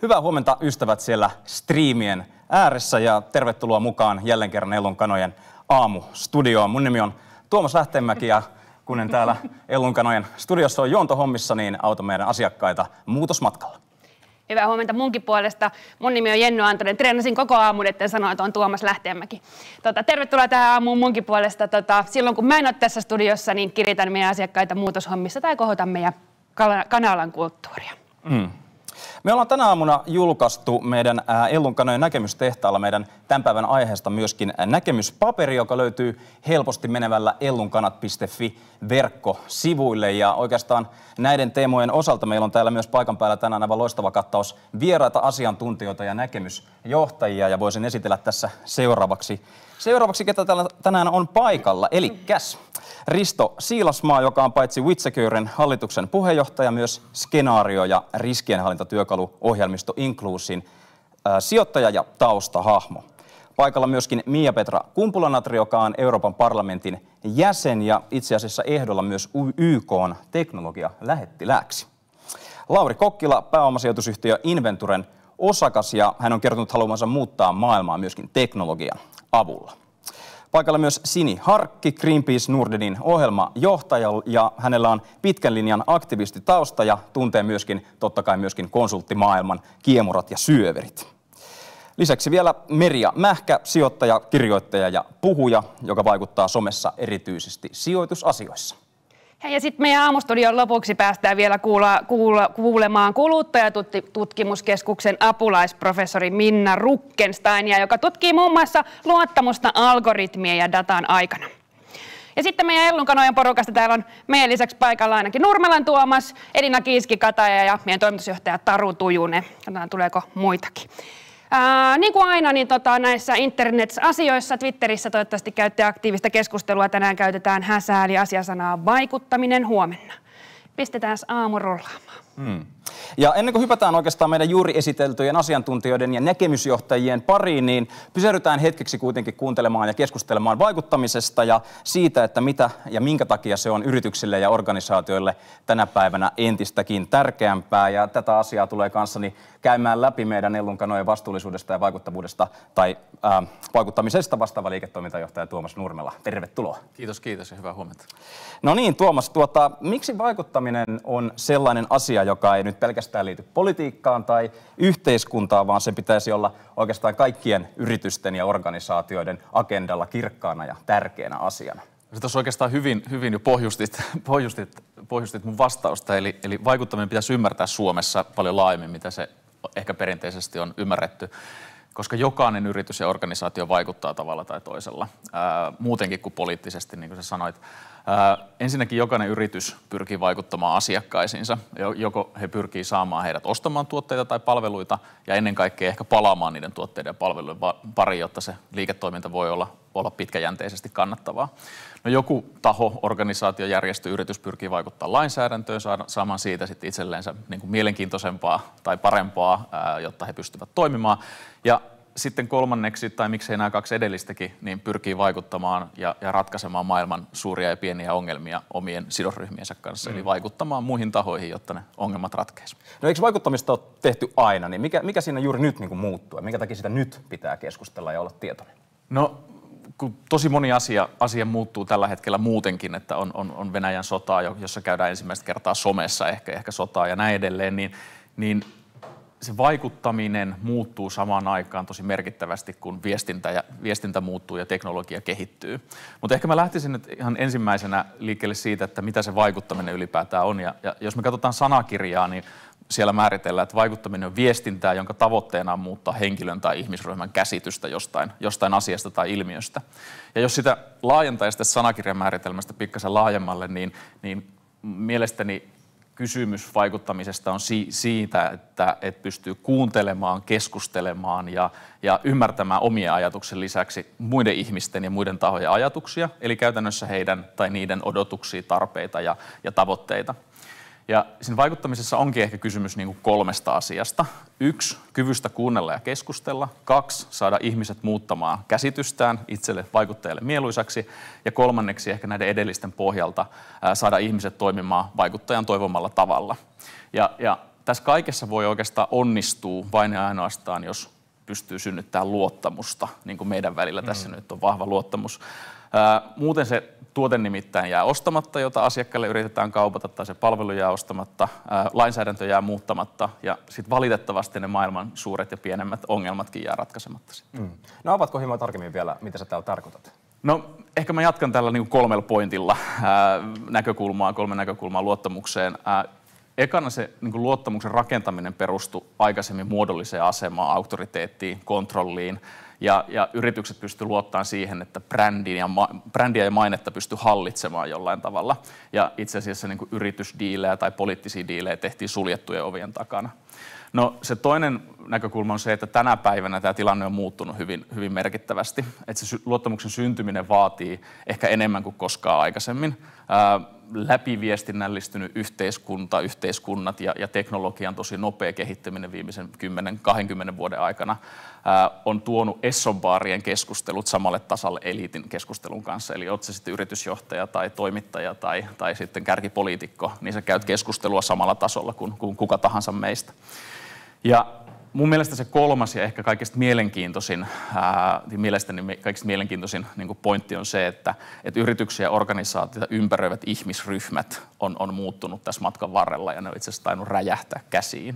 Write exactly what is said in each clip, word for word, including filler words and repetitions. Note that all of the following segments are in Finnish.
Hyvää huomenta ystävät siellä striimien ääressä ja tervetuloa mukaan jälleen kerran Ellunkanojen aamustudioon. Mun nimi on Tuomas Lähteenmäki ja kun en täällä Ellunkanojen studiossa on juontohommissa, niin autan meidän asiakkaita muutosmatkalla. Hyvää huomenta munkin puolesta. Mun nimi on Jenny Antonen. Treenasin koko aamun, etten sano, että on Tuomas Lähteenmäki. Tota, tervetuloa tähän aamuun munkin puolesta. Tota, silloin kun mä en ole tässä studiossa, niin kiritän meidän asiakkaita muutoshommissa tai kohotan meidän kanalan kulttuuria. Mm. Me ollaan tänä aamuna julkaistu meidän Ellunkanojen näkemystehtaalla meidän tämän päivän aiheesta myöskin näkemyspaperi, joka löytyy helposti menevällä ellunkanat piste fi verkkosivuille. Ja oikeastaan näiden teemojen osalta meillä on täällä myös paikan päällä tänään aivan loistava kattaus vieraita asiantuntijoita ja näkemysjohtajia. Ja voisin esitellä tässä seuraavaksi, seuraavaksi ketä täällä tänään on paikalla. Elikkäs Risto Siilasmaa, joka on paitsi WithSecuren hallituksen puheenjohtaja, myös skenaario- ja riskienhallintatyökaluohjelmisto Inclusin äh, sijoittaja ja taustahahmo. Paikalla myöskin Miia-Petra Kumpula-Natri, joka on Euroopan parlamentin jäsen ja itse asiassa ehdolla myös Y K:n teknologialähettilääksi. Lauri Kokkila, pääomasijoitusyhtiö Inventuren osakas, ja hän on kertonut haluamansa muuttaa maailmaa myöskin teknologian avulla. Paikalla myös Sini Harkki, Greenpeace Nordenin ohjelmajohtaja, ja hänellä on pitkän linjan aktivistitausta ja tuntee myöskin, totta kai myöskin konsulttimaailman kiemurat ja syöverit. Lisäksi vielä Merja Mähkä, sijoittaja, kirjoittaja ja puhuja, joka vaikuttaa somessa erityisesti sijoitusasioissa. Ja sitten meidän aamustudion lopuksi päästään vielä kuula, kuula, kuulemaan kuluttajatutkimuskeskuksen apulaisprofessori Minna Ruckensteinia, joka tutkii muun muassa luottamusta algoritmien ja datan aikana. Ja sitten meidän Ellunkanojen porukasta täällä on meidän lisäksi paikalla ainakin Nurmelan Tuomas, Elina Kiiski-Kataja ja meidän toimitusjohtaja Taru Tujunen. Katsotaan, tuleeko muitakin. Ää, niin kuin aina, niin tota, näissä internet-asioissa, Twitterissä toivottavasti käytte aktiivista keskustelua. Tänään käytetään häsää eli asiasanaa vaikuttaminen huomenna. Pistetään aamu rullaamaan. Hmm. Ja ennen kuin hypätään oikeastaan meidän juuri esiteltyjen asiantuntijoiden ja näkemysjohtajien pariin, niin pysähdytään hetkeksi kuitenkin kuuntelemaan ja keskustelemaan vaikuttamisesta ja siitä, että mitä ja minkä takia se on yrityksille ja organisaatioille tänä päivänä entistäkin tärkeämpää. Ja tätä asiaa tulee kanssani käymään läpi meidän Ellunkanojen vastuullisuudesta ja vaikuttavuudesta tai äh, vaikuttamisesta vastaava liiketoimintajohtaja Tuomas Nurmela. Tervetuloa. Kiitos, kiitos ja hyvää huomenta. No niin, Tuomas, tuota, miksi vaikuttaminen on sellainen asia, joka ei nyt pelkästään liity politiikkaan tai yhteiskuntaan, vaan se pitäisi olla oikeastaan kaikkien yritysten ja organisaatioiden agendalla kirkkaana ja tärkeänä asiana? Se tuossa oikeastaan hyvin, hyvin jo pohjustit, pohjustit, pohjustit mun vastausta, eli, eli vaikuttaminen pitäisi ymmärtää Suomessa paljon laajemmin, mitä se ehkä perinteisesti on ymmärretty, koska jokainen yritys ja organisaatio vaikuttaa tavalla tai toisella, ää, muutenkin kuin poliittisesti, niin kuin sä sanoit. Ää, ensinnäkin jokainen yritys pyrkii vaikuttamaan asiakkaisiinsa, joko he pyrkii saamaan heidät ostamaan tuotteita tai palveluita, ja ennen kaikkea ehkä palaamaan niiden tuotteiden ja palveluiden pariin, jotta se liiketoiminta voi olla, olla pitkäjänteisesti kannattavaa. No joku taho, organisaatio, järjestö, yritys pyrkii vaikuttaa lainsäädäntöön, saamaan siitä sitten itselleensä niin kuin mielenkiintoisempaa tai parempaa, ää, jotta he pystyvät toimimaan. Ja sitten kolmanneksi, tai miksei nämä kaksi edellistäkin, niin pyrkii vaikuttamaan ja, ja ratkaisemaan maailman suuria ja pieniä ongelmia omien sidosryhmiensä kanssa, mm. eli vaikuttamaan muihin tahoihin, jotta ne ongelmat ratkeisivat. No eikö vaikuttamista ole tehty aina, niin mikä, mikä siinä juuri nyt niin kuin muuttuu ja minkä takia sitä nyt pitää keskustella ja olla tietoinen? No, kun tosi moni asia, asia muuttuu tällä hetkellä muutenkin, että on, on, on Venäjän sotaa, jossa käydään ensimmäistä kertaa somessa ehkä, ehkä sotaa ja näin edelleen, niin, niin se vaikuttaminen muuttuu samaan aikaan tosi merkittävästi, kun viestintä, ja, viestintä muuttuu ja teknologia kehittyy. Mutta ehkä mä lähtisin nyt ihan ensimmäisenä liikkeelle siitä, että mitä se vaikuttaminen ylipäätään on. Ja, ja jos me katsotaan sanakirjaa, niin siellä määritellään, että vaikuttaminen on viestintää, jonka tavoitteena on muuttaa henkilön tai ihmisryhmän käsitystä jostain, jostain asiasta tai ilmiöstä. Ja jos sitä laajentaa sitä sanakirjan määritelmästä pikkasen laajemmalle, niin, niin mielestäni kysymys vaikuttamisesta on si- siitä, että et pystyy kuuntelemaan, keskustelemaan ja, ja ymmärtämään omia ajatuksen lisäksi muiden ihmisten ja muiden tahojen ajatuksia, eli käytännössä heidän tai niiden odotuksia, tarpeita ja, ja tavoitteita. Ja siinä vaikuttamisessa onkin ehkä kysymys niin kuin kolmesta asiasta. Yksi, kyvystä kuunnella ja keskustella. Kaksi, saada ihmiset muuttamaan käsitystään itselle vaikuttajalle mieluisaksi. Ja kolmanneksi ehkä näiden edellisten pohjalta ää, saada ihmiset toimimaan vaikuttajan toivomalla tavalla. Ja, ja tässä kaikessa voi oikeastaan onnistua vain ja ainoastaan, jos pystyy synnyttämään luottamusta, niin kuin meidän välillä tässä mm. nyt on vahva luottamus. Ää, muuten se tuote nimittäin jää ostamatta, jota asiakkaille yritetään kaupata, tai se palvelu jää ostamatta, ää, lainsäädäntö jää muuttamatta, ja sitten valitettavasti ne maailman suuret ja pienemmät ongelmatkin jää ratkaisematta. Mm. No avatko hieman tarkemmin vielä, mitä sä täällä tarkoitat? No ehkä mä jatkan tällä niin kuin kolmella pointilla ää, näkökulmaa, kolme näkökulmaa luottamukseen. Ää, ekana se niin kuin luottamuksen rakentaminen perustui aikaisemmin muodolliseen asemaan, auktoriteettiin, kontrolliin, ja, ja yritykset pystyivät luottamaan siihen, että brändiä ja, ma- brändiä ja mainetta pystyy hallitsemaan jollain tavalla. Ja itse asiassa niin kuin yritysdiilejä tai poliittisia diilejä tehtiin suljettujen ovien takana. No se toinen näkökulma on se, että tänä päivänä tämä tilanne on muuttunut hyvin, hyvin merkittävästi. Että se luottamuksen syntyminen vaatii ehkä enemmän kuin koskaan aikaisemmin. Ää, läpiviestinnällistynyt yhteiskunta, yhteiskunnat ja, ja teknologian tosi nopea kehittäminen viimeisen kymmenen kaksikymmentä vuoden aikana ää, on tuonut Esson-baarien keskustelut samalle tasalle eliitin keskustelun kanssa. Eli oot se sitten yritysjohtaja tai toimittaja tai, tai sitten kärkipoliitikko, niin sä käyt keskustelua samalla tasolla kuin, kuin kuka tahansa meistä. Ja mun mielestä se kolmas ja ehkä kaikista mielenkiintoisin, ää, mielestäni kaikista mielenkiintoisin niin kuin pointti on se, että, että yrityksiä ja organisaatioita ympäröivät ihmisryhmät on, on muuttunut tässä matkan varrella ja ne on itse asiassa tainnut räjähtää käsiin.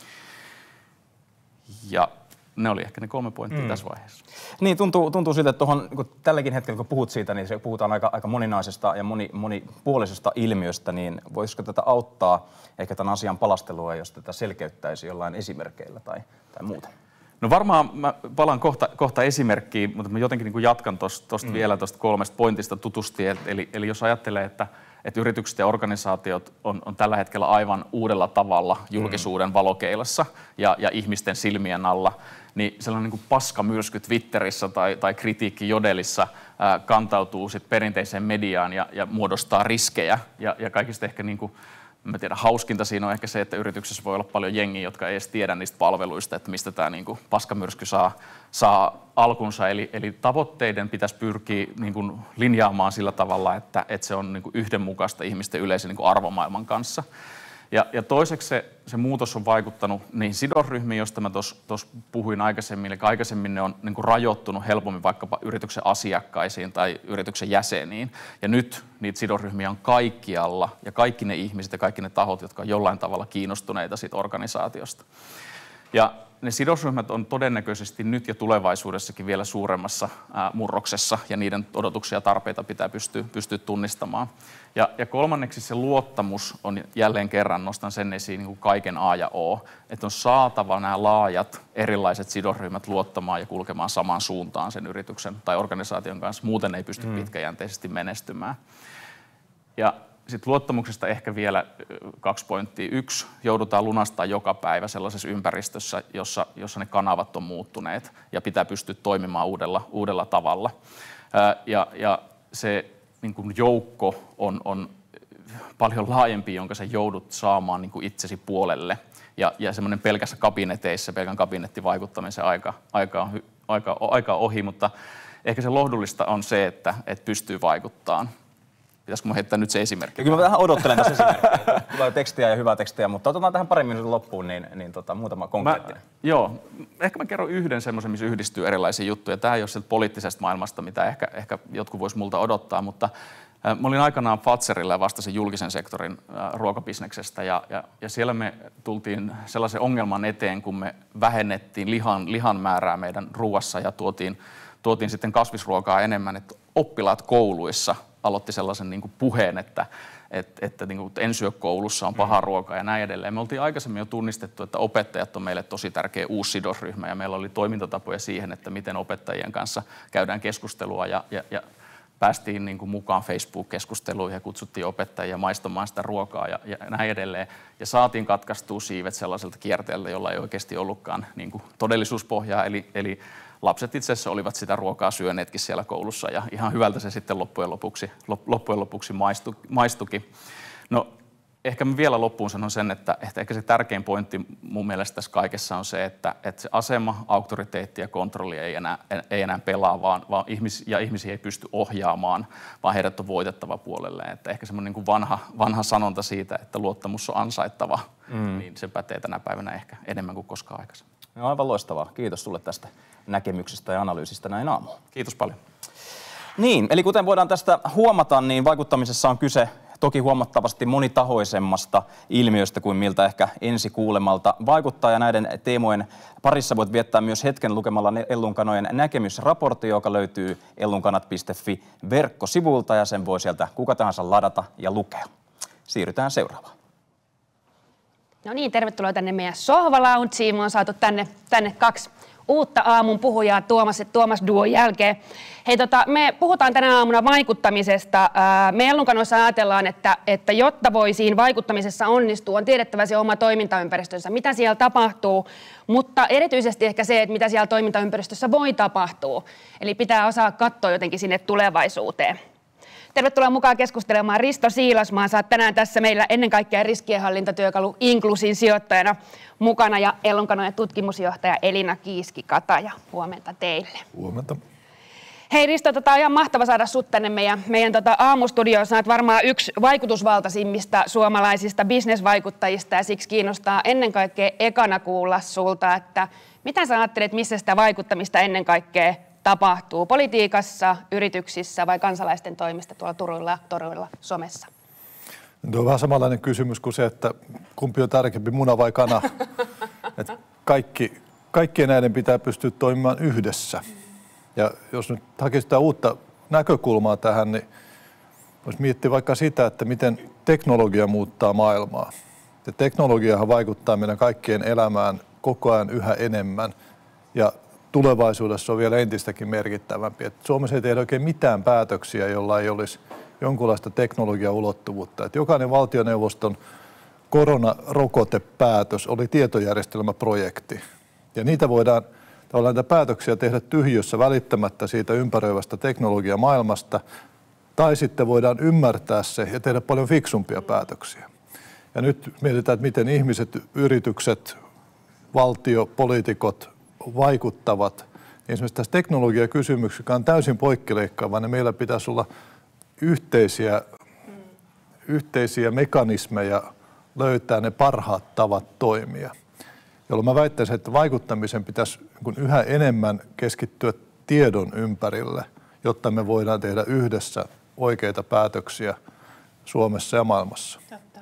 Ja ne oli ehkä ne kolme pointtia mm. tässä vaiheessa. Niin, tuntuu, tuntuu siltä, että tuohon, niin tälläkin hetkellä, kun puhut siitä, niin se puhutaan aika, aika moninaisesta ja moni, monipuolisesta ilmiöstä, niin voisiko tätä auttaa ehkä tämän asian palastelua, jos tätä selkeyttäisi jollain esimerkkeillä tai, tai muuta? No varmaan mä palaan kohta, kohta esimerkkiin, mutta mä jotenkin niin kuin jatkan tuosta mm. vielä tuosta kolmesta pointista tutusti. Eli, eli jos ajattelee, että, että yritykset ja organisaatiot on, on tällä hetkellä aivan uudella tavalla julkisuuden mm. valokeilassa ja, ja ihmisten silmien alla, niin sellainen niin kuin paskamyrsky Twitterissä tai, tai kritiikki Jodelissa ää, kantautuu sit perinteiseen mediaan ja, ja muodostaa riskejä. Ja, ja kaikista ehkä niin kuin, mä tiedän, hauskinta siinä on ehkä se, että yrityksessä voi olla paljon jengiä, jotka ei edes tiedä niistä palveluista, että mistä tämä niin kuin paskamyrsky saa, saa alkunsa. Eli, eli tavoitteiden pitäisi pyrkiä niin kuin linjaamaan sillä tavalla, että, että se on niin kuin yhdenmukaista ihmisten yleisen niin kuin arvomaailman kanssa. Ja, ja toiseksi se, se muutos on vaikuttanut niihin sidosryhmiin, joista mä tuossa puhuin aikaisemmin. Eli aikaisemmin ne on niin kuin rajoittunut helpommin vaikkapa yrityksen asiakkaisiin tai yrityksen jäseniin. Ja nyt niitä sidosryhmiä on kaikkialla ja kaikki ne ihmiset ja kaikki ne tahot, jotka on jollain tavalla kiinnostuneita siitä organisaatiosta. Ja ne sidosryhmät on todennäköisesti nyt ja tulevaisuudessakin vielä suuremmassa ää, murroksessa ja niiden odotuksia ja tarpeita pitää pystyä, pystyä tunnistamaan. Ja, ja kolmanneksi se luottamus on jälleen kerran, nostan sen esiin niin kuin kaiken A ja O, että on saatava nämä laajat erilaiset sidosryhmät luottamaan ja kulkemaan samaan suuntaan sen yrityksen tai organisaation kanssa. Muuten ei pysty mm. pitkäjänteisesti menestymään. Ja sitten luottamuksesta ehkä vielä kaksi pointtia. Yksi, joudutaan lunastamaan joka päivä sellaisessa ympäristössä, jossa, jossa ne kanavat on muuttuneet ja pitää pystyä toimimaan uudella, uudella tavalla. Ja, ja se niin kuin joukko on, on paljon laajempi, jonka sä joudut saamaan niin kuin itsesi puolelle. Ja, ja semmoinen pelkässä kabineteissa, pelkän kabinettivaikuttamisen aika, aika, on, aika, aika ohi, mutta ehkä se lohdullista on se, että, että pystyy vaikuttamaan. Pitäisikö mä heittää nyt se esimerkki? Ja kyllä mä vähän odottelen tässä esimerkkiä. Tulee tekstiä ja hyvää tekstiä, mutta otetaan tähän parin minuutin loppuun, niin, niin tota, muutama konkreettinen. Mä, joo, ehkä mä kerron yhden semmoisen, missä yhdistyy erilaisia juttuja. Tämä ei ole sieltä poliittisesta maailmasta, mitä ehkä, ehkä jotkut vois multa odottaa, mutta äh, mä olin aikanaan Fatzerilla ja vastasin julkisen sektorin äh, ruokabisneksestä ja, ja, ja siellä me tultiin sellaisen ongelman eteen, kun me vähennettiin lihan, lihan määrää meidän ruuassa ja tuotiin, tuotiin sitten kasvisruokaa enemmän, että oppilaat kouluissa aloitti sellaisen niin kuin puheen, että, että, että niin kuin en syö koulussa, on paha ruoka ja näin edelleen. Me oltiin aikaisemmin jo tunnistettu, että opettajat on meille tosi tärkeä uusi sidosryhmä ja meillä oli toimintatapoja siihen, että miten opettajien kanssa käydään keskustelua ja, ja, ja päästiin niin kuin mukaan Facebook-keskusteluun ja kutsuttiin opettajia maistamaan sitä ruokaa ja, ja näin edelleen. Ja saatiin katkaistua siivet sellaiselta kierteeltä, jolla ei oikeasti ollutkaan niin kuin todellisuuspohjaa, eli, eli lapset itse asiassa olivat sitä ruokaa syöneetkin siellä koulussa ja ihan hyvältä se sitten loppujen lopuksi, loppujen lopuksi maistu, maistuki. No, ehkä mä vielä loppuun sanon sen, että, että ehkä se tärkein pointti mun mielestä tässä kaikessa on se, että, että se asema, auktoriteetti ja kontrolli ei enää, ei enää pelaa, vaan, vaan ihmis, ja ihmisiä ei pysty ohjaamaan, vaan heidät on voitettava puolelle. Että ehkä semmoinen niin kuin vanha, vanha sanonta siitä, että luottamus on ansaittava, mm. niin se pätee tänä päivänä ehkä enemmän kuin koskaan aikaisemmin. No, aivan loistavaa. Kiitos sulle tästä näkemyksestä ja analyysistä näin aamuun. Kiitos paljon. Niin, eli kuten voidaan tästä huomata, niin vaikuttamisessa on kyse toki huomattavasti monitahoisemmasta ilmiöstä kuin miltä ehkä ensi kuulemalta vaikuttaa. Ja näiden teemojen parissa voit viettää myös hetken lukemalla Ellunkanojen näkemysraportti, joka löytyy ellunkanat piste fi verkkosivulta ja sen voi sieltä kuka tahansa ladata ja lukea. Siirrytään seuraavaan. No niin, tervetuloa tänne meidän sohvaloungeen. Me on saatu tänne, tänne kaksi uutta aamun puhujaa Tuomas ja Tuomas duon jälkeen. Hei, tota, me puhutaan tänä aamuna vaikuttamisesta. Me Ellunkanoissa ajatellaan, että, että jotta voi siinä vaikuttamisessa onnistua, on tiedettävä se oma toimintaympäristönsä, mitä siellä tapahtuu, mutta erityisesti ehkä se, että mitä siellä toimintaympäristössä voi tapahtua. Eli pitää osaa katsoa jotenkin sinne tulevaisuuteen. Tervetuloa mukaan keskustelemaan Risto Siilasmaa. Sä oot tänään tässä meillä ennen kaikkea riskienhallintatyökalu Inclusin sijoittajana mukana ja Ellunkanojen tutkimusjohtaja Elina Kiiski-Kataja. Huomenta teille. Huomenta. Hei Risto, tota, on ihan mahtava saada sut tänne meidän, meidän tota, aamustudioon. Sä oot varmaan yksi vaikutusvaltaisimmista suomalaisista bisnesvaikuttajista ja siksi kiinnostaa ennen kaikkea ekana kuulla sulta, että mitä sä ajattelet, missä sitä vaikuttamista ennen kaikkea tapahtuu politiikassa, yrityksissä vai kansalaisten toimesta tuolla turuilla, toruilla, somessa? Tuo on vähän samanlainen kysymys kuin se, että kumpi on tärkeämpi, muna vai kana. Että kaikki, kaikkien näiden pitää pystyä toimimaan yhdessä. Ja jos nyt hakisi sitä uutta näkökulmaa tähän, niin voisi miettiä vaikka sitä, että miten teknologia muuttaa maailmaa. Ja teknologiahan vaikuttaa meidän kaikkien elämään koko ajan yhä enemmän. Ja tulevaisuudessa on vielä entistäkin merkittävämpi. Et Suomessa ei tehdä oikein mitään päätöksiä, jolla ei olisi jonkunlaista teknologiaulottuvuutta. Et jokainen valtioneuvoston koronarokotepäätös oli tietojärjestelmäprojekti. Ja niitä voidaan tavallaan näitä päätöksiä tehdä tyhjössä välittämättä siitä ympäröivästä teknologiamaailmasta, tai sitten voidaan ymmärtää se ja tehdä paljon fiksumpia päätöksiä. Ja nyt mietitään, että miten ihmiset, yritykset, valtio, poliitikot vaikuttavat. Esimerkiksi tässä teknologiakysymyksessä, joka on täysin poikkileikkaava, niin meillä pitäisi olla yhteisiä, mm. yhteisiä mekanismeja löytää ne parhaat tavat toimia. Jolloin mä väittäisin, että vaikuttamisen pitäisi yhä enemmän keskittyä tiedon ympärille, jotta me voidaan tehdä yhdessä oikeita päätöksiä Suomessa ja maailmassa. Totta.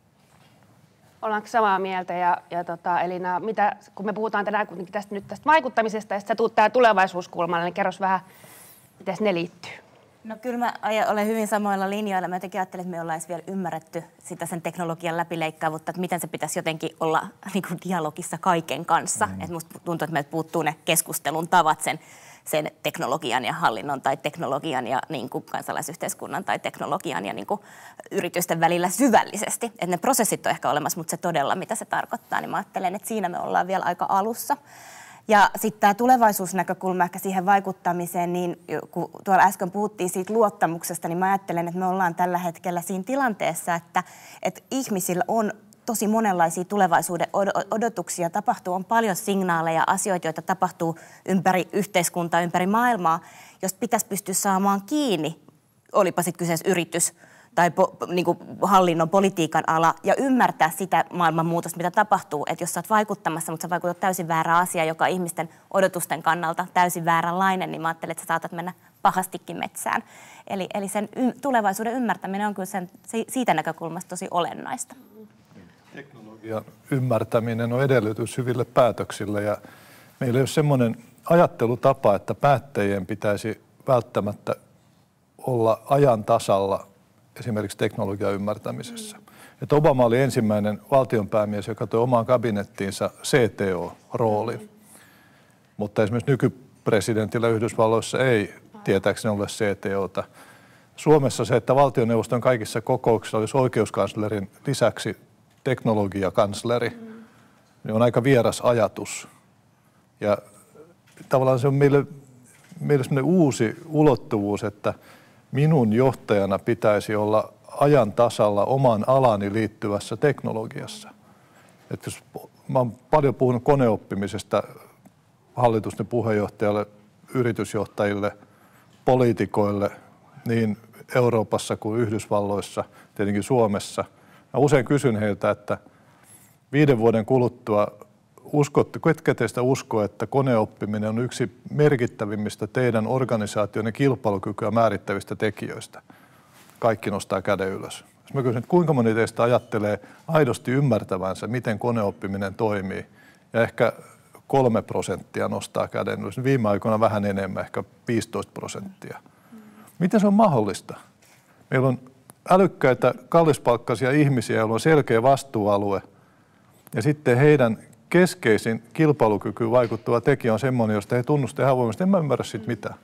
Ollaanko samaa mieltä? Ja, ja tota, Elina, mitä, kun me puhutaan tänään kuitenkin tästä, nyt tästä vaikuttamisesta, ja sitten sä tuut tää tulevaisuuskulmalle, niin kerros vähän, miten ne liittyy. No kyllä mä olen hyvin samoilla linjoilla. Mä jotenkin ajattelen, että me ollaan vielä ymmärretty sitä sen teknologian läpileikkaavuutta, että miten se pitäisi jotenkin olla niin kuin dialogissa kaiken kanssa. Mm. Että musta tuntuu, että meiltä puuttuu ne keskustelun tavat sen, sen teknologian ja hallinnon tai teknologian ja niin kuin kansalaisyhteiskunnan tai teknologian ja niin kuin yritysten välillä syvällisesti. Että ne prosessit on ehkä olemassa, mutta se todella, mitä se tarkoittaa, niin mä ajattelen, että siinä me ollaan vielä aika alussa. Ja sitten tämä tulevaisuusnäkökulma ehkä siihen vaikuttamiseen, niin kun tuolla äsken puhuttiin siitä luottamuksesta, niin mä ajattelen, että me ollaan tällä hetkellä siinä tilanteessa, että, että ihmisillä on tosi monenlaisia tulevaisuuden odotuksia, tapahtuu, on paljon signaaleja, asioita, joita tapahtuu ympäri yhteiskuntaa, ympäri maailmaa, josta pitäisi pystyä saamaan kiinni, olipa sitten kyseessä yritys tai po, niin kuin hallinnon, politiikan ala, ja ymmärtää sitä maailmanmuutosta, mitä tapahtuu. Että jos sä oot vaikuttamassa, mutta sä vaikutat täysin väärä asia, joka on ihmisten odotusten kannalta täysin vääränlainen, niin mä ajattelen, että sä saatat mennä pahastikin metsään. Eli, eli sen y- tulevaisuuden ymmärtäminen on kyllä sen, siitä näkökulmasta tosi olennaista. Teknologian ymmärtäminen on edellytys hyville päätöksille, ja meillä ei ole semmoinen ajattelutapa, että päättäjien pitäisi välttämättä olla ajan tasalla esimerkiksi teknologian ymmärtämisessä. Mm. Että Obama oli ensimmäinen valtionpäämies, joka toi omaan kabinettiinsa C T O-roolin. Mm. Mutta esimerkiksi nykypresidentillä Yhdysvalloissa ei tietääkseni ole C T O:ta. Suomessa se, että valtioneuvoston kaikissa kokouksissa olisi oikeuskanslerin lisäksi teknologiakansleri, mm. niin on aika vieras ajatus. Ja tavallaan se on meille, meille sellainen uusi ulottuvuus, että minun johtajana pitäisi olla ajan tasalla oman alani liittyvässä teknologiassa. Että jos mä oon paljon puhunut koneoppimisesta hallitusten puheenjohtajalle, yritysjohtajille, poliitikoille, niin Euroopassa kuin Yhdysvalloissa, tietenkin Suomessa. Mä usein kysyn heiltä, että viiden vuoden kuluttua, uskotte, ketkä teistä uskoo, että koneoppiminen on yksi merkittävimmistä teidän organisaationne kilpailukykyä määrittävistä tekijöistä? Kaikki nostaa käden ylös. Jos mä kysyn, että kuinka moni teistä ajattelee aidosti ymmärtävänsä, miten koneoppiminen toimii, ja ehkä kolme prosenttia nostaa käden ylös. Viime aikoina vähän enemmän, ehkä viisitoista prosenttia. Miten se on mahdollista? Meillä on älykkäitä, kallispalkkaisia ihmisiä, joilla on selkeä vastuualue, ja sitten heidän keskeisin kilpailukykyyn vaikuttava tekijä on semmoinen, josta he tunnusta ihan avoimesti. En mä ymmärrä siitä mitään.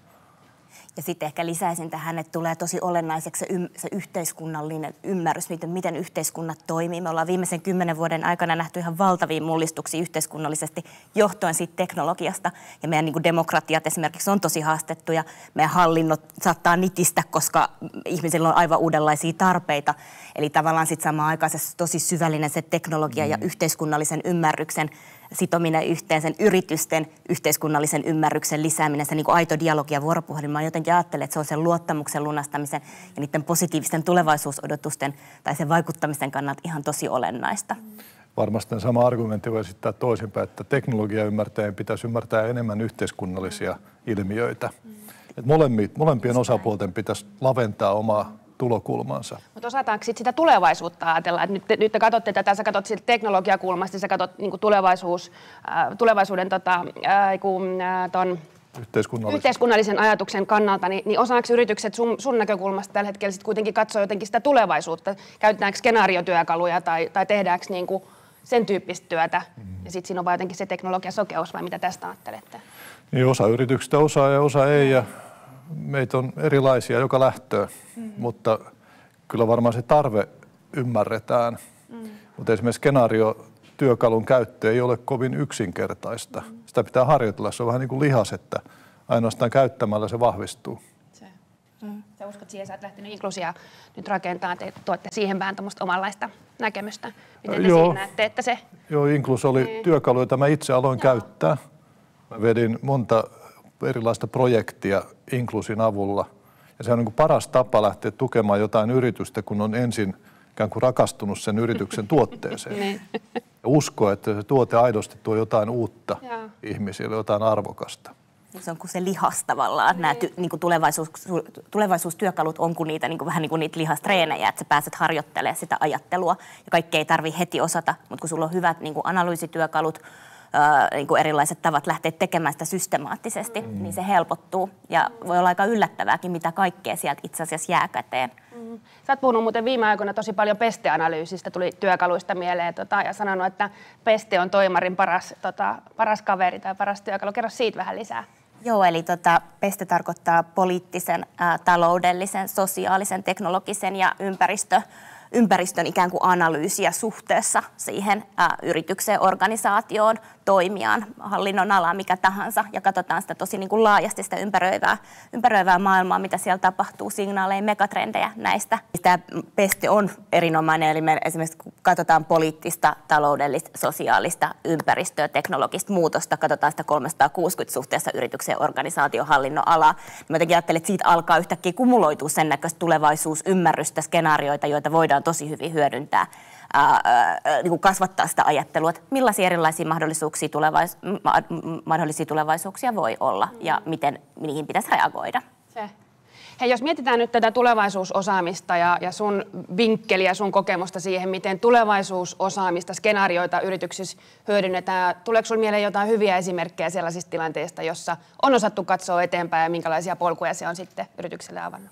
Ja sitten ehkä lisäisin tähän, että tulee tosi olennaiseksi se, ym- se yhteiskunnallinen ymmärrys, miten, miten yhteiskunnat toimii. Me ollaan viimeisen kymmenen vuoden aikana nähty ihan valtavia mullistuksia yhteiskunnallisesti johtuen siitä teknologiasta. Ja meidän niin kuin demokratiat esimerkiksi on tosi haastettuja. Meidän hallinnot saattaa nitistä, koska ihmisillä on aivan uudenlaisia tarpeita. Eli tavallaan sitten samaan aikaan se tosi syvällinen se teknologia mm. ja yhteiskunnallisen ymmärryksen sitominen yhteen, sen yritysten yhteiskunnallisen ymmärryksen lisääminen, se niin kuin aito dialogi ja vuoropuhelin. Mä jotenkin ajattelen, että se on sen luottamuksen lunastamisen ja niiden positiivisten tulevaisuusodotusten tai sen vaikuttamisen kannalta ihan tosi olennaista. Varmasti sama argumentti voi esittää toisinpäin, että teknologia ymmärtäen pitäisi ymmärtää enemmän yhteiskunnallisia ilmiöitä. Et molempien, molempien osapuolten pitäisi laventaa omaa tulokulmansa. Mutta osataanko sit sitä tulevaisuutta ajatella? Et nyt, te, nyt te katsotte tätä, sä katsot siltä teknologiakulmasta, sä katsot niinku tulevaisuus, äh, tulevaisuuden tota, äh, kun, äh, ton yhteiskunnallisen. yhteiskunnallisen ajatuksen kannalta, niin, niin osaako yritykset sun, sun näkökulmasta tällä hetkellä sit kuitenkin katsoa jotenkin sitä tulevaisuutta? Käytetäänkö skenaariotyökaluja tai, tai tehdäänkö niinku sen tyyppistä työtä? Mm. Ja sitten siinä on vaan jotenkin se teknologiasokeus, vai mitä tästä ajattelette? Niin, osa yrityksistä osaa ja osa ei. Ja meitä on erilaisia joka lähtöä, mm. mutta kyllä varmaan se tarve ymmärretään. Mm. Mutta esimerkiksi skenaariotyökalun käyttö ei ole kovin yksinkertaista. Mm. Sitä pitää harjoitella. Se on vähän niin kuin lihas, että ainoastaan käyttämällä se vahvistuu. Se. Mm. Sä uskot siihen, sä oot lähtenyt Inclusia nyt rakentamaan, te tuotte siihen vähän tuommoista omanlaista näkemystä. Miten te Joo. siinä näette, että se... Joo, Inclus oli mm. työkalu, jota mä itse aloin Joo. käyttää. Mä vedin monta erilaista projektia Inclusin avulla. Ja se on niin kuin paras tapa lähteä tukemaan jotain yritystä, kun on ensin ikään kuin rakastunut sen yrityksen tuotteeseen. Ja uskoo, että se tuote aidosti tuo jotain uutta ja. ihmisille, jotain arvokasta. Se on kuin se lihas tavallaan. Nämä ty, niin kuin tulevaisuus, tulevaisuustyökalut on kuin niitä, niin kuin, vähän niin kuin niitä lihastreenejä, että sä pääset harjoittelemaan sitä ajattelua. Ja kaikki ei tarvitse heti osata, mutta kun sulla on hyvät niin kuin analyysityökalut, Äh, niin kuin erilaiset tavat lähteä tekemään sitä systemaattisesti, mm. niin se helpottuu. Ja voi olla aika yllättävääkin, mitä kaikkea sieltä itse asiassa jää käteen. Mm. Sä oot puhunut muuten viime aikoina tosi paljon pesteanalyysistä, tuli työkaluista mieleen, tota, ja sanonut, että peste on toimarin paras, tota, paras kaveri tai paras työkalu. Kerro siitä vähän lisää. Joo, eli tota, peste tarkoittaa poliittisen, ää, taloudellisen, sosiaalisen, teknologisen ja ympäristö. ympäristön ikään kuin analyysiä suhteessa siihen ä, yritykseen, organisaatioon, toimijaan, hallinnon alaan, mikä tahansa. Ja katsotaan sitä tosi niin kuin laajasti sitä ympäröivää, ympäröivää maailmaa, mitä siellä tapahtuu, signaaleja, megatrendejä näistä. Tämä peste on erinomainen, eli me esimerkiksi kun katsotaan poliittista, taloudellista, sosiaalista, ympäristöä, teknologista muutosta, katsotaan sitä kolmesataakuusikymmentä suhteessa yritykseen, organisaation, hallinnon alaa. Mä jotenkin ajattelen, että siitä alkaa yhtäkkiä kumuloitua sen näköistä tulevaisuusymmärrystä, skenaarioita, joita voidaan tosi hyvin hyödyntää, ää, ää, niin kuin kasvattaa sitä ajattelua, että millaisia erilaisia mahdollisuuksia, tulevais, ma, mahdollisia tulevaisuuksia voi olla ja miten niihin pitäisi reagoida. Se. Hei, jos mietitään nyt tätä tulevaisuusosaamista ja, ja sun vinkkeliä, sun kokemusta siihen, miten tulevaisuusosaamista, skenaarioita yrityksissä hyödynnetään, tuleeko sinulle mieleen jotain hyviä esimerkkejä sellaisista tilanteista, jossa on osattu katsoa eteenpäin ja minkälaisia polkuja se on sitten yritykselle avannut?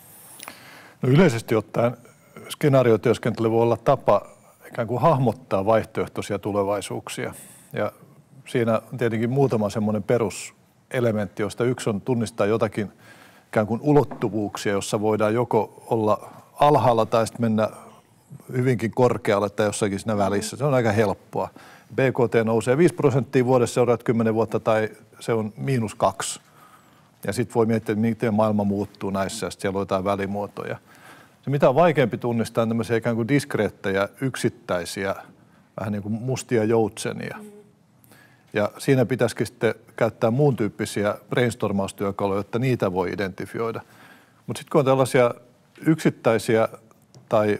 No yleisesti ottaen skenaariotyöskentely voi olla tapa ikään kuin hahmottaa vaihtoehtoisia tulevaisuuksia. Ja siinä on tietenkin muutama semmoinen peruselementti, josta yksi on tunnistaa jotakin ikään kuin ulottuvuuksia, jossa voidaan joko olla alhaalla tai sitten mennä hyvinkin korkealle tai jossakin siinä välissä. Se on aika helppoa. B K T nousee viisi prosenttia vuodessa seuraavat kymmenen vuotta tai se on miinus kaksi. Ja sitten voi miettiä, miten maailma muuttuu näissä ja sitten siellä on jotain välimuotoja. Se mitä on vaikeampi tunnistaa on tämmöisiä ikään kuin diskreettejä, yksittäisiä, vähän niin kuin mustia joutsenia. Mm. Ja siinä pitäisikin sitten käyttää muun tyyppisiä brainstormaustyökaluja, jotta niitä voi identifioida. Mutta sitten kun on tällaisia yksittäisiä tai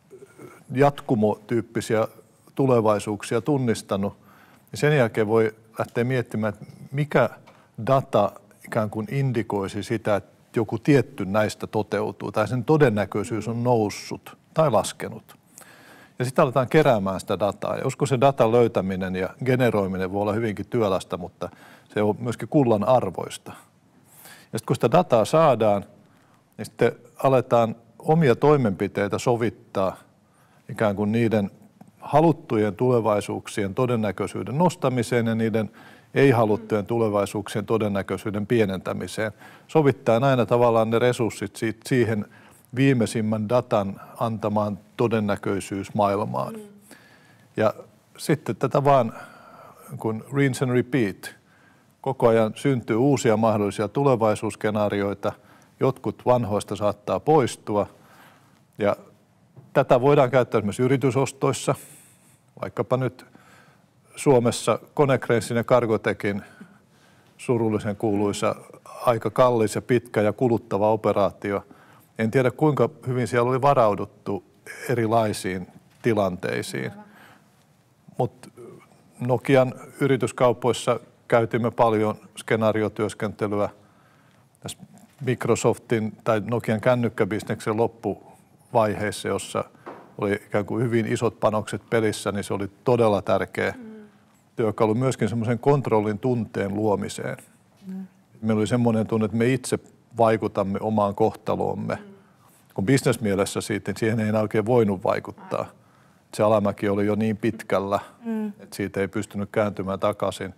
jatkumotyyppisiä tulevaisuuksia tunnistanut, niin sen jälkeen voi lähteä miettimään, että mikä data ikään kuin indikoisi sitä, että joku tietty näistä toteutuu tai sen todennäköisyys on noussut tai laskenut. Ja sitten aletaan keräämään sitä dataa. Ja joskus se datan löytäminen ja generoiminen voi olla hyvinkin työlästä, mutta se on myöskin kullan arvoista. Ja sitten kun sitä dataa saadaan, niin sitten aletaan omia toimenpiteitä sovittaa ikään kuin niiden haluttujen tulevaisuuksien todennäköisyyden nostamiseen ja niiden ei-haluttujen tulevaisuuksien todennäköisyyden pienentämiseen. Sovittaa aina tavallaan ne resurssit siihen viimeisimmän datan antamaan todennäköisyysmaailmaan. Mm. Ja sitten tätä vaan kun rinse and repeat. Koko ajan syntyy uusia mahdollisia tulevaisuusskenaarioita. Jotkut vanhoista saattaa poistua. Ja tätä voidaan käyttää esimerkiksi yritysostoissa, vaikkapa nyt Suomessa Konecranesin ja Cargotecin surullisen kuuluisa, aika kallis ja pitkä ja kuluttava operaatio. En tiedä kuinka hyvin siellä oli varauduttu erilaisiin tilanteisiin, mutta Nokian yrityskaupoissa käytimme paljon skenaariotyöskentelyä. Tässä Microsoftin tai Nokian kännykkäbisneksen loppuvaiheessa, jossa oli ikään kuin hyvin isot panokset pelissä, niin se oli todella tärkeä mm. työkalu myöskin semmoisen kontrollin tunteen luomiseen. Mm. Meillä oli semmoinen tunne, että me itse vaikutamme omaan kohtaloomme. Mm. Kun bisnesmielessä siitä, niin siihen ei enää oikein voinut vaikuttaa. Mm. Se alamäki oli jo niin pitkällä, mm. että siitä ei pystynyt kääntymään takaisin.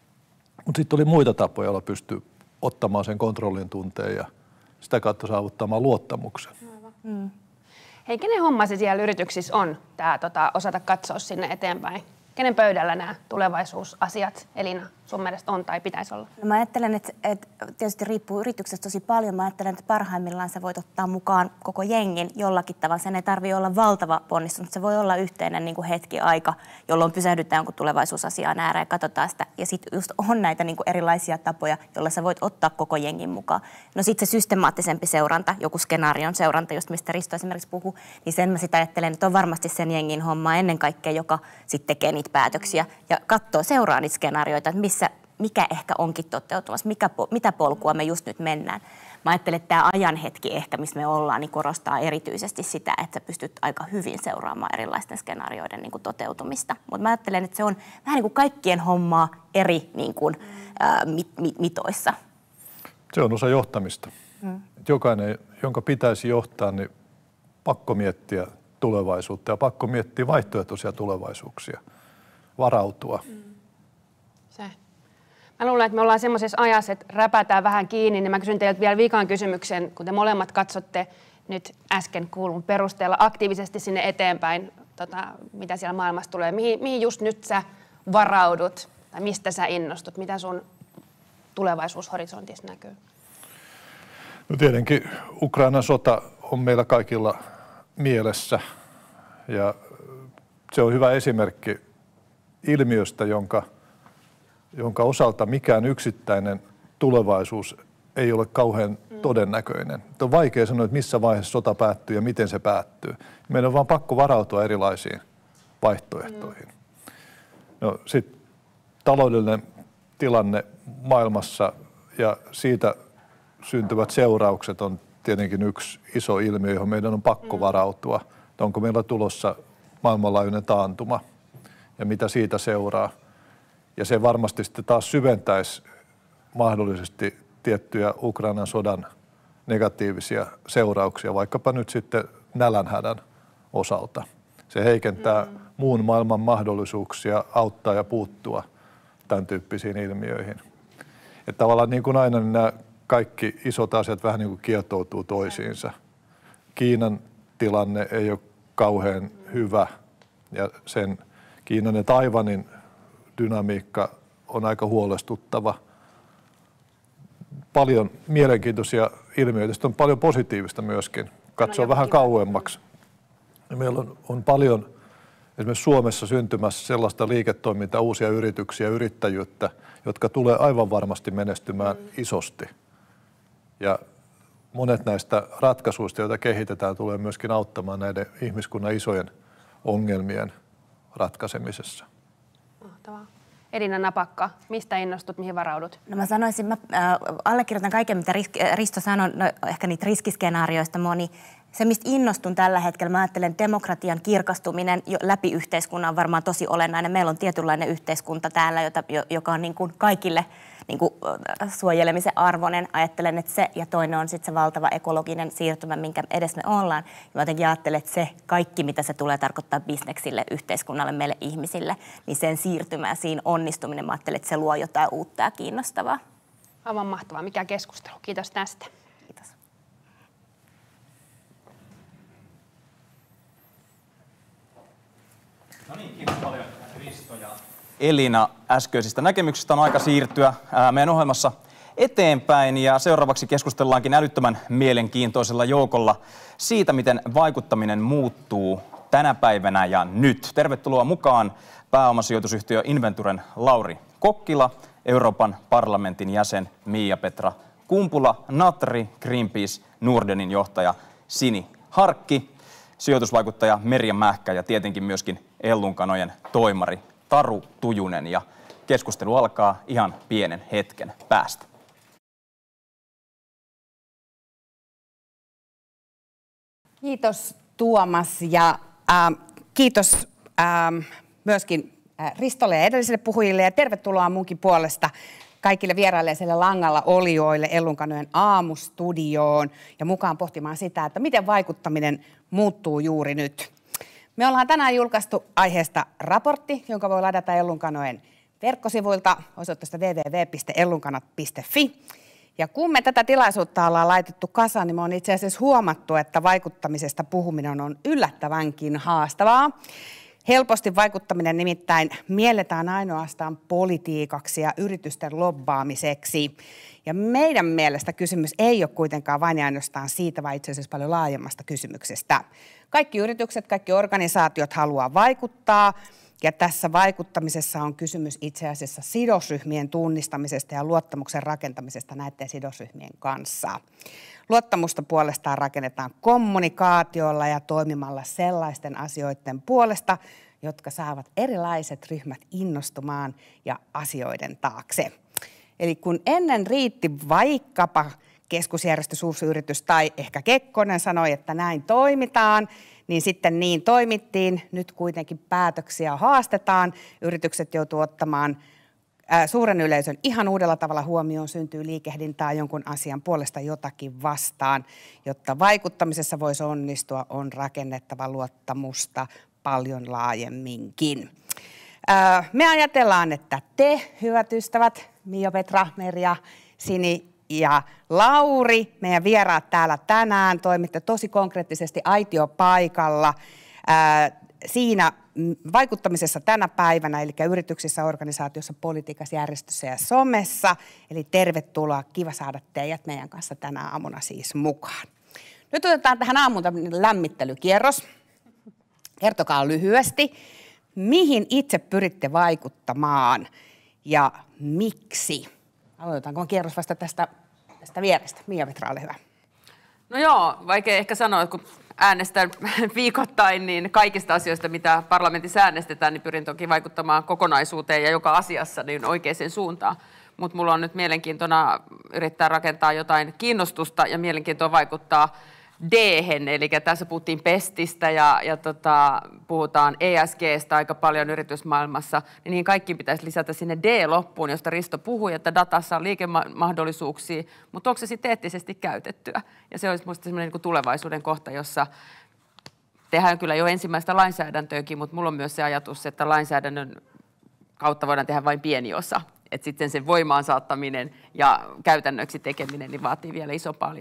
Mutta sitten oli muita tapoja, joilla pystyi ottamaan sen kontrollin tunteen ja sitä kautta saavuttamaan luottamuksen. Mm. Hei, kenen homma se siellä yrityksissä on, tämä tota, osata katsoa sinne eteenpäin? Kenen pöydällä nämä tulevaisuusasiat, Elina, sun mielestä on tai pitäisi olla? No mä ajattelen, että, että tietysti riippuu yrityksestä tosi paljon. Mä ajattelen, että parhaimmillaan sä voit ottaa mukaan koko jengin jollakin tavalla. Sen ei tarvitse olla valtava ponnistus, mutta se voi olla yhteinen niin kuin hetki aika, jolloin pysähdytään jonkun tulevaisuusasiaan ääreen ja katsotaan sitä. Ja sitten just on näitä niin kuin erilaisia tapoja, joilla sä voit ottaa koko jengin mukaan. No sitten se systemaattisempi seuranta, joku skenaarion seuranta, just mistä Risto esimerkiksi puhuu, niin sen mä sitä ajattelen, että on varmasti sen jengin homma ennen kaikkea, joka sitten tekee niitä päätöksiä ja katsoo, seuraa niitä skenaarioita, että missä, mikä ehkä onkin toteutumassa, mikä, mitä polkua me just nyt mennään. Mä ajattelen, että tämä ajanhetki ehkä, missä me ollaan, niin korostaa erityisesti sitä, että sä pystyt aika hyvin seuraamaan erilaisten skenaarioiden niin kuin toteutumista. Mutta mä ajattelen, että se on vähän niin kuin kaikkien hommaa eri niin kuin, ää, mit, mit, mitoissa. Se on osa johtamista. Hmm. Jokainen, jonka pitäisi johtaa, niin pakko miettiä tulevaisuutta ja pakko miettiä vaihtoehtoisia tulevaisuuksia, varautua. Mm. Se. Mä luulen, että me ollaan semmoisessa ajassa, että räpätään vähän kiinni, niin mä kysyn teiltä vielä viikan kysymyksen, kun te molemmat katsotte nyt äsken kuulun perusteella aktiivisesti sinne eteenpäin, tota, mitä siellä maailmassa tulee. Mihin, mihin just nyt sä varaudut tai mistä sä innostut, mitä sun tulevaisuushorisontissa näkyy? No tietenkin Ukrainan sota on meillä kaikilla mielessä ja se on hyvä esimerkki ilmiöstä, jonka, jonka osalta mikään yksittäinen tulevaisuus ei ole kauhean mm. todennäköinen. On vaikea sanoa, että missä vaiheessa sota päättyy ja miten se päättyy. Meidän on vaan pakko varautua erilaisiin vaihtoehtoihin. Mm. No, sitten taloudellinen tilanne maailmassa ja siitä syntyvät seuraukset on tietenkin yksi iso ilmiö, johon meidän on pakko varautua. Onko meillä tulossa maailmanlaajuinen taantuma ja mitä siitä seuraa. Ja se varmasti sitten taas syventäisi mahdollisesti tiettyjä Ukrainan sodan negatiivisia seurauksia, vaikkapa nyt sitten nälänhädän osalta. Se heikentää mm. muun maailman mahdollisuuksia auttaa ja puuttua tämän tyyppisiin ilmiöihin. Että tavallaan niin kuin aina niin nämä kaikki isot asiat vähän niin kuin kietoutuu toisiinsa. Kiinan tilanne ei ole kauhean hyvä ja sen Kiinan ja Taiwanin dynamiikka on aika huolestuttava. Paljon mielenkiintoisia ilmiöitä, sitten on paljon positiivista myöskin. katsoa no, vähän kauemmaksi. Ja meillä on, on paljon esimerkiksi Suomessa syntymässä sellaista liiketoimintaa, uusia yrityksiä, yrittäjyyttä, jotka tulee aivan varmasti menestymään mm. isosti. Ja monet näistä ratkaisuista, joita kehitetään, tulee myöskin auttamaan näiden ihmiskunnan isojen ongelmien ratkaisemisessa. Mahtavaa. Elina Napakka, mistä innostut, mihin varaudut? No mä sanoisin, mä äh, allekirjoitan kaiken, mitä Risto sanoi, no, ehkä niitä riskiskenaarioista moni. Se, mistä innostun tällä hetkellä, mä ajattelen demokratian kirkastuminen jo läpi yhteiskunnan on varmaan tosi olennainen. Meillä on tietynlainen yhteiskunta täällä, jota, joka on niin kuin kaikille niin kuin suojelemisen arvoinen. Ajattelen, että se ja toinen on sitten se valtava ekologinen siirtymä, minkä edes me ollaan. Ja mä jotenkin ajattelen, että se kaikki, mitä se tulee tarkoittaa bisneksille, yhteiskunnalle, meille ihmisille, niin sen siirtymä ja siinä onnistuminen, mä ajattelen, että se luo jotain uutta ja kiinnostavaa. Aivan mahtavaa. Mikä keskustelu. Kiitos tästä. Kiitos. No niin, kiitos paljon Risto ja Elina äskeisistä näkemyksistä. On aika siirtyä meidän ohjelmassa eteenpäin ja seuraavaksi keskustellaankin älyttömän mielenkiintoisella joukolla siitä, miten vaikuttaminen muuttuu tänä päivänä ja nyt. Tervetuloa mukaan pääomasijoitusyhtiö Inventuren Lauri Kokkila, Euroopan parlamentin jäsen Miia-Petra Kumpula, Natri, Greenpeace, Nordenin johtaja Sini Harkki, sijoitusvaikuttaja Merja Mähkä ja tietenkin myöskin Ellunkanojen toimari Taru Tujunen. Ja keskustelu alkaa ihan pienen hetken päästä. Kiitos Tuomas ja äh, kiitos äh, myöskin äh, Ristolle ja edellisille puhujille ja tervetuloa munkin puolesta kaikille vieraille siellä langalla olijoille Ellunkanojen aamustudioon ja mukaan pohtimaan sitä, että miten vaikuttaminen muuttuu juuri nyt. Me ollaan tänään julkaistu aiheesta raportti, jonka voi ladata Ellunkanojen verkkosivuilta osoitteesta double-u double-u double-u piste ellunkanat piste fi. Ja kun me tätä tilaisuutta ollaan laitettu kasaan, niin me on itse asiassa huomattu, että vaikuttamisesta puhuminen on yllättävänkin haastavaa. Helposti vaikuttaminen nimittäin mielletään ainoastaan politiikaksi ja yritysten lobbaamiseksi. Ja meidän mielestä kysymys ei ole kuitenkaan vain ja ainoastaan siitä, vaan itse asiassa paljon laajemmasta kysymyksestä. Kaikki yritykset, kaikki organisaatiot haluaa vaikuttaa. Ja tässä vaikuttamisessa on kysymys itse asiassa sidosryhmien tunnistamisesta ja luottamuksen rakentamisesta näiden sidosryhmien kanssa. Luottamusta puolestaan rakennetaan kommunikaatiolla ja toimimalla sellaisten asioiden puolesta, jotka saavat erilaiset ryhmät innostumaan ja asioiden taakse. Eli kun ennen riitti vaikkapa keskusjärjestö, suuryritys tai ehkä Kekkonen sanoi, että näin toimitaan, niin sitten niin toimittiin. Nyt kuitenkin päätöksiä haastetaan. Yritykset joutuu ottamaan ää, suuren yleisön ihan uudella tavalla huomioon. Syntyy liikehdintää jonkun asian puolesta jotakin vastaan. Jotta vaikuttamisessa voisi onnistua, on rakennettava luottamusta paljon laajemminkin. Ää, me ajatellaan, että te, hyvät ystävät, Miia-Petra, Merja, Sini ja Lauri, meidän vieraat täällä tänään, toimitte tosi konkreettisesti aitiopaikalla ää, siinä vaikuttamisessa tänä päivänä, eli yrityksissä, organisaatiossa, politiikassa, järjestössä ja somessa. Eli tervetuloa, kiva saada teidät meidän kanssa tänä aamuna siis mukaan. Nyt otetaan tähän aamuun tämmöinen lämmittelykierros. Kertokaa lyhyesti, mihin itse pyritte vaikuttamaan ja miksi? Aloitetaanko kierros vasta tästä, tästä vierestä? Miia-Petra, ole hyvä. No joo, vaikea ehkä sanoa, että kun äänestän viikoittain, niin kaikista asioista, mitä parlamentissa äänestetään, niin pyrin toki vaikuttamaan kokonaisuuteen ja joka asiassa niin oikeaan suuntaan. Mutta mulla on nyt mielenkiintona yrittää rakentaa jotain kiinnostusta ja mielenkiintoa vaikuttaa D-hen, eli tässä puhuttiin pestistä ja, ja tota, puhutaan E S G:stä aika paljon yritysmaailmassa, niin niihin kaikkiin pitäisi lisätä sinne D-loppuun, josta Risto puhui, että datassa on liikemahdollisuuksia, mutta onko se sitten eettisesti käytettyä? Ja se olisi minusta sellainen niin tulevaisuuden kohta, jossa tehdään kyllä jo ensimmäistä lainsäädäntöäkin, mutta mulla on myös se ajatus, että lainsäädännön kautta voidaan tehdä vain pieni osa. Että sitten sen voimaan saattaminen ja käytännöksi tekeminen niin vaatii vielä iso paljon.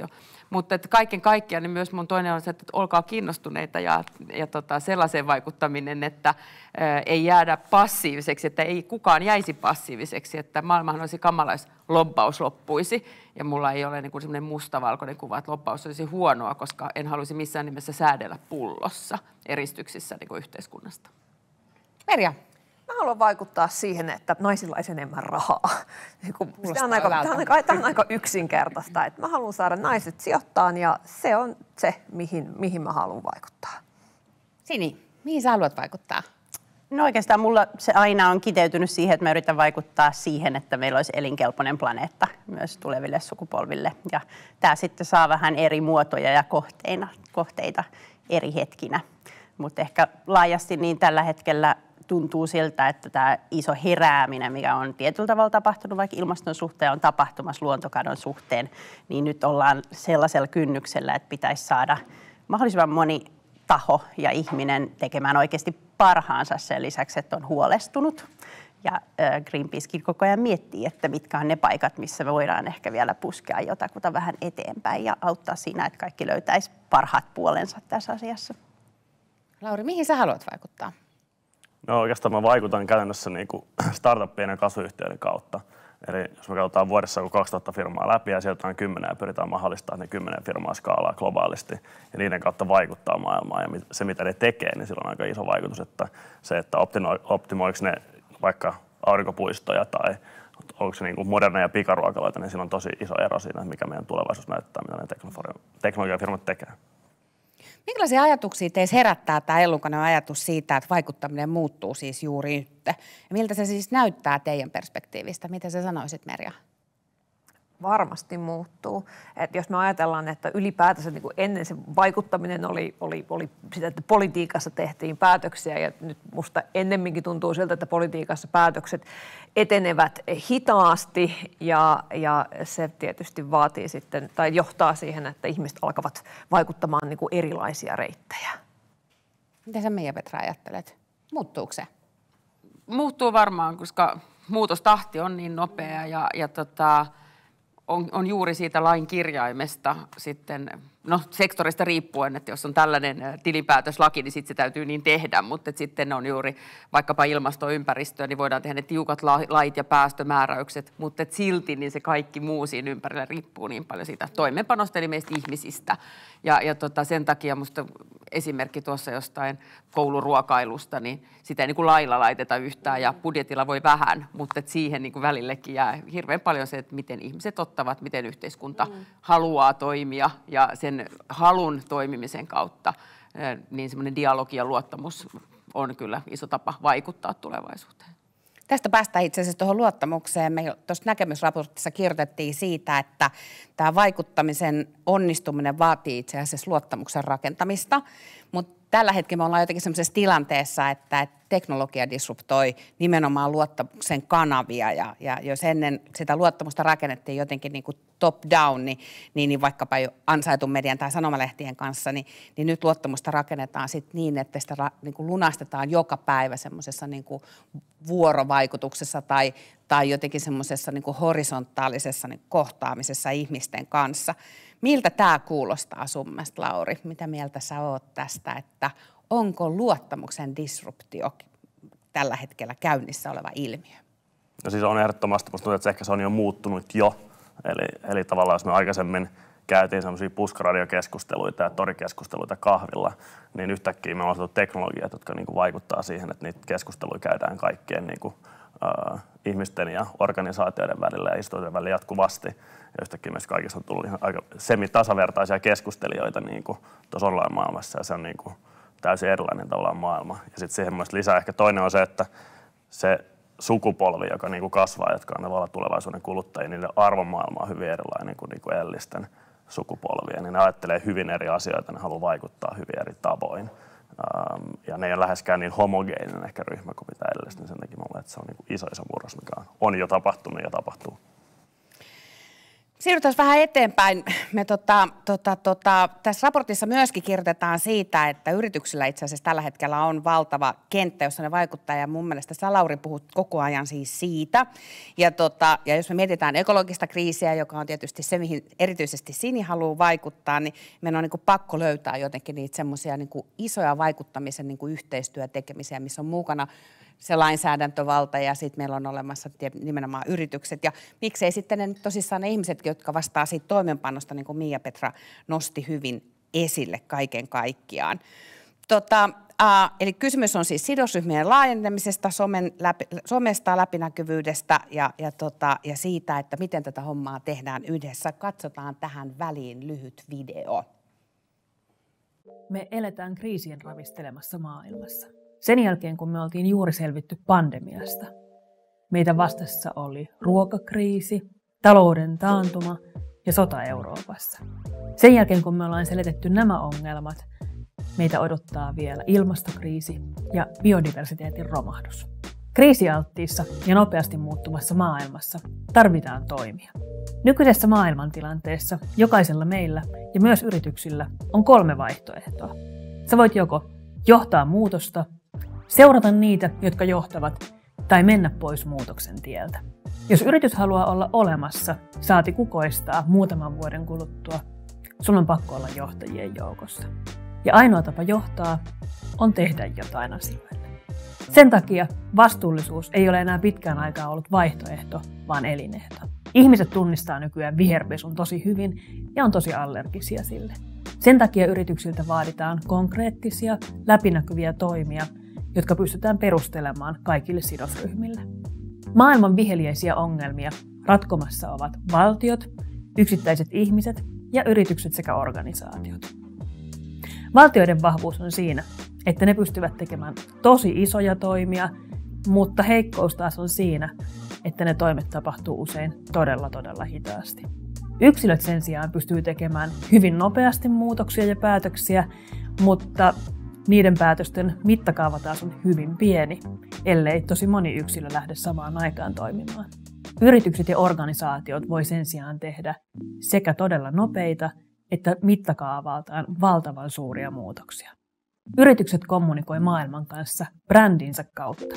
Mutta että kaiken kaikkiaan niin myös mun toinen on se, että olkaa kiinnostuneita ja, ja tota, sellaiseen vaikuttaminen, että ää, ei jäädä passiiviseksi, että ei kukaan jäisi passiiviseksi, että maailmahan olisi kamala, jos lobbaus loppuisi. Ja mulla ei ole niin kuin semmoinen mustavalkoinen kuva, että lobbaus olisi huonoa, koska en haluaisi missään nimessä säädellä pullossa eristyksissä niin kuin yhteiskunnasta. Merja. Mä haluan vaikuttaa siihen, että naisilla olisi enemmän rahaa. Tämä on, aika, tämä, on aika, tämä on aika yksinkertaista. Että mä haluan saada naiset sijoittaa ja se on se, mihin, mihin mä haluan vaikuttaa. Sini, mihin sä haluat vaikuttaa? No oikeastaan mulla se aina on kiteytynyt siihen, että mä yritän vaikuttaa siihen, että meillä olisi elinkelpoinen planeetta myös tuleville sukupolville. Ja tämä sitten saa vähän eri muotoja ja kohteina, kohteita eri hetkinä. Mutta ehkä laajasti niin tällä hetkellä tuntuu siltä, että tämä iso herääminen, mikä on tietyllä tavalla tapahtunut, vaikka ilmaston suhteen on tapahtumassa luontokadon suhteen, niin nyt ollaan sellaisella kynnyksellä, että pitäisi saada mahdollisimman moni taho ja ihminen tekemään oikeasti parhaansa sen lisäksi, että on huolestunut. Ja Greenpeacekin koko ajan miettii, että mitkä on ne paikat, missä me voidaan ehkä vielä puskea jotakuta vähän eteenpäin ja auttaa siinä, että kaikki löytäisi parhaat puolensa tässä asiassa. Lauri, mihin sä haluat vaikuttaa? No oikeastaan mä vaikutan käytännössä niin kuin startuppien ja kasvuyhtiöiden kautta. Eli jos me katsotaan vuodessa joku kaksituhatta firmaa läpi ja sieltä on kymmenen ja pyritään mahdollistamaan ne kymmenen firmaa skaalaa globaalisti ja niiden kautta vaikuttaa maailmaan ja se mitä ne tekee, niin sillä on aika iso vaikutus, että se, että optimoiko ne vaikka aurinkopuistoja tai onko se niin kuin moderneja pikaruokaloita, niin sillä on tosi iso ero siinä, mikä meidän tulevaisuus näyttää, mitä ne teknologiafirmat tekee. Minkälaisia ajatuksia teissä herättää tämä Ellunkanon ajatus siitä, että vaikuttaminen muuttuu siis juuri nyt? Ja miltä se siis näyttää teidän perspektiivistä? Mitä sä sanoisit, Merja? Varmasti muuttuu. Et jos me ajatellaan, että ylipäätänsä niin kuin ennen se vaikuttaminen oli, oli, oli sitä, että politiikassa tehtiin päätöksiä ja nyt musta ennemminkin tuntuu siltä, että politiikassa päätökset etenevät hitaasti ja, ja se tietysti vaatii sitten tai johtaa siihen, että ihmiset alkavat vaikuttamaan niin kuin erilaisia reittejä. Mitä sä Meija Petra ajattelet? Muuttuuko se? Muuttuu varmaan, koska muutostahti on niin nopea ja, ja tota, On, on juuri siitä lain kirjaimesta sitten, no sektorista riippuen, että jos on tällainen tilinpäätöslaki, niin sitten se täytyy niin tehdä, mutta sitten on juuri vaikkapa ilmastoympäristöä, niin voidaan tehdä ne tiukat lait ja päästömääräykset, mutta silti niin se kaikki muu siinä ympärillä riippuu niin paljon siitä toimeenpanosta, eli meistä ihmisistä. Ja, ja tota, sen takia musta esimerkki tuossa jostain kouluruokailusta, niin sitä ei niin kuin lailla laiteta yhtään ja budjetilla voi vähän, mutta siihen niin kuin välillekin jää hirveän paljon se, että miten ihmiset ottavat, miten yhteiskunta mm. haluaa toimia ja sen halun toimimisen kautta niin semmoinen dialogi ja luottamus on kyllä iso tapa vaikuttaa tulevaisuuteen. Tästä päästään itse asiassa tuohon luottamukseen. Me tuossa näkemysraportissa kirjoitettiin siitä, että tämä vaikuttamisen onnistuminen vaatii itse asiassa luottamuksen rakentamista, mutta tällä hetkellä me ollaan jotenkin sellaisessa tilanteessa, että teknologia disruptoi nimenomaan luottamuksen kanavia ja, ja jos ennen sitä luottamusta rakennettiin jotenkin niin kuin top down, niin, niin, niin vaikkapa jo ansaitun median tai sanomalehtien kanssa, niin, niin nyt luottamusta rakennetaan sit niin, että sitä ra, niin kuin lunastetaan joka päivä semmoisessa niin kuin vuorovaikutuksessa tai, tai jotenkin semmoisessa niin kuin horisontaalisessa niin kohtaamisessa ihmisten kanssa. Miltä tämä kuulostaa sun mielestä, Lauri? Mitä mieltä sä oot tästä, että onko luottamuksen disruptio tällä hetkellä käynnissä oleva ilmiö? No siis on ehdottomasti, musta tuntuu, että ehkä se on jo muuttunut jo. Eli, eli tavallaan jos me aikaisemmin käytiin semmoisia puskaradiokeskusteluita ja torikeskusteluita kahvilla, niin yhtäkkiä me on osaatu teknologiat, jotka niinku vaikuttaa siihen, että niitä keskusteluja käydään kaikkien niinku, äh, ihmisten ja organisaatioiden välillä ja instituutioiden välillä jatkuvasti. Ja yhtäkkiä meistä kaikista on tullut ihan aika semi-tasavertaisia keskustelijoita niinku tuossa online-maailmassa ja se on niinku täysin erilainen tavallaan maailma. Ja sitten siihen mielestäni lisää ehkä toinen on se, että se sukupolvi, joka niinku kasvaa, jotka on tavallaan tulevaisuuden kuluttajia, niin arvomaailma on hyvin erilainen kuin niinku edellisten sukupolvien. Niin ne ajattelee hyvin eri asioita, ne haluaa vaikuttaa hyvin eri tavoin. Ähm, ja ne ei ole läheskään niin homogeeninen ehkä ryhmä kuin mitä edellistä, niin sen takia mä luulen, että se on niinku iso iso murros, mikä on, on jo tapahtunut ja tapahtuu. Siirrytään vähän eteenpäin. Me tota, tota, tota, tässä raportissa myöskin kirjoitetaan siitä, että yrityksillä itse asiassa tällä hetkellä on valtava kenttä, jossa ne vaikuttaa. Ja mun mielestä sä, Lauri, puhut koko ajan siis siitä. Ja, tota, ja jos me mietitään ekologista kriisiä, joka on tietysti se, mihin erityisesti Sini haluaa vaikuttaa, niin meidän on niin kuin pakko löytää jotenkin niitä semmoisia niin kuin isoja vaikuttamisen niin kuin yhteistyötekemisiä, missä on mukana se lainsäädäntövalta ja sitten meillä on olemassa nimenomaan yritykset. Ja miksei sitten ne tosissaan ne ihmiset, jotka vastaa siitä toimenpanosta, niin kuin Miia-Petra nosti hyvin esille kaiken kaikkiaan. Tota, äh, eli kysymys on siis sidosryhmien laajentamisesta, somen läpi, somesta, läpinäkyvyydestä ja, ja, tota, ja siitä, että miten tätä hommaa tehdään yhdessä. Katsotaan tähän väliin lyhyt video. Me eletään kriisien ravistelemassa maailmassa. Sen jälkeen, kun me oltiin juuri selvitty pandemiasta, meitä vastassa oli ruokakriisi, talouden taantuma ja sota Euroopassa. Sen jälkeen, kun me ollaan selitetty nämä ongelmat, meitä odottaa vielä ilmastokriisi ja biodiversiteetin romahdus. Kriisialttiissa ja nopeasti muuttuvassa maailmassa tarvitaan toimia. Nykyisessä maailmantilanteessa jokaisella meillä ja myös yrityksillä on kolme vaihtoehtoa. Sä voit joko johtaa muutosta, seurata niitä, jotka johtavat, tai mennä pois muutoksen tieltä. Jos yritys haluaa olla olemassa, saati kukoistaa muutaman vuoden kuluttua, sun on pakko olla johtajien joukossa. Ja ainoa tapa johtaa on tehdä jotain asioille. Sen takia vastuullisuus ei ole enää pitkään aikaa ollut vaihtoehto, vaan elinehto. Ihmiset tunnistaa nykyään viherpesun tosi hyvin ja on tosi allergisia sille. Sen takia yrityksiltä vaaditaan konkreettisia, läpinäkyviä toimia, jotka pystytään perustelemaan kaikille sidosryhmille. Maailman viheliäisiä ongelmia ratkomassa ovat valtiot, yksittäiset ihmiset ja yritykset sekä organisaatiot. Valtioiden vahvuus on siinä, että ne pystyvät tekemään tosi isoja toimia, mutta heikkous taas on siinä, että ne toimet tapahtuu usein todella todella hitaasti. Yksilöt sen sijaan pystyy tekemään hyvin nopeasti muutoksia ja päätöksiä, mutta niiden päätösten mittakaava taas on hyvin pieni, ellei tosi moni yksilö lähde samaan aikaan toimimaan. Yritykset ja organisaatiot voi sen sijaan tehdä sekä todella nopeita että mittakaavaltaan valtavan suuria muutoksia. Yritykset kommunikoi maailman kanssa brändinsä kautta.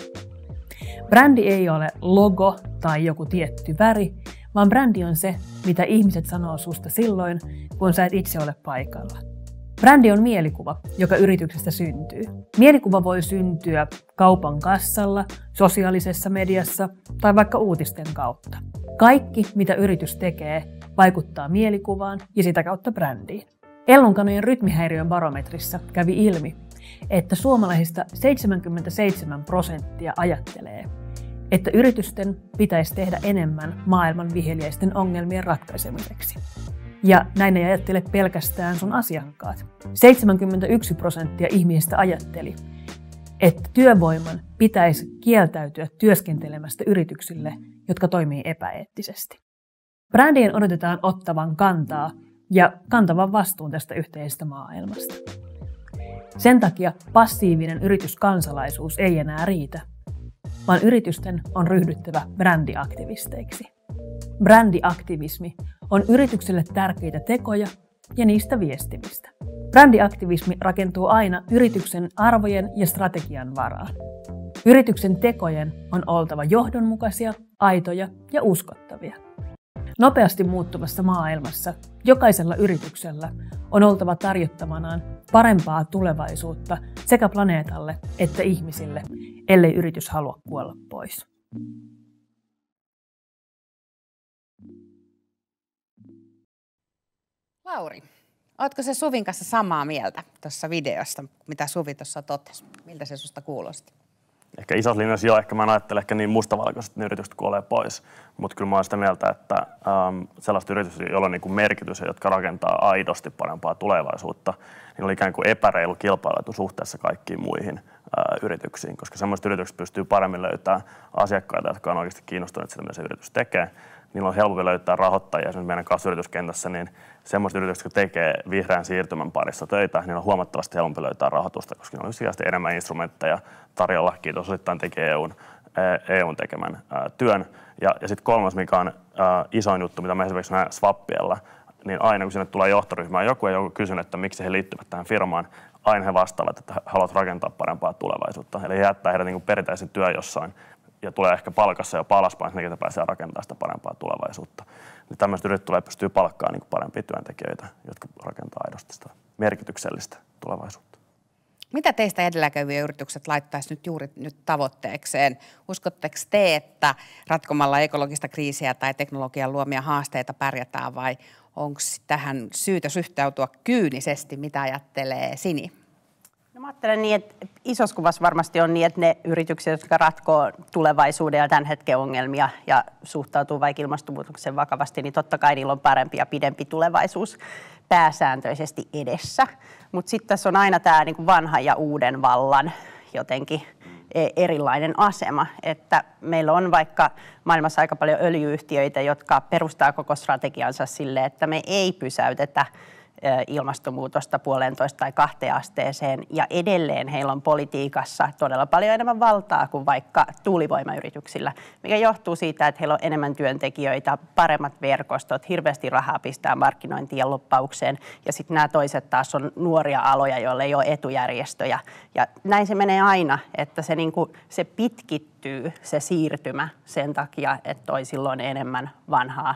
Brändi ei ole logo tai joku tietty väri, vaan brändi on se, mitä ihmiset sanoo susta silloin, kun sä et itse ole paikalla. Brändi on mielikuva, joka yrityksestä syntyy. Mielikuva voi syntyä kaupan kassalla, sosiaalisessa mediassa tai vaikka uutisten kautta. Kaikki, mitä yritys tekee, vaikuttaa mielikuvaan ja sitä kautta brändiin. Ellunkanojen rytmihäiriön barometrissa kävi ilmi, että suomalaisista seitsemänkymmentäseitsemän prosenttia ajattelee, että yritysten pitäisi tehdä enemmän maailman viheliäisten ongelmien ratkaisemiseksi. Ja näin ei ajattele pelkästään sun asiakkaat. seitsemänkymmentäyksi prosenttia ihmisistä ajatteli, että työvoiman pitäisi kieltäytyä työskentelemästä yrityksille, jotka toimii epäeettisesti. Brändien odotetaan ottavan kantaa ja kantavan vastuun tästä yhteisestä maailmasta. Sen takia passiivinen yrityskansalaisuus ei enää riitä, vaan yritysten on ryhdyttävä brändiaktivisteiksi. Brändiaktivismi on yritykselle tärkeitä tekoja ja niistä viestimistä. Brändiaktivismi rakentuu aina yrityksen arvojen ja strategian varaan. Yrityksen tekojen on oltava johdonmukaisia, aitoja ja uskottavia. Nopeasti muuttuvassa maailmassa jokaisella yrityksellä on oltava tarjottavanaan parempaa tulevaisuutta sekä planeetalle että ihmisille, ellei yritys halua kuolla pois. Lauri, ootko se Suvin kanssa samaa mieltä tuossa videosta, mitä Suvi tuossa totesi? Miltä se susta kuulosti? Ehkä isossa linjassa joo, ehkä mä en ajattele ehkä niin mustavalkoisesti, että ne yritykset kuolee pois. Mutta kyllä mä oon sitä mieltä, että ähm, sellaiset yritykset, joilla on niin kuin merkitys ja jotka rakentaa aidosti parempaa tulevaisuutta, niin on ikään kuin epäreilu kilpailuetu suhteessa kaikkiin muihin äh, yrityksiin. Koska sellaiset yritykset pystyy paremmin löytämään asiakkaita, jotka on oikeasti kiinnostuneet sitä, mitä se yritys tekee. Niillä on helpompi löytää rahoittajia esimerkiksi meidän kasvuyrityskentässä, niin sellaiset yritykset, jotka tekee vihreän siirtymän parissa töitä, niin on huomattavasti helpompi löytää rahoitusta, koska niillä on yksinkertaisesti enemmän instrumentteja tarjolla, kiitos osittain tekee E U:n E U:n tekemän ää, työn. Ja, ja sitten kolmas, mikä on ää, isoin juttu, mitä me esimerkiksi näin Swappiella, niin aina kun sinne tulee johtoryhmään joku ja joku kysynyt, että miksi he liittyvät tähän firmaan, aina he vastaavat, että he haluavat rakentaa parempaa tulevaisuutta. Eli he jättää heidän niin perinteisen työn jossain ja tulee ehkä palkassa jo alaspäin, että he pääsee rakentamaan sitä parempaa tulevaisuutta. Niin tämmöiset yritykset tulee pystyä palkkaamaan niin parempia työntekijöitä, jotka rakentaa aidosti sitä merkityksellistä tulevaisuutta. Mitä teistä edelläkäyviä yritykset laittaisi nyt juuri nyt tavoitteekseen? Uskotteko te, että ratkomalla ekologista kriisiä tai teknologian luomia haasteita pärjätään vai onko tähän syytä suhtautua kyynisesti? Mitä ajattelee Sini? No mä ajattelen niin, että isossa kuvassa varmasti on niin, että ne yritykset, jotka ratkoo tulevaisuuden ja tämän hetken ongelmia ja suhtautuu vaikka ilmastonmuutokseen vakavasti, niin totta kai niillä on parempi ja pidempi tulevaisuus pääsääntöisesti edessä. Mutta sitten tässä on aina tämä niinku vanha ja uuden vallan jotenkin erilainen asema, että meillä on vaikka maailmassa aika paljon öljyyhtiöitä, jotka perustaa koko strategiansa sille, että me ei pysäytetä ilmastonmuutosta puolentoista tai kahteen asteeseen, ja edelleen heillä on politiikassa todella paljon enemmän valtaa kuin vaikka tuulivoimayrityksillä, mikä johtuu siitä, että heillä on enemmän työntekijöitä, paremmat verkostot, hirveästi rahaa pistää markkinointiin ja loppaukseen, ja sitten nämä toiset taas on nuoria aloja, joille ei ole etujärjestöjä, ja näin se menee aina, että se, niinku, se pitkittyy se siirtymä sen takia, että toisilla on enemmän vanhaa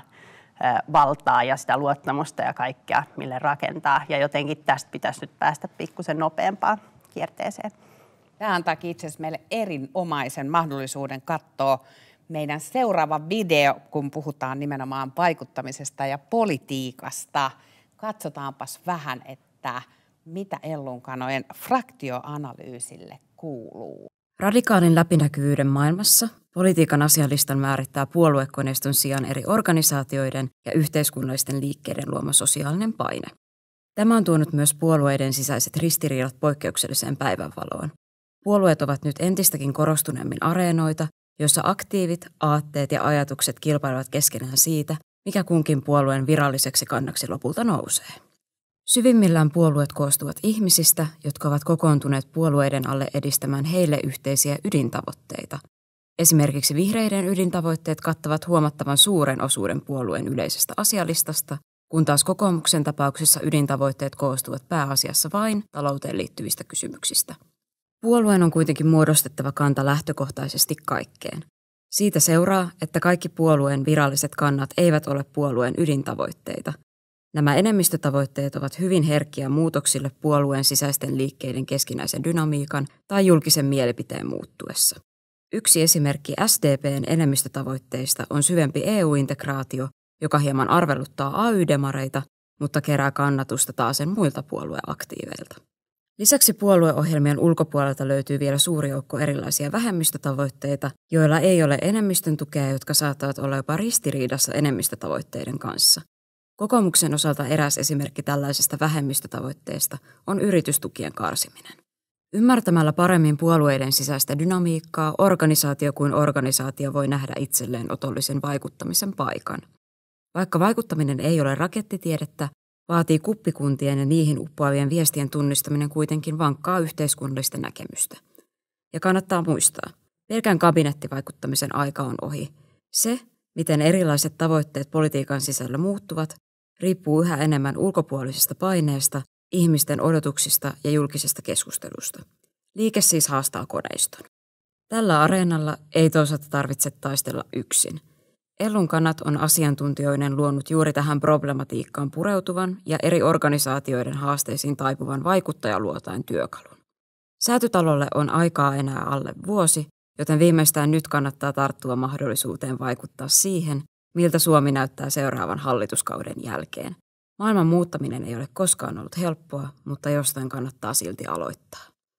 valtaa ja sitä luottamusta ja kaikkea, mille rakentaa. Ja jotenkin tästä pitäisi nyt päästä pikkusen nopeampaan kierteeseen. Tämä antaakin itse asiassa meille erinomaisen mahdollisuuden katsoa meidän seuraava video, kun puhutaan nimenomaan vaikuttamisesta ja politiikasta. Katsotaanpas vähän, että mitä Ellunkanojen fraktioanalyysille kuuluu. Radikaalin läpinäkyvyyden maailmassa politiikan asialistan määrittää puoluekoneiston sijaan eri organisaatioiden ja yhteiskunnallisten liikkeiden luoma sosiaalinen paine. Tämä on tuonut myös puolueiden sisäiset ristiriidat poikkeukselliseen päivänvaloon. Puolueet ovat nyt entistäkin korostuneemmin areenoita, joissa aktiivit, aatteet ja ajatukset kilpailevat keskenään siitä, mikä kunkin puolueen viralliseksi kannaksi lopulta nousee. Syvimmillään puolueet koostuvat ihmisistä, jotka ovat kokoontuneet puolueiden alle edistämään heille yhteisiä ydintavoitteita. Esimerkiksi vihreiden ydintavoitteet kattavat huomattavan suuren osuuden puolueen yleisestä asialistasta, kun taas kokoomuksen tapauksessa ydintavoitteet koostuvat pääasiassa vain talouteen liittyvistä kysymyksistä. Puolueen on kuitenkin muodostettava kanta lähtökohtaisesti kaikkeen. Siitä seuraa, että kaikki puolueen viralliset kannat eivät ole puolueen ydintavoitteita. Nämä enemmistötavoitteet ovat hyvin herkkiä muutoksille puolueen sisäisten liikkeiden keskinäisen dynamiikan tai julkisen mielipiteen muuttuessa. Yksi esimerkki S D P:n enemmistötavoitteista on syvempi E U-integraatio, joka hieman arveluttaa A Y-demareita, mutta kerää kannatusta taasen muilta puolueaktiiveilta. Lisäksi puolueohjelmien ulkopuolelta löytyy vielä suuri joukko erilaisia vähemmistötavoitteita, joilla ei ole enemmistön tukea, jotka saattavat olla jopa ristiriidassa enemmistötavoitteiden kanssa. Kokoomuksen osalta eräs esimerkki tällaisesta vähemmistötavoitteesta on yritystukien karsiminen. Ymmärtämällä paremmin puolueiden sisäistä dynamiikkaa, organisaatio kuin organisaatio voi nähdä itselleen otollisen vaikuttamisen paikan. Vaikka vaikuttaminen ei ole rakettitiedettä, vaatii kuppikuntien ja niihin uppoavien viestien tunnistaminen kuitenkin vankkaa yhteiskunnallista näkemystä. Ja kannattaa muistaa, pelkän kabinettivaikuttamisen aika on ohi. Se, miten erilaiset tavoitteet politiikan sisällä muuttuvat, riippuu yhä enemmän ulkopuolisesta paineesta, ihmisten odotuksista ja julkisesta keskustelusta. Liike siis haastaa koneiston. Tällä areenalla ei toisaalta tarvitse taistella yksin. Ellunkanat on asiantuntijoiden luonut juuri tähän problematiikkaan pureutuvan ja eri organisaatioiden haasteisiin taipuvan vaikuttajaluotain työkalun. Säätytalolle on aikaa enää alle vuosi, joten viimeistään nyt kannattaa tarttua mahdollisuuteen vaikuttaa siihen, miltä Suomi näyttää seuraavan hallituskauden jälkeen. Maailman muuttaminen ei ole koskaan ollut helppoa, mutta jostain kannattaa silti aloittaa.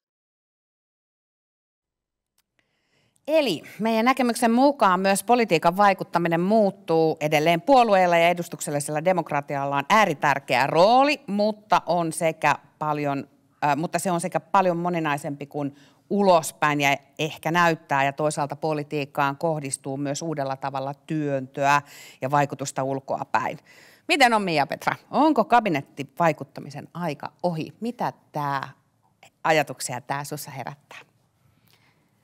Eli meidän näkemyksen mukaan myös politiikan vaikuttaminen muuttuu edelleen. Puolueilla ja edustuksellisella demokratialla on ääritärkeä rooli, mutta, on sekä paljon, äh, mutta se on sekä paljon moninaisempi kuin ulospäin ja ehkä näyttää, ja toisaalta politiikkaan kohdistuu myös uudella tavalla työntöä ja vaikutusta ulkoapäin. Miten on, Miia-Petra? Onko kabinettivaikuttamisen aika ohi? Mitä tämä ajatuksia tämä sinussa herättää?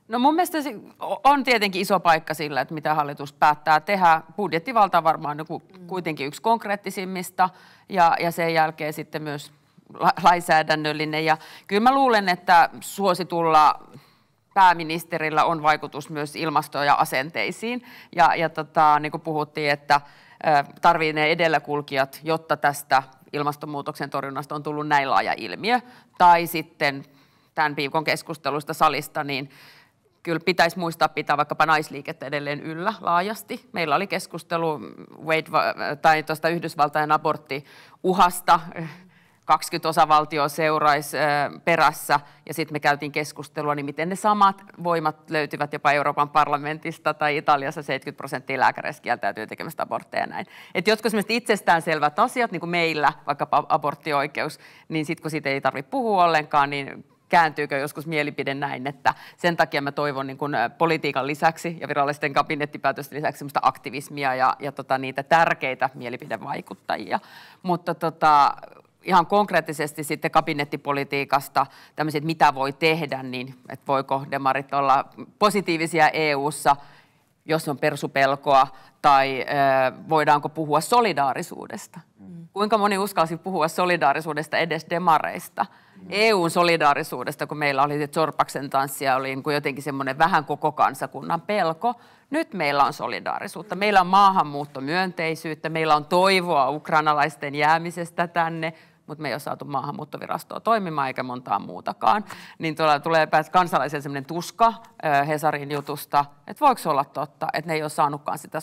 No mun mielestä on tietenkin iso paikka sillä, että mitä hallitus päättää tehdä. Budjettivalta on varmaan kuitenkin yksi konkreettisimmista ja, ja sen jälkeen sitten myös lainsäädännöllinen. Ja kyllä mä luulen, että suositulla pääministerillä on vaikutus myös ilmastoon ja asenteisiin. Ja, ja tota, niin kuin puhuttiin, että tarvii ne edelläkulkijat, jotta tästä ilmastonmuutoksen torjunnasta on tullut näin laaja ilmiö. Tai sitten tämän viikon keskustelusta salista, niin kyllä pitäisi muistaa pitää vaikkapa naisliikettä edelleen yllä laajasti. Meillä oli keskustelu Wade, tai tuosta Yhdysvaltain aborttiuhasta, kaksikymmentä osavaltioa seuraisi perässä, ja sitten me käytiin keskustelua, niin miten ne samat voimat löytyvät jopa Euroopan parlamentista, tai Italiassa seitsemänkymmentä prosenttia lääkäreistä kieltäytyy tekemästä abortteja näin. Että jotkut sellaiset itsestäänselvät asiat, niin kuin meillä, vaikkapa aborttioikeus, niin sitten kun siitä ei tarvitse puhua ollenkaan, niin kääntyykö joskus mielipide näin, että sen takia mä toivon niin kun politiikan lisäksi ja virallisten kabinettipäätösten lisäksi semmoista aktivismia ja, ja tota, niitä tärkeitä mielipidevaikuttajia. Mutta tota, ihan konkreettisesti sitten kabinettipolitiikasta tämmöiset, mitä voi tehdä, niin että voiko demarit olla positiivisia E U:ssa, jos on persupelkoa, tai äh, voidaanko puhua solidaarisuudesta. Mm. Kuinka moni uskalsi puhua solidaarisuudesta edes demareista? Mm. E U:n solidaarisuudesta, kun meillä oli Zorpaksen tanssia, oli niin kuin jotenkin semmoinen vähän koko kansakunnan pelko. Nyt meillä on solidaarisuutta. Meillä on maahanmuuttomyönteisyyttä, meillä on toivoa ukrainalaisten jäämisestä tänne, mutta me ei ole saatu maahanmuuttovirastoa toimimaan eikä montaa muutakaan. Niin tuolla tulee kansalaisen sellainen tuska Hesarin jutusta, että voiko se olla totta, että ne ei ole saanutkaan sitä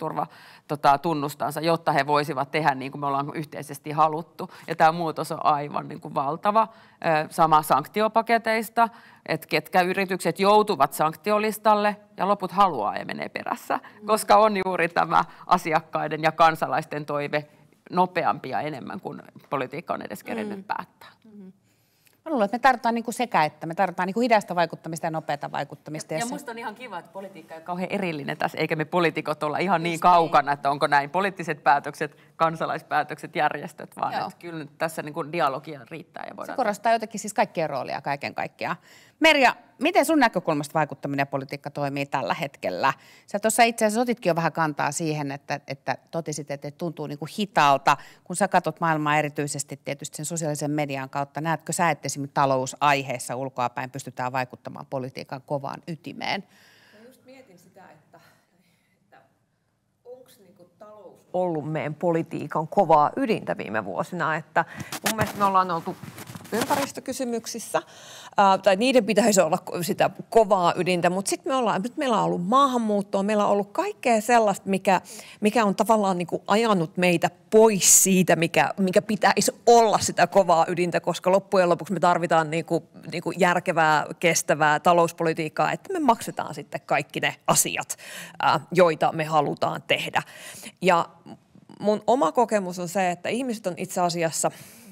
sosiaaliturvatunnustansa, jotta he voisivat tehdä niin kuin me ollaan yhteisesti haluttu. Ja tämä muutos on aivan niin kuin valtava. Sama sanktiopaketeista, että ketkä yritykset joutuvat sanktiolistalle ja loput haluaa ja menee perässä, koska on juuri tämä asiakkaiden ja kansalaisten toive nopeampi ja enemmän kuin politiikka on edes kerennyt mm. päättää. Mm-hmm. Mä luulen, että me tarvitaan niinku sekä että. Me tarvitaan niinku hidasta vaikuttamista ja nopeata vaikuttamista. Ja, ja musta on ihan kiva, että politiikka ei ole kauhean erillinen tässä, eikä me poliitikot olla ihan niin kaukana, että onko näin poliittiset päätökset, kansalaispäätökset, järjestöt, vaan Joo. että kyllä tässä niinku dialogia riittää. Ja voidaan... Se korostaa jotenkin siis kaikkien roolia kaiken kaikkiaan. Merja, miten sun näkökulmasta vaikuttaminen ja politiikka toimii tällä hetkellä? Sä tuossa itse asiassa otitkin jo vähän kantaa siihen, että, että totisit, että tuntuu niin kuin hitaalta. Kun sä katsot maailmaa erityisesti tietysti sen sosiaalisen median kautta, näetkö sä, että esimerkiksi talousaiheessa ulkoapäin pystytään vaikuttamaan politiikan kovaan ytimeen? Mä just mietin sitä, että, että onko niinku talous ollut meidän politiikan kovaa ydintä viime vuosina. Että mun mielestä me ollaan oltu ympäristökysymyksissä, ää, tai niiden pitäisi olla sitä kovaa ydintä, mutta sitten me ollaan, nyt meillä on ollut maahanmuuttoa, meillä on ollut kaikkea sellaista, mikä, mikä on tavallaan niin kuin ajanut meitä pois siitä, mikä, mikä pitäisi olla sitä kovaa ydintä, koska loppujen lopuksi me tarvitaan niin kuin, niin kuin järkevää, kestävää talouspolitiikkaa, että me maksetaan sitten kaikki ne asiat, ää, joita me halutaan tehdä. Ja mun oma kokemus on se, että ihmiset on itse asiassa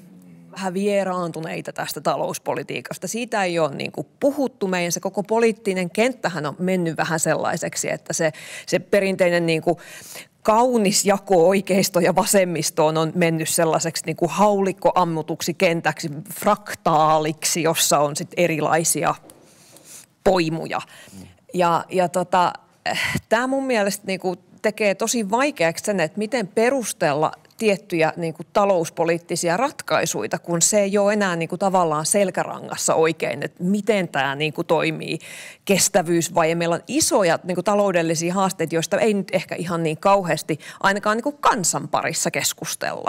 vähän vieraantuneita tästä talouspolitiikasta. Siitä ei ole niin kuin puhuttu. Meidän se koko poliittinen kenttähän on mennyt vähän sellaiseksi, että se, se perinteinen niin kuin kaunis jako oikeisto ja vasemmistoon on mennyt sellaiseksi niin kuin haulikkoammutuksi kentäksi, fraktaaliksi, jossa on sit erilaisia poimuja. Mm. Ja, ja tota, tämä mun mielestä niin kuin tekee tosi vaikeaksi sen, että miten perustella tiettyjä niin kuin talouspoliittisia ratkaisuja, kun se ei ole enää niin kuin tavallaan selkärangassa oikein, että miten tämä niin kuin toimii kestävyysvaje. Meillä on isoja niin kuin taloudellisia haasteita, joista ei nyt ehkä ihan niin kauheasti ainakaan niin kuin kansan parissa keskustella.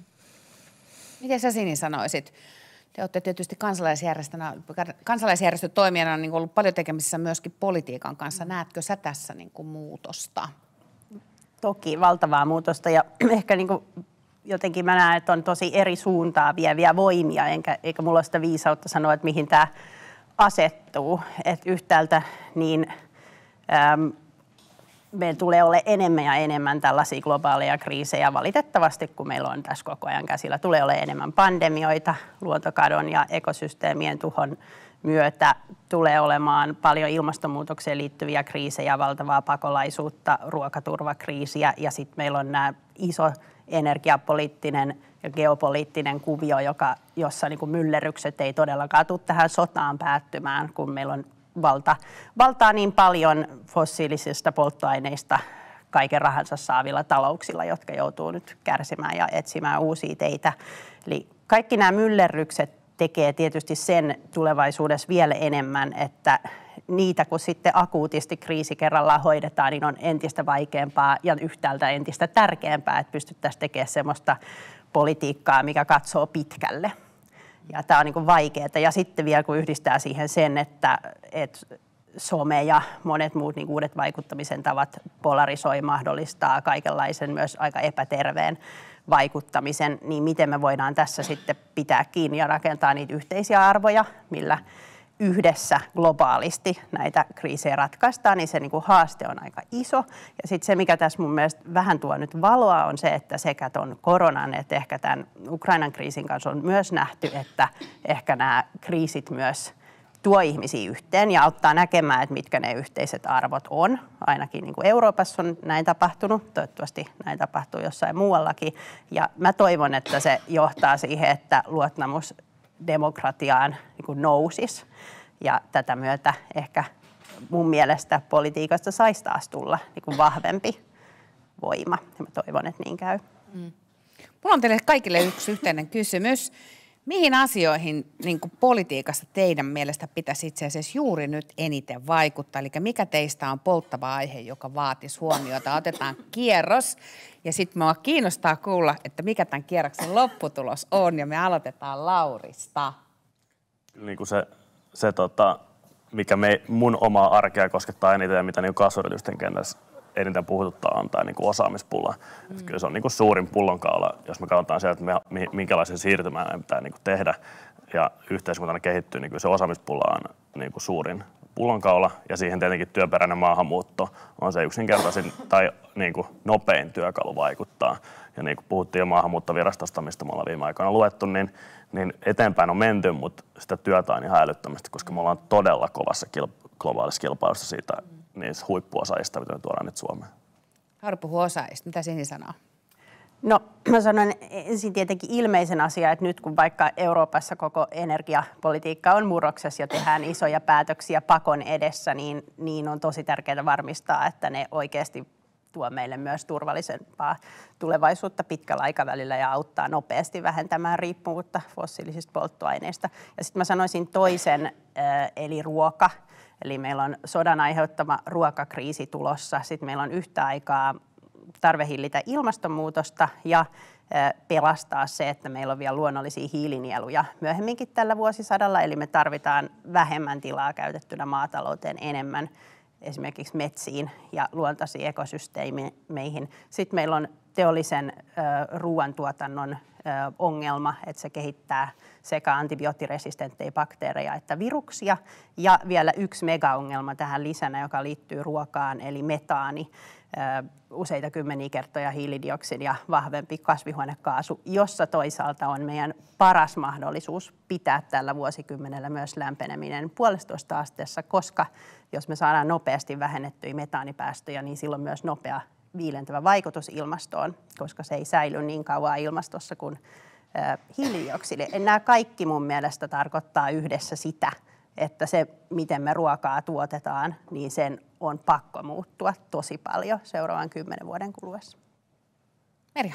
Miten sä Sini sanoisit? Te olette tietysti kansalaisjärjestötoimijana niin kuin ollut paljon tekemisissä myöskin politiikan kanssa. Näetkö sä tässä niin kuin muutosta? Toki valtavaa muutosta ja ehkä niin kuin jotenkin mä näen, että on tosi eri suuntaa vieviä voimia, enkä, eikä mulla ole sitä viisautta sanoa, että mihin tämä asettuu. Että yhtäältä niin äm, meillä tulee olla enemmän ja enemmän tällaisia globaaleja kriisejä valitettavasti, kun meillä on tässä koko ajan käsillä. Tulee olla enemmän pandemioita, luontokadon ja ekosysteemien tuhon myötä tulee olemaan paljon ilmastonmuutokseen liittyviä kriisejä, valtavaa pakolaisuutta, ruokaturvakriisiä ja sitten meillä on nämä iso energiapoliittinen ja geopoliittinen kuvio, joka, jossa niin kuin myllerrykset ei todellakaan tule tähän sotaan päättymään, kun meillä on valta, valtaa niin paljon fossiilisista polttoaineista kaiken rahansa saavilla talouksilla, jotka joutuu nyt kärsimään ja etsimään uusia teitä. Eli kaikki nämä myllerrykset tekee tietysti sen tulevaisuudessa vielä enemmän, että niitä kun sitten akuutisti kriisi kerrallaan hoidetaan, niin on entistä vaikeampaa ja yhtäältä entistä tärkeämpää, että pystyttäisiin tekemään sellaista politiikkaa, mikä katsoo pitkälle. Ja tämä on niin kuin vaikeaa. Ja sitten vielä kun yhdistää siihen sen, että, että some ja monet muut niin uudet vaikuttamisen tavat polarisoi, mahdollistaa kaikenlaisen myös aika epäterveen vaikuttamisen, niin miten me voidaan tässä sitten pitää kiinni ja rakentaa niitä yhteisiä arvoja, millä yhdessä globaalisti näitä kriisejä ratkaistaan, niin se niin kuin haaste on aika iso. Ja sitten se, mikä tässä mun mielestä vähän tuo nyt valoa, on se, että sekä tuon koronan että ehkä tämän Ukrainan kriisin kanssa on myös nähty, että ehkä nämä kriisit myös tuo ihmisiä yhteen ja auttaa näkemään, että mitkä ne yhteiset arvot on. Ainakin niin kuin Euroopassa on näin tapahtunut, toivottavasti näin tapahtuu jossain muuallakin. Ja mä toivon, että se johtaa siihen, että luottamus demokratiaan niin kuin nousisi. Ja tätä myötä ehkä mun mielestä politiikasta saisi taas tulla niin kuin vahvempi voima. Ja mä toivon, että niin käy. Mm. Mulla on teille kaikille yksi yhteinen kysymys. Mihin asioihin niin kuin politiikassa teidän mielestä pitäisi itse asiassa juuri nyt eniten vaikuttaa? Eli mikä teistä on polttava aihe, joka vaatisi huomiota? Otetaan kierros ja sitten minua kiinnostaa kuulla, että mikä tämän kierroksen lopputulos on. Ja me aloitetaan Laurista. Niin kuin se, se tota, mikä me, mun omaa arkea koskettaa eniten ja mitä niin kasvuyritysten kentässä eniten puhututtaa on tämä niin kuin osaamispulla. Mm. Kyllä se on niin kuin suurin pullonkaula, jos me katsotaan sieltä, että me, minkälaisen siirtymän meidän pitää niin kuin tehdä ja yhteiskuntana kehittyy, niin kyllä se osaamispulla on niin kuin suurin pullonkaula ja siihen tietenkin työperäinen maahanmuutto on se yksinkertaisin tai niin kuin nopein työkalu vaikuttaa. Ja niin kuin puhuttiin jo maahanmuuttovirastosta, mistä me ollaan viime aikoina luettu, niin, niin eteenpäin on menty, mutta sitä työtä on ihan älyttömästi, koska me ollaan todella kovassa kilp- globaalissa kilpailussa siitä, niistä huippuosaajista, mitä me tuodaan nyt Suomeen. Haru puhuu osaajista. Mitä Sini sanoo? No mä sanon ensin tietenkin ilmeisen asia, että nyt kun vaikka Euroopassa koko energiapolitiikka on murroksessa ja tehdään isoja päätöksiä pakon edessä, niin, niin on tosi tärkeää varmistaa, että ne oikeasti tuo meille myös turvallisempaa tulevaisuutta pitkällä aikavälillä ja auttaa nopeasti vähentämään riippuvuutta fossiilisista polttoaineista. Ja sitten mä sanoisin toisen, eli ruoka. Eli meillä on sodan aiheuttama ruokakriisi tulossa. Sitten meillä on yhtä aikaa tarve hillitä ilmastonmuutosta ja pelastaa se, että meillä on vielä luonnollisia hiilinieluja myöhemminkin tällä vuosisadalla. Eli me tarvitaan vähemmän tilaa käytettynä maatalouteen, enemmän esimerkiksi metsiin ja luontaisiin ekosysteemeihin. Sitten meillä on teollisen ruoantuotannon ongelma, että se kehittää sekä antibioottiresistenttejä bakteereja että viruksia. Ja vielä yksi megaongelma tähän lisänä, joka liittyy ruokaan, eli metaani, useita kymmeniä kertoja hiilidioksidia vahvempi kasvihuonekaasu, jossa toisaalta on meidän paras mahdollisuus pitää tällä vuosikymmenellä myös lämpeneminen puolestoista asteessa, koska jos me saadaan nopeasti vähennettyä metaanipäästöjä, niin silloin myös nopea viilentävä vaikutus ilmastoon, koska se ei säily niin kauan ilmastossa kuin hiilidioksidi. Nämä kaikki mun mielestä tarkoittaa yhdessä sitä, että se, miten me ruokaa tuotetaan, niin sen on pakko muuttua tosi paljon seuraavan kymmenen vuoden kuluessa. Merja.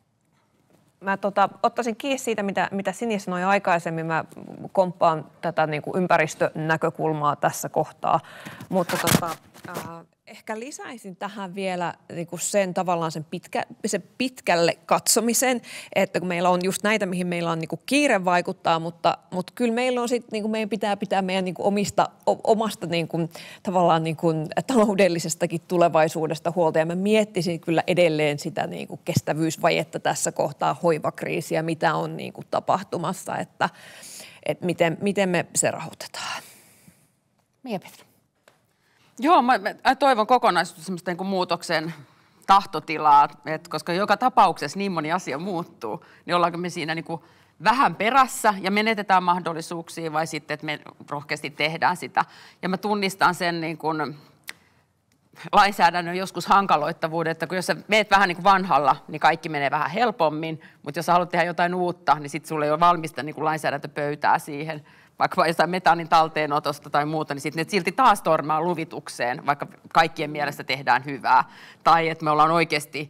Mä tota, ottaisin kiinni siitä, mitä, mitä Sini sanoi aikaisemmin. Mä komppaan tätä niin kuin ympäristönäkökulmaa tässä kohtaa, mutta tota, äh, ehkä lisäisin tähän vielä niin kuin sen tavallaan sen, pitkä, sen pitkälle katsomisen, että kun meillä on just näitä, mihin meillä on niin kuin kiire vaikuttaa, mutta, mutta kyllä meillä on sit, niin kuin meidän pitää pitää meidän niin kuin omista, omasta niin kuin, tavallaan niin kuin taloudellisestakin tulevaisuudesta huolta. Ja mä miettisin kyllä edelleen sitä niin kuin kestävyysvajetta tässä kohtaa, hoivakriisiä, mitä on niin kuin tapahtumassa, että, että miten, miten me se rahoitetaan. Mia-Petra. Joo, mä, mä toivon kokonaisuudessaan semmoista niin kuin muutoksen tahtotilaa, että koska joka tapauksessa niin moni asia muuttuu, niin ollaanko me siinä niin kuin vähän perässä ja menetetään mahdollisuuksia vai sitten, että me rohkeasti tehdään sitä. Ja mä tunnistan sen niin kuin lainsäädännön joskus hankaloittavuuden, että kun jos sä meet vähän niin kuin vanhalla, niin kaikki menee vähän helpommin, mutta jos sä haluat tehdä jotain uutta, niin sitten sulla ei ole valmista niin kuin lainsäädäntöpöytää siihen. vaikka jostain metaanin talteenotosta tai muuta, niin sitten ne silti taas tormaa luvitukseen, vaikka kaikkien mielestä tehdään hyvää. Tai että me ollaan oikeasti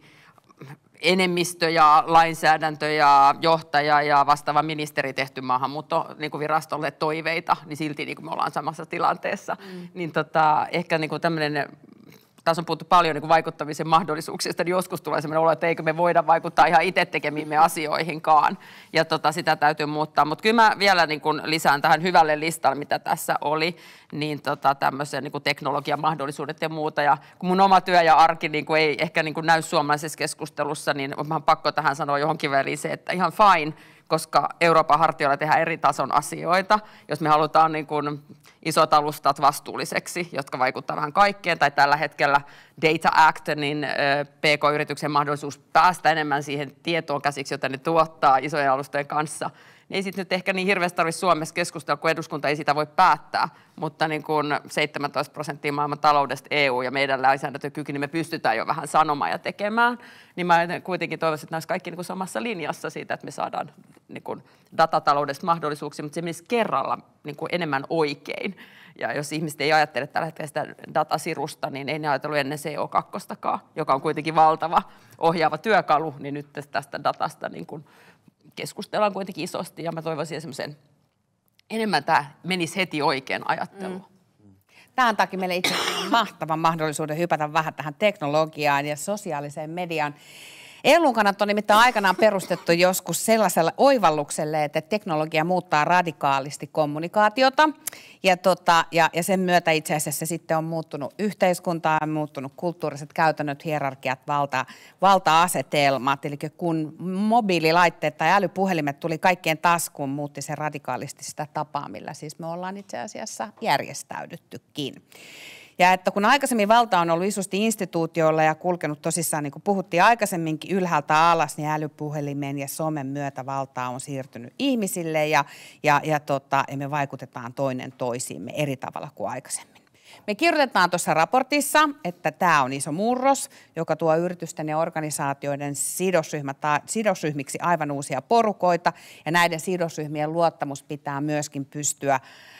enemmistö ja lainsäädäntö ja johtaja ja vastaava ministeri tehty maahanmuuttovirastolle toiveita, niin silti niin kuin me ollaan samassa tilanteessa. Mm. Niin tota, ehkä niin kuin tämmöinen, tässä on puhuttu paljon niin kuin vaikuttamisen mahdollisuuksista, niin joskus tulee sellainen olo, että eikö me voida vaikuttaa ihan itse tekemiimme asioihinkaan. Ja tota, sitä täytyy muuttaa. Mutta kyllä mä vielä niin kuin lisään tähän hyvälle listalle, mitä tässä oli, niin tota, tämmöisen niin kuin teknologian mahdollisuudet ja muuta. Ja kun mun oma työ ja arki niin kuin ei ehkä niin kuin näy suomalaisessa keskustelussa, niin on pakko tähän sanoa johonkin väliin se, että ihan fine, koska Euroopan hartioilla tehdään eri tason asioita. Jos me halutaan niin kuin isot alustat vastuulliseksi, jotka vaikuttavat vähän kaikkeen, tai tällä hetkellä Data Act, niin P K-yrityksen mahdollisuus päästä enemmän siihen tietoon käsiksi, jota ne tuottaa isojen alustojen kanssa, niin ei sitten nyt ehkä niin hirveästi tarvitse Suomessa keskustella, kun eduskunta ei sitä voi päättää, mutta niin kuin seitsemäntoista prosenttia maailman taloudesta E U ja meidän lainsäädäntökyky, niin me pystytään jo vähän sanomaan ja tekemään. Niin mä kuitenkin toivoisin, että nämä olisi kaikki niin kuin samassa linjassa siitä, että me saadaan niin kuin datataloudesta mahdollisuuksia, mutta se menisi kerralla niin kuin enemmän oikein. Ja jos ihmiset ei ajattele tällä hetkellä sitä datasirusta, niin ei ne ajatellut ennen C O kaksi, joka on kuitenkin valtava ohjaava työkalu, niin nyt tästä datasta niin kuin keskustellaan kuitenkin isosti, ja mä toivoisin semmoisen, enemmän tämä menisi heti oikein ajatteluun. Mm. Tämä antaakin meille itse mahtavan mahdollisuuden hypätä vähän tähän teknologiaan ja sosiaaliseen mediaan. E L-kannat on nimittäin aikanaan perustettu joskus sellaiselle oivallukselle, että teknologia muuttaa radikaalisti kommunikaatiota. Ja, tota, ja, ja sen myötä itse asiassa sitten on muuttunut yhteiskunta, on muuttunut kulttuuriset käytännöt, hierarkiat, valta, valta-asetelmat. Eli kun mobiililaitteet tai älypuhelimet tuli kaikkien taskuun, muutti se radikaalisti sitä tapaa, millä siis me ollaan itse asiassa järjestäydyttykin. Ja että kun aikaisemmin valta on ollut isosti instituutioilla ja kulkenut tosissaan, niin kuin puhuttiin aikaisemminkin ylhäältä alas, niin älypuhelimen ja somen myötä valtaa on siirtynyt ihmisille ja, ja, ja, tota, ja me vaikutetaan toinen toisiimme eri tavalla kuin aikaisemmin. Me kirjoitetaan tuossa raportissa, että tämä on iso murros, joka tuo yritysten ja organisaatioiden sidosryhmiksi aivan uusia porukoita, ja näiden sidosryhmien luottamus pitää myöskin pystyä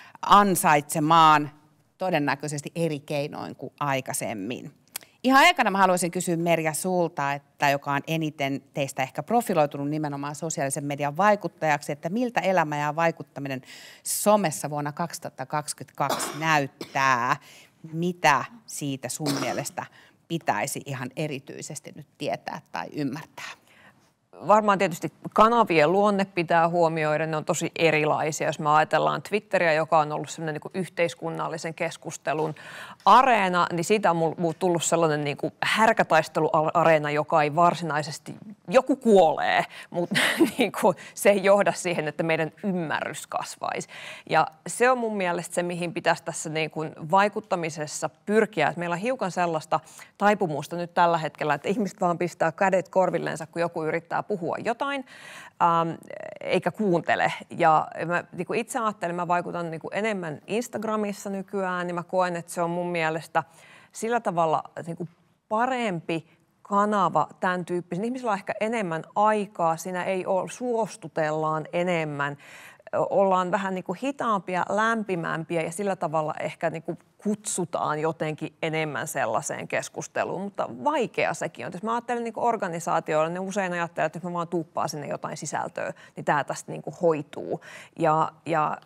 ansaitsemaan todennäköisesti eri keinoin kuin aikaisemmin. Ihan aikana mä haluaisin kysyä Merja sulta, että joka on eniten teistä ehkä profiloitunut nimenomaan sosiaalisen median vaikuttajaksi, että miltä elämä ja vaikuttaminen somessa vuonna kaksituhattakaksikymmentäkaksi näyttää, mitä siitä sun mielestä pitäisi ihan erityisesti nyt tietää tai ymmärtää? Varmaan tietysti kanavien luonne pitää huomioida, ne on tosi erilaisia. Jos me ajatellaan Twitteriä, joka on ollut sellainen niin kuin yhteiskunnallisen keskustelun areena, niin siitä on mulla tullut sellainen niin kuin härkätaisteluareena, joka ei varsinaisesti, joku kuolee, mutta niin kuin se ei johda siihen, että meidän ymmärrys kasvaisi. Ja se on mun mielestä se, mihin pitäisi tässä niin kuin vaikuttamisessa pyrkiä. Että meillä on hiukan sellaista taipumusta nyt tällä hetkellä, että ihmiset vaan pistää kädet korvillensa, kun joku yrittää puhua jotain, ähm, eikä kuuntele. Ja mä niin kuin itse ajattelen, mä vaikutan niin kuin enemmän Instagramissa nykyään, niin mä koen, että se on mun mielestä sillä tavalla niin kuin parempi kanava tämän tyyppisen. Ihmisillä on ehkä enemmän aikaa, siinä ei ole, suostutellaan enemmän, ollaan vähän niin kuin hitaampia, lämpimämpiä ja sillä tavalla ehkä niin kuin kutsutaan jotenkin enemmän sellaiseen keskusteluun, mutta vaikea sekin on. Jos mä ajattelen niin kuin organisaatioilla, ne usein ajattelee, että jos mä vaan tuuppaan sinne jotain sisältöä, niin tämä tästä niin kuin hoituu. Ja, ja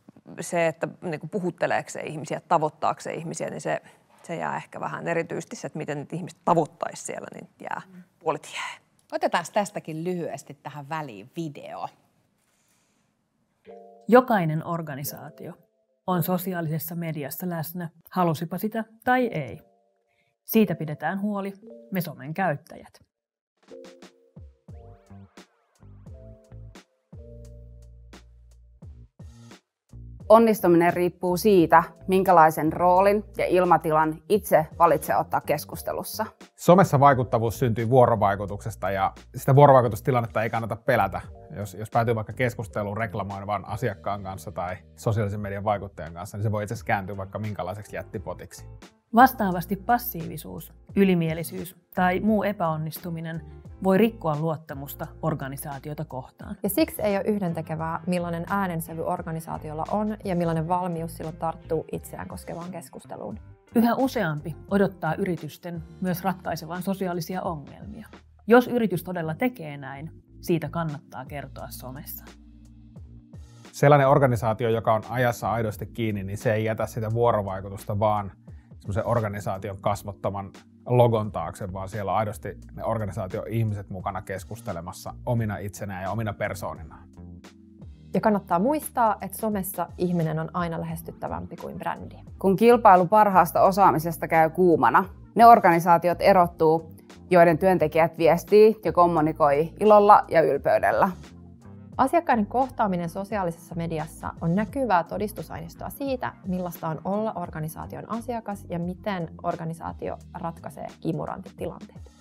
se, että niin kuin puhutteleeko se ihmisiä, tavoittaako se ihmisiä, niin se, se jää ehkä vähän erityisesti se, että miten niitä ihmiset tavoittaisi siellä, niin jää puolitiehen. Otetaan tästäkin lyhyesti tähän väliin video. Jokainen organisaatio on sosiaalisessa mediassa läsnä, halusipa sitä tai ei. Siitä pidetään huoli me somen käyttäjät. Onnistuminen riippuu siitä, minkälaisen roolin ja ilmatilan itse valitsee ottaa keskustelussa. Somessa vaikuttavuus syntyy vuorovaikutuksesta ja sitä vuorovaikutustilannetta ei kannata pelätä. Jos, jos päätyy vaikka keskusteluun reklamoivan asiakkaan kanssa tai sosiaalisen median vaikuttajan kanssa, niin se voi itse asiassa kääntyä vaikka minkälaiseksi jättipotiksi. Vastaavasti passiivisuus, ylimielisyys tai muu epäonnistuminen voi rikkoa luottamusta organisaatiota kohtaan. Ja siksi ei ole yhdentekevää, millainen äänensävy organisaatiolla on ja millainen valmius silloin tarttuu itseään koskevaan keskusteluun. Yhä useampi odottaa yritysten myös ratkaisevan sosiaalisia ongelmia. Jos yritys todella tekee näin, siitä kannattaa kertoa somessa. Sellainen organisaatio, joka on ajassa aidosti kiinni, niin se ei jätä sitä vuorovaikutusta vaan semmoisen organisaation kasvottaman logon taakse, vaan siellä on aidosti ne organisaatio-ihmiset mukana keskustelemassa omina itsenään ja omina persooninaan. Ja kannattaa muistaa, että somessa ihminen on aina lähestyttävämpi kuin brändi. Kun kilpailu parhaasta osaamisesta käy kuumana, ne organisaatiot erottuu, joiden työntekijät viestii ja kommunikoi ilolla ja ylpeydellä. Asiakkaiden kohtaaminen sosiaalisessa mediassa on näkyvää todistusaineistoa siitä, millaista on olla organisaation asiakas ja miten organisaatio ratkaisee kimurantitilanteet.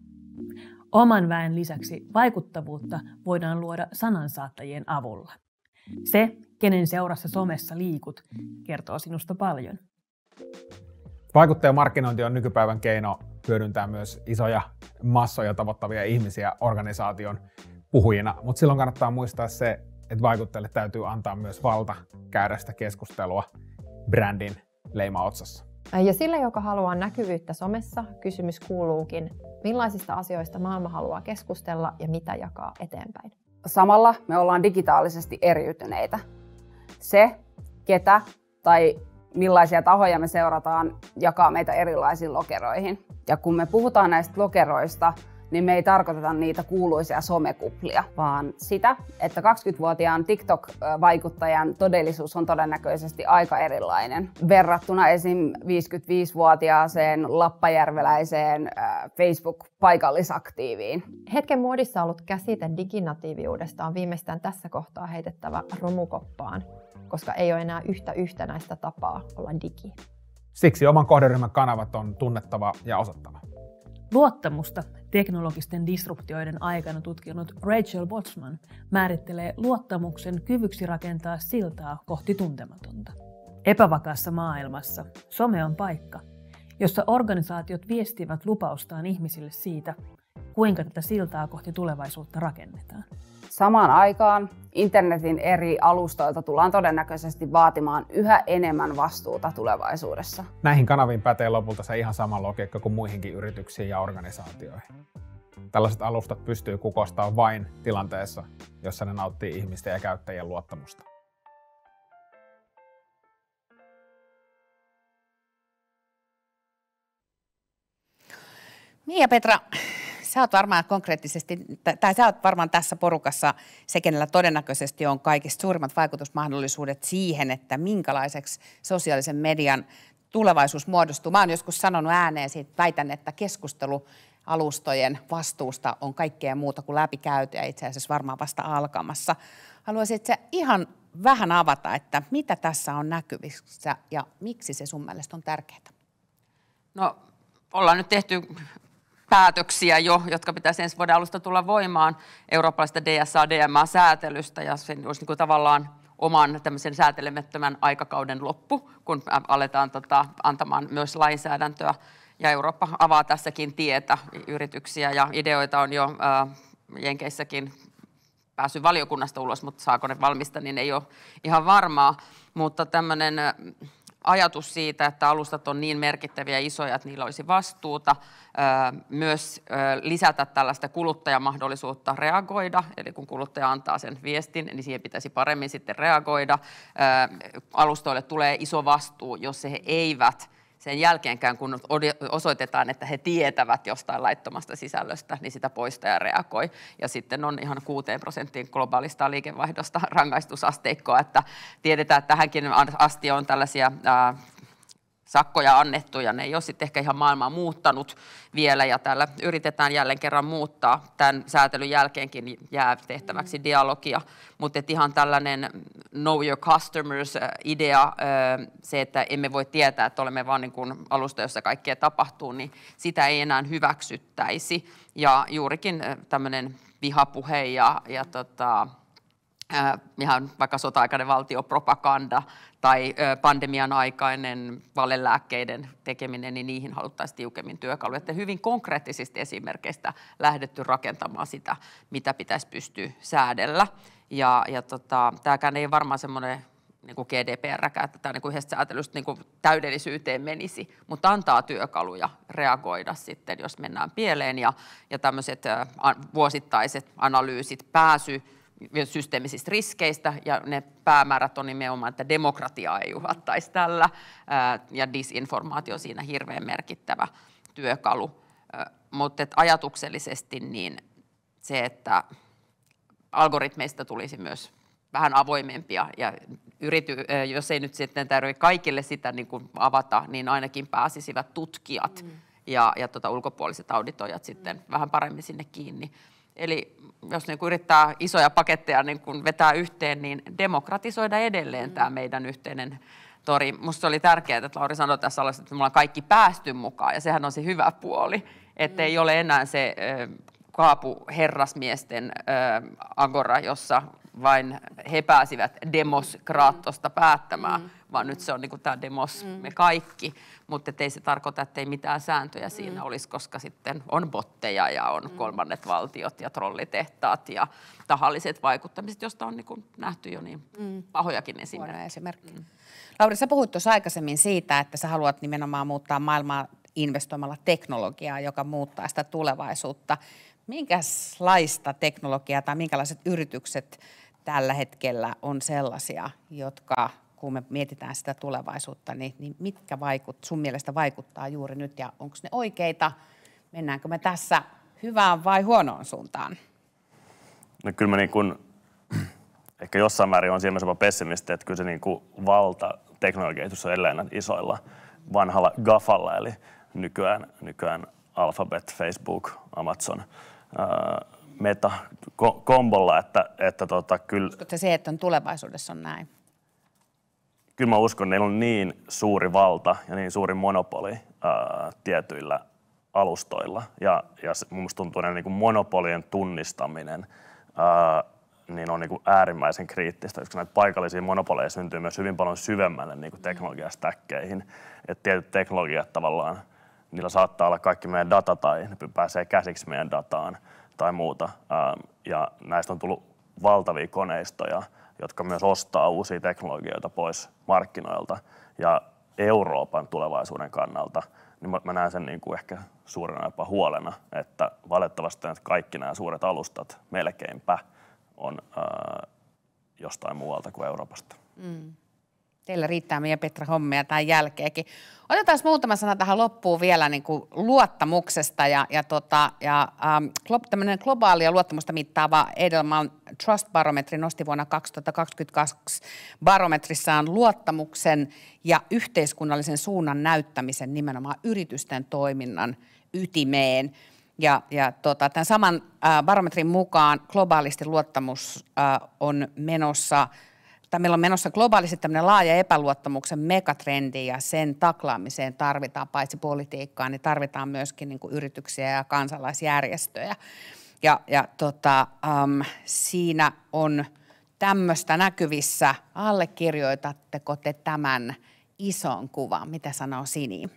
Oman väen lisäksi vaikuttavuutta voidaan luoda sanansaattajien avulla. Se, kenen seurassa somessa liikut, kertoo sinusta paljon. Vaikuttajamarkkinointi on nykypäivän keino hyödyntää myös isoja massoja tavoittavia ihmisiä organisaation puhujina, mutta silloin kannattaa muistaa se, että vaikuttajille täytyy antaa myös valta käydä sitä keskustelua brändin leima otsassa. Ja sille, joka haluaa näkyvyyttä somessa, kysymys kuuluukin, millaisista asioista maailma haluaa keskustella ja mitä jakaa eteenpäin. Samalla me ollaan digitaalisesti eriytyneitä. Se, ketä tai millaisia tahoja me seurataan, jakaa meitä erilaisiin lokeroihin. Ja kun me puhutaan näistä lokeroista, niin me ei tarkoiteta niitä kuuluisia somekuplia, vaan sitä, että kaksikymmentävuotiaan TikTok-vaikuttajan todellisuus on todennäköisesti aika erilainen verrattuna esim. viisikymmentäviisivuotiaaseen lappajärveläiseen Facebook-paikallisaktiiviin. Hetken muodissa ollut käsite diginatiiviudesta on viimeistään tässä kohtaa heitettävä romukoppaan, koska ei ole enää yhtä yhtenäistä tapaa olla digi. Siksi oman kohderyhmän kanavat on tunnettava ja osattava. Luottamusta teknologisten disruptioiden aikana tutkinut Rachel Botsman määrittelee luottamuksen kyvyksi rakentaa siltaa kohti tuntematonta. Epävakaassa maailmassa some on paikka, jossa organisaatiot viestivät lupaustaan ihmisille siitä, kuinka tätä siltaa kohti tulevaisuutta rakennetaan. Samaan aikaan internetin eri alustoilta tullaan todennäköisesti vaatimaan yhä enemmän vastuuta tulevaisuudessa. Näihin kanaviin pätee lopulta se ihan sama logiikka kuin muihinkin yrityksiin ja organisaatioihin. Tällaiset alustat pystyy kukoistamaan vain tilanteessa, jossa ne nauttii ihmisten ja käyttäjien luottamusta. Niin ja Petra, sä oot varmaan konkreettisesti, tai sä oot varmaan tässä porukassa se, kenellä todennäköisesti on kaikista suurimmat vaikutusmahdollisuudet siihen, että minkälaiseksi sosiaalisen median tulevaisuus muodostuu. Mä oon joskus sanonut ääneen siitä, väitän, että keskustelualustojen vastuusta on kaikkea muuta kuin läpikäyty ja itse asiassa varmaan vasta alkamassa. Haluaisit sä ihan vähän avata, että mitä tässä on näkyvissä ja miksi se sun mielestä on tärkeää? No, ollaan nyt tehty päätöksiä jo, jotka pitäisi ensi vuoden alusta tulla voimaan eurooppalaisesta D S A D M A-säätelystä ja sen olisi niin kuin tavallaan oman tämmöisen säätelemättömän aikakauden loppu, kun aletaan tota, antamaan myös lainsäädäntöä ja Eurooppa avaa tässäkin tietä. Yrityksiä ja ideoita on jo ää, Jenkeissäkin päässyt valiokunnasta ulos, mutta saako ne valmista, niin ei ole ihan varmaa, mutta tämmöinen ajatus siitä, että alustat on niin merkittäviä ja isoja, että niillä olisi vastuuta, myös lisätä tällaista kuluttajamahdollisuutta reagoida, eli kun kuluttaja antaa sen viestin, niin siihen pitäisi paremmin sitten reagoida. Alustoille tulee iso vastuu, jos he eivät sen jälkeenkään, kun osoitetaan, että he tietävät jostain laittomasta sisällöstä, niin sitä poistaa ja reagoi. Ja sitten on ihan kuuteen prosenttiin globaalista liikevaihdosta rangaistusasteikkoa, että tiedetään, että tähänkin asti on tällaisia ää, sakkoja annettu ja ne ei ole sitten ehkä ihan maailmaa muuttanut vielä ja täällä yritetään jälleen kerran muuttaa. Tämän säätelyn jälkeenkin jää tehtäväksi dialogia, mutta ihan tällainen know your customers-idea, se, että emme voi tietää, että olemme vaan niin kuin alusta, jossa kaikkea tapahtuu, niin sitä ei enää hyväksyttäisi ja juurikin tämmöinen vihapuhe ja, ja tota, äh, ihan vaikka sota-aikainen valtiopropaganda tai äh, pandemian aikainen valelääkkeiden tekeminen, niin niihin haluttaisiin tiukemmin työkaluja. Että hyvin konkreettisista esimerkkeistä lähdetty rakentamaan sitä, mitä pitäisi pystyä säädellä. Ja, ja tota, tämäkään ei varmaan semmoinen niin kuin G D P R-kään, että tämä niin yhdestä säätelystä niin kuin täydellisyyteen menisi, mutta antaa työkaluja reagoida sitten, jos mennään pieleen. Ja, ja tämmöiset ä, vuosittaiset analyysit, pääsy systeemisistä riskeistä, ja ne päämäärät on nimenomaan, että demokratiaa ei uhattaisi tällä, ää, ja disinformaatio siinä hirveän merkittävä työkalu. Mutta ajatuksellisesti niin se, että algoritmeista tulisi myös vähän avoimempia, ja yrity, jos ei nyt sitten tarvitse kaikille sitä niin kuin avata, niin ainakin pääsisivät tutkijat mm. ja, ja tota, ulkopuoliset auditoijat sitten mm. vähän paremmin sinne kiinni. Eli jos niin kuin yrittää isoja paketteja niin kuin vetää yhteen, niin demokratisoida edelleen mm. tämä meidän yhteinen tori. Musta oli tärkeää, että Lauri sanoi tässä alussa, että me ollaan kaikki päästy mukaan, ja sehän on se hyvä puoli, että mm. ei ole enää se äh, kaapu herrasmiesten äh, agora, jossa vain he pääsivät demos Kraatosta päättämään, mm. vaan nyt se on niin tämä demos mm. me kaikki. Mutta ei se tarkoita, että ei mitään sääntöjä siinä mm. olisi, koska sitten on botteja ja on mm. kolmannet valtiot ja trollitehtaat ja tahalliset vaikuttamiset, josta on niin nähty jo niin mm. pahojakin esimerkkejä. Mm. Lauri, sä puhuit tuossa aikaisemmin siitä, että sä haluat nimenomaan muuttaa maailmaa investoimalla teknologiaa, joka muuttaa sitä tulevaisuutta. Minkälaista teknologiaa tai minkälaiset yritykset tällä hetkellä on sellaisia, jotka, kun me mietitään sitä tulevaisuutta, niin, niin mitkä vaikut, sun mielestä vaikuttaa juuri nyt ja onko ne oikeita? Mennäänkö me tässä hyvään vai huonoon suuntaan? No kyllä mä niin kuin, ehkä jossain määrin on siinä jopa pessimisti, että kyllä se niin kuin valta teknologiakehitys on edelleen isoilla vanhalla GAFalla, eli nykyään, nykyään Alphabet, Facebook, Amazon, ää, Meta ko- kombolla, että, että tota, kyllä... Uskotko se, että on tulevaisuudessa on näin? Kyllä mä uskon, että niillä on niin suuri valta ja niin suuri monopoli ää, tietyillä alustoilla. Ja, ja mun musta tuntuu, että niin kuin monopolien tunnistaminen ää, niin on niin kuin äärimmäisen kriittistä, koska näitä paikallisia monopoleja syntyy myös hyvin paljon syvemmälle niin kuin teknologiastäkkeihin. Että tietyt teknologiat tavallaan, niillä saattaa olla kaikki meidän data tai ne pääsee käsiksi meidän dataan tai muuta. Ja näistä on tullut valtavia koneistoja, jotka myös ostaa uusia teknologioita pois markkinoilta. Ja Euroopan tulevaisuuden kannalta, niin mä näen sen niin kuin ehkä suurena jopa huolena, että valitettavasti että kaikki nämä suuret alustat melkeinpä on ää, jostain muualta kuin Euroopasta. Mm. Teillä riittää meidän Petra hommia tämän jälkeenkin. Otetaan muutama sana tähän loppuun vielä niin kuin luottamuksesta. Ja, ja, tota, ja ähm, tämmöinen globaali ja luottamusta mittaava Edelman Trust Barometri nosti vuonna kaksituhattakaksikymmentäkaksi barometrissaan luottamuksen ja yhteiskunnallisen suunnan näyttämisen nimenomaan yritysten toiminnan ytimeen. Ja, ja tota, tämän saman äh, barometrin mukaan globaalisti luottamus äh, on menossa, tai meillä on menossa globaalisti tämmöinen laaja epäluottamuksen megatrendi, ja sen taklaamiseen tarvitaan paitsi politiikkaa, niin tarvitaan myöskin niin kuin yrityksiä ja kansalaisjärjestöjä. Ja, ja tota, ähm, siinä on tämmöistä näkyvissä. Allekirjoitatteko te tämän ison kuvan? Mitä sanoo Sini?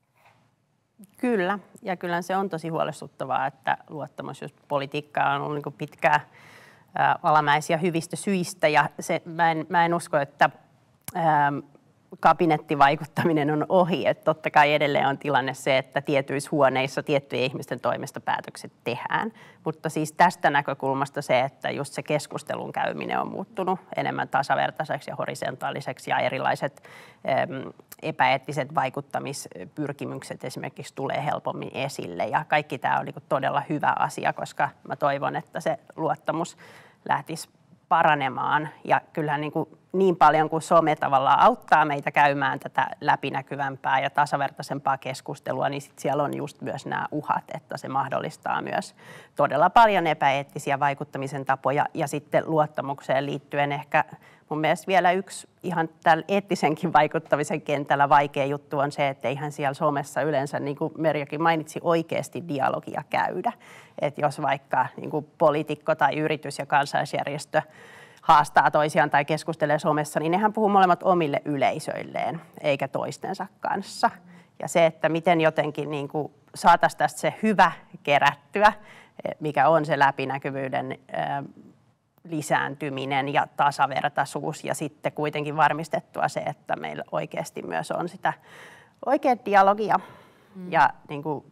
Kyllä, ja kyllä se on tosi huolestuttavaa, että luottamus just politiikkaan on ollut niin kuin pitkää ää, alamäisiä hyvistä syistä, ja se, mä, en, mä en usko, että ää, kabinettivaikuttaminen on ohi, että totta kai edelleen on tilanne se, että tietyissä huoneissa tiettyjen ihmisten toimesta päätökset tehdään, mutta siis tästä näkökulmasta se, että just se keskustelun käyminen on muuttunut enemmän tasavertaiseksi ja horisontaaliseksi, ja erilaiset äm, epäeettiset vaikuttamispyrkimykset esimerkiksi tulee helpommin esille, ja kaikki tämä on niin kuin todella hyvä asia, koska mä toivon, että se luottamus lähtisi paranemaan, ja kyllähän niin, kuin niin paljon kuin some tavallaan auttaa meitä käymään tätä läpinäkyvämpää ja tasavertaisempaa keskustelua, niin sit siellä on just myös nämä uhat, että se mahdollistaa myös todella paljon epäeettisiä vaikuttamisen tapoja, ja sitten luottamukseen liittyen ehkä mun mun mielestä vielä yksi ihan tällä eettisenkin vaikuttamisen kentällä vaikea juttu on se, että eihän siellä somessa yleensä, niin kuin Merjakin mainitsi, oikeasti dialogia käydä. Että jos vaikka niin kuin poliitikko tai yritys ja kansalaisjärjestö haastaa toisiaan tai keskustelee somessa, niin nehän puhuu molemmat omille yleisöilleen, eikä toistensa kanssa. Ja se, että miten jotenkin niin kuin saataisiin tästä se hyvä kerättyä, mikä on se läpinäkyvyyden lisääntyminen ja tasavertaisuus, ja sitten kuitenkin varmistettua se, että meillä oikeasti myös on sitä oikeaa dialogia mm. ja niin kuin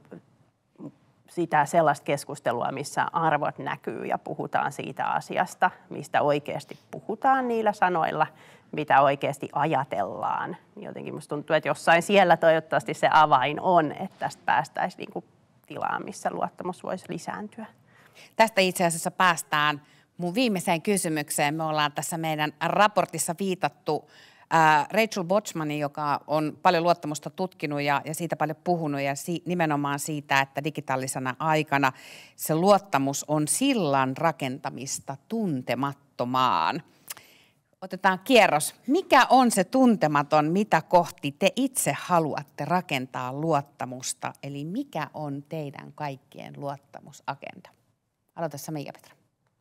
sitä sellaista keskustelua, missä arvot näkyy ja puhutaan siitä asiasta, mistä oikeasti puhutaan niillä sanoilla, mitä oikeasti ajatellaan. Jotenkin musta tuntuu, että jossain siellä toivottavasti se avain on, että tästä päästäisiin niin kuin tilaan, missä luottamus voisi lisääntyä. Tästä itse asiassa päästään mun viimeiseen kysymykseen. Me ollaan tässä meidän raportissa viitattu äh, Rachel Botsmanin, joka on paljon luottamusta tutkinut ja, ja siitä paljon puhunut, ja si- nimenomaan siitä, että digitaalisena aikana se luottamus on sillan rakentamista tuntemattomaan. Otetaan kierros. Mikä on se tuntematon, mitä kohti te itse haluatte rakentaa luottamusta? Eli mikä on teidän kaikkien luottamusagenda? Aloita sä, Miia-Petra.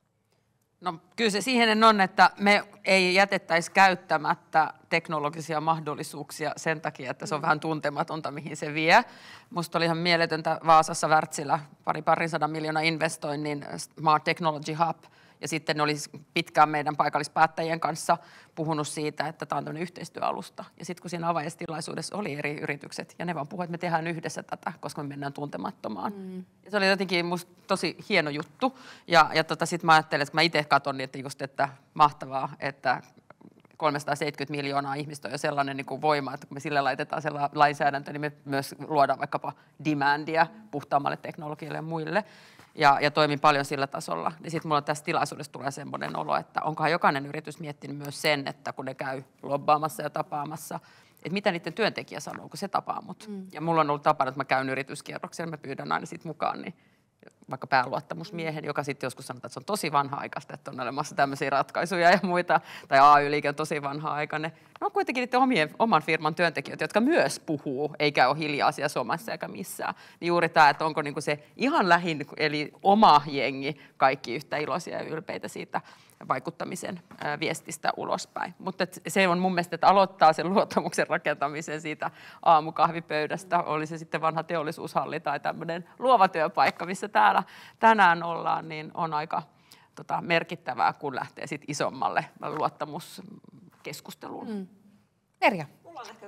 No kyllä se siihen on, että me ei jätettäisi käyttämättä teknologisia mahdollisuuksia sen takia, että se on vähän tuntematonta, mihin se vie. Musta oli ihan mieletöntä Vaasassa Wärtsilä pari parinsadan miljoonaa investoinnin Smart Technology Hub. Ja sitten ne olisi pitkään meidän paikallispäättäjien kanssa puhunut siitä, että tämä on tämmöinen yhteistyöalusta. Ja sitten kun siinä avajaistilaisuudessa oli eri yritykset, ja ne vaan puhuivat, että me tehdään yhdessä tätä, koska me mennään tuntemattomaan. Mm. Ja se oli jotenkin musta tosi hieno juttu. Ja, ja tota, sitten mä ajattelin, että mä itse katson, niin että just, että mahtavaa, että kolmesataaseitsemänkymmentä miljoonaa ihmistä on jo sellainen niin kuin voima, että kun me sille laitetaan sellainen lainsäädäntö, niin me myös luodaan vaikkapa demandia puhtaammalle teknologialle ja muille. Ja, ja toimin paljon sillä tasolla. Niin sitten mulla tässä tilaisuudessa tulee semmoinen olo, että onkohan jokainen yritys miettinyt myös sen, että kun ne käy lobbaamassa ja tapaamassa, että mitä niiden työntekijä sanoo, kun se tapaa mut. Mm. Ja mulla on ollut tapana, että mä käyn yrityskierroksella, mä pyydän aina siitä mukaan, niin vaikka pääluottamusmiehen, joka sitten joskus sanotaan, että se on tosi vanha-aikaista, että on olemassa tämmöisiä ratkaisuja ja muita, tai A Y-liike on tosi vanha-aikainen. Ne on kuitenkin niiden omien, oman firman työntekijöitä, jotka myös puhuu, eikä ole hiljaa siellä somassa eikä missään. Niin juuri tämä, että onko niinku se ihan lähin, eli oma jengi, kaikki yhtä iloisia ja ylpeitä siitä vaikuttamisen viestistä ulospäin. Mutta se on mun mielestä, että aloittaa sen luottamuksen rakentamisen siitä aamukahvipöydästä, oli se sitten vanha teollisuushalli tai tämmöinen luova työpaikka, missä täällä tänään ollaan, niin on aika tota, merkittävää, kun lähtee sitten isommalle luottamuskeskusteluun. Mm. Merja. Mulla on ehkä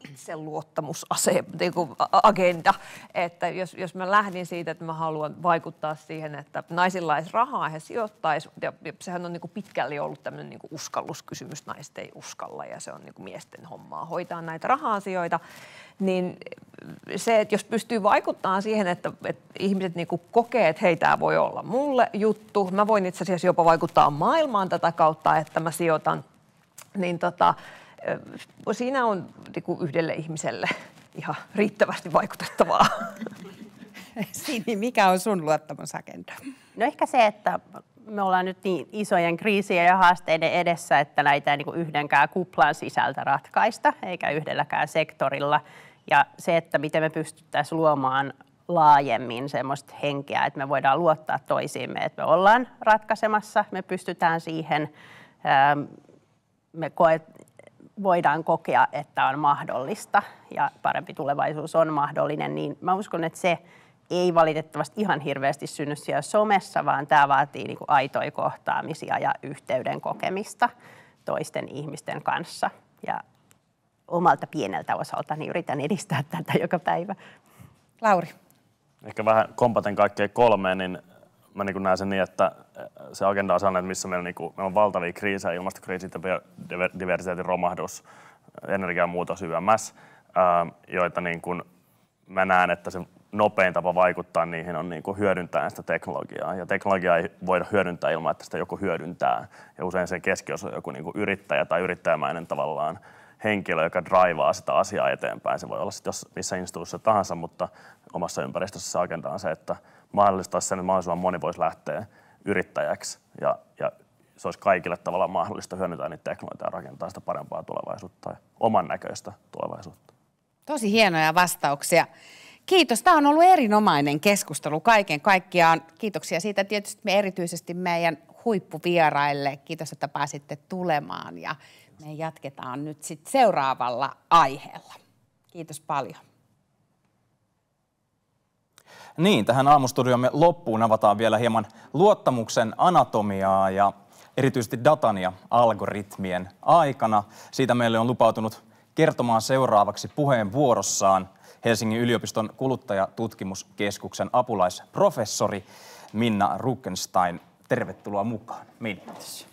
itseluottamusagenda, että jos, jos mä lähdin siitä, että mä haluan vaikuttaa siihen, että naisilla olisi rahaa, he sijoittaisi, ja, ja sehän on niin kuin pitkälti ollut tämmöinen niin kuin uskalluskysymys, naiset ei uskalla, ja se on niin kuin miesten hommaa hoitaa näitä raha-asioita, niin se, että jos pystyy vaikuttamaan siihen, että, että ihmiset niin kuin kokee, että hei, tämä voi olla mulle juttu, mä voin itse asiassa jopa vaikuttaa maailmaan tätä kautta, että mä sijoitan, niin tota, siinä on niin yhdelle ihmiselle ihan riittävästi vaikutettavaa. Sini, mikä on sun luottamusagenda? No ehkä se, että me ollaan nyt niin isojen kriisien ja haasteiden edessä, että näitä ei niin kuin yhdenkään kuplan sisältä ratkaista, eikä yhdelläkään sektorilla. Ja se, että miten me pystyttäisiin luomaan laajemmin semmoista henkeä, että me voidaan luottaa toisiimme, että me ollaan ratkaisemassa, me pystytään siihen, me koet, voidaan kokea, että on mahdollista ja parempi tulevaisuus on mahdollinen, niin mä uskon, että se ei valitettavasti ihan hirveästi synny siellä somessa, vaan tämä vaatii niin kuin aitoja kohtaamisia ja yhteyden kokemista toisten ihmisten kanssa. Ja omalta pieneltä osaltani yritän edistää tätä joka päivä. Lauri. Ehkä vähän kompaten kaikkea kolmeen, niin mä niin näen sen niin, että se agenda on sellainen, että missä meillä, niin kuin, meillä on valtavia kriisejä, ilmastokriisit ja biodiversiteetin romahdus, energiamuutos Y M S, joita niin kuin mä näen, että se nopein tapa vaikuttaa niihin on niin kuin hyödyntää sitä teknologiaa. Ja teknologiaa ei voida hyödyntää ilman, että sitä joku hyödyntää. Ja usein sen keskiössä on joku niin kuin yrittäjä tai yrittäjämäinen tavallaan henkilö, joka draivaa sitä asiaa eteenpäin. Se voi olla sitten jos missä instituutiossa tahansa, mutta omassa ympäristössä se agenda on se, että mahdollistaisi sen, että mahdollisimman moni voisi lähteä yrittäjäksi ja, ja se olisi kaikille tavallaan mahdollista hyödyntää niitä teknologioita ja rakentaa sitä parempaa tulevaisuutta ja oman näköistä tulevaisuutta. Tosi hienoja vastauksia. Kiitos. Tämä on ollut erinomainen keskustelu kaiken kaikkiaan. Kiitoksia siitä tietysti me erityisesti meidän huippuvieraille. Kiitos, että pääsitte tulemaan ja me jatketaan nyt sitten seuraavalla aiheella. Kiitos paljon. Niin, tähän aamustudiomme loppuun avataan vielä hieman luottamuksen anatomiaa ja erityisesti datan ja algoritmien aikana. Siitä meille on lupautunut kertomaan seuraavaksi puheenvuorossaan Helsingin yliopiston kuluttajatutkimuskeskuksen apulaisprofessori Minna Rukkenstein. Tervetuloa mukaan. Minna.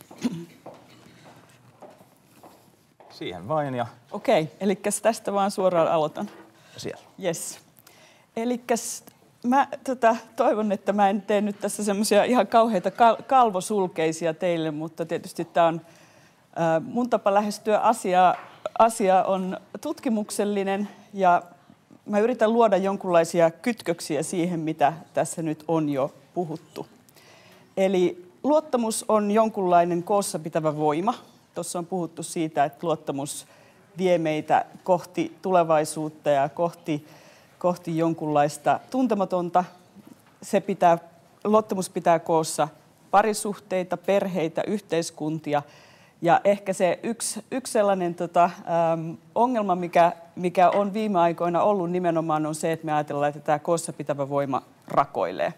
Siihen vain ja... Okei, eli tästä vaan suoraan aloitan. Siellä. Yes. Elikkäs mä tota, toivon, että mä en tee nyt tässä semmoisia ihan kauheita kal- kalvosulkeisia teille, mutta tietysti tämä on äh, mun tapa lähestyä asiaa. Asia on tutkimuksellinen ja mä yritän luoda jonkunlaisia kytköksiä siihen, mitä tässä nyt on jo puhuttu. Eli luottamus on jonkunlainen koossa pitävä voima. Tuossa on puhuttu siitä, että luottamus vie meitä kohti tulevaisuutta ja kohti, kohti jonkunlaista tuntematonta. Se pitää, luottamus pitää koossa parisuhteita, perheitä, yhteiskuntia. Ja ehkä se yksi, yksi sellainen tota, äm, ongelma, mikä, mikä on viime aikoina ollut nimenomaan, on se, että me ajatellaan, että tämä koossa pitävä voima rakoilee.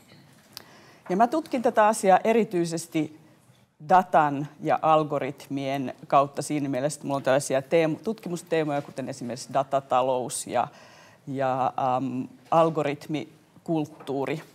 Ja mä tutkin tätä asiaa erityisesti datan ja algoritmien kautta siinä mielessä, että mulla on tällaisia teemo, tutkimusteemoja, kuten esimerkiksi datatalous ja, ja äm, algoritmikulttuuri.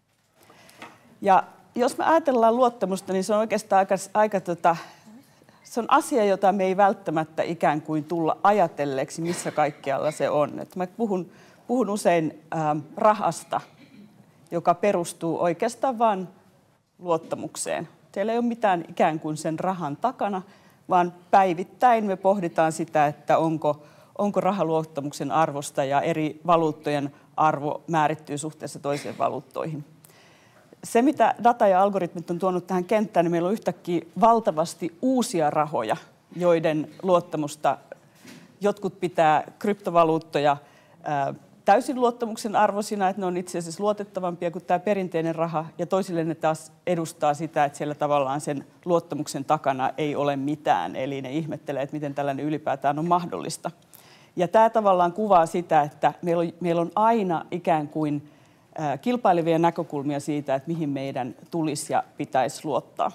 Ja jos me ajatellaan luottamusta, niin se on oikeastaan aika, aika tota, se on asia, jota me ei välttämättä ikään kuin tulla ajatelleeksi, missä kaikkialla se on. Et mä puhun, puhun usein ähm, rahasta, joka perustuu oikeastaan vain luottamukseen. Siellä ei ole mitään ikään kuin sen rahan takana, vaan päivittäin me pohditaan sitä, että onko, onko raha luottamuksen arvosta ja eri valuuttojen arvo määrittyy suhteessa toisiin valuuttoihin. Se, mitä data ja algoritmit on tuonut tähän kenttään, niin meillä on yhtäkkiä valtavasti uusia rahoja, joiden luottamusta jotkut pitää kryptovaluuttoja ää, täysin luottamuksen arvoisina, että ne on itse asiassa luotettavampia kuin tämä perinteinen raha, ja toisille ne taas edustaa sitä, että siellä tavallaan sen luottamuksen takana ei ole mitään, eli ne ihmettelee, että miten tällainen ylipäätään on mahdollista. Ja tämä tavallaan kuvaa sitä, että meillä on, meillä on aina ikään kuin kilpailevia näkökulmia siitä, että mihin meidän tulisi ja pitäisi luottaa.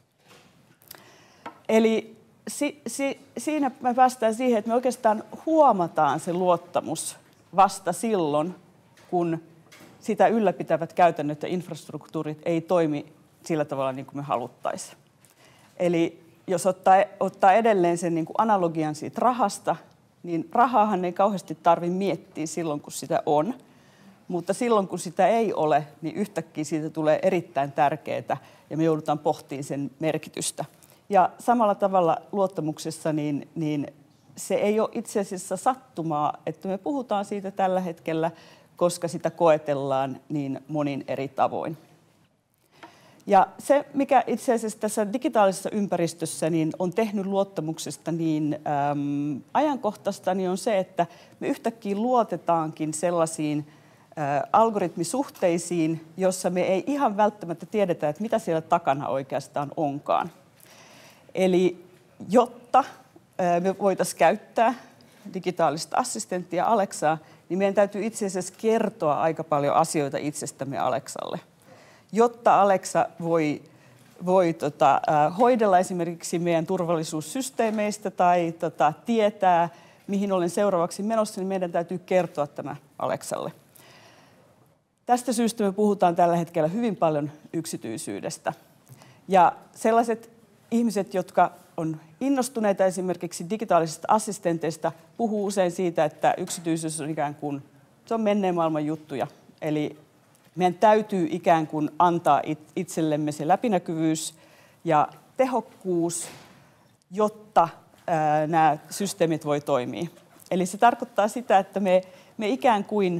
Eli si, si, siinä me päästään siihen, että me oikeastaan huomataan se luottamus vasta silloin, kun sitä ylläpitävät käytännöt ja infrastruktuurit ei toimi sillä tavalla niin kuin me haluttaisiin. Eli jos ottaa, ottaa edelleen sen niin kuin analogian siitä rahasta, niin rahaahan ei kauheasti tarvitse miettiä silloin, kun sitä on. Mutta silloin, kun sitä ei ole, niin yhtäkkiä siitä tulee erittäin tärkeää ja me joudutaan pohtimaan sen merkitystä. Ja samalla tavalla luottamuksessa niin, niin se ei ole itse asiassa sattumaa, että me puhutaan siitä tällä hetkellä, koska sitä koetellaan niin monin eri tavoin. Ja se, mikä itse asiassa tässä digitaalisessa ympäristössä niin on tehnyt luottamuksesta niin äm, ajankohtaista, niin on se, että me yhtäkkiä luotetaankin sellaisiin algoritmisuhteisiin, jossa me ei ihan välttämättä tiedetä, että mitä siellä takana oikeastaan onkaan. Eli jotta me voitaisiin käyttää digitaalista assistenttia Alexaa, niin meidän täytyy itse asiassa kertoa aika paljon asioita itsestämme Alexalle. Jotta Alexa voi, voi tota, hoidella esimerkiksi meidän turvallisuussysteemeistä tai tota, tietää, mihin olen seuraavaksi menossa, niin meidän täytyy kertoa tämä Alexalle. Tästä syystä me puhutaan tällä hetkellä hyvin paljon yksityisyydestä. Ja sellaiset ihmiset, jotka on innostuneita esimerkiksi digitaalisista assistenteista, puhuu usein siitä, että yksityisyys on ikään kuin, se on menneen maailman juttuja. Eli meidän täytyy ikään kuin antaa itsellemme se läpinäkyvyys ja tehokkuus, jotta ää, nämä systeemit voi toimia. Eli se tarkoittaa sitä, että me, me ikään kuin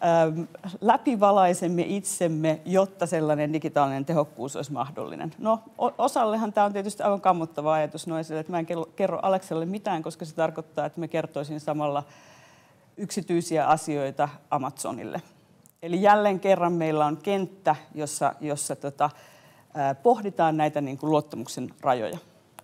läpivalaisemme itsemme, jotta sellainen digitaalinen tehokkuus olisi mahdollinen. No, osallehan tämä on tietysti aivan kammottava ajatus, no esille, että mä en kerro Aleksalle mitään, koska se tarkoittaa, että mä kertoisin samalla yksityisiä asioita Amazonille. Eli jälleen kerran meillä on kenttä, jossa, jossa tota, ää, pohditaan näitä niin kuin luottamuksen rajoja.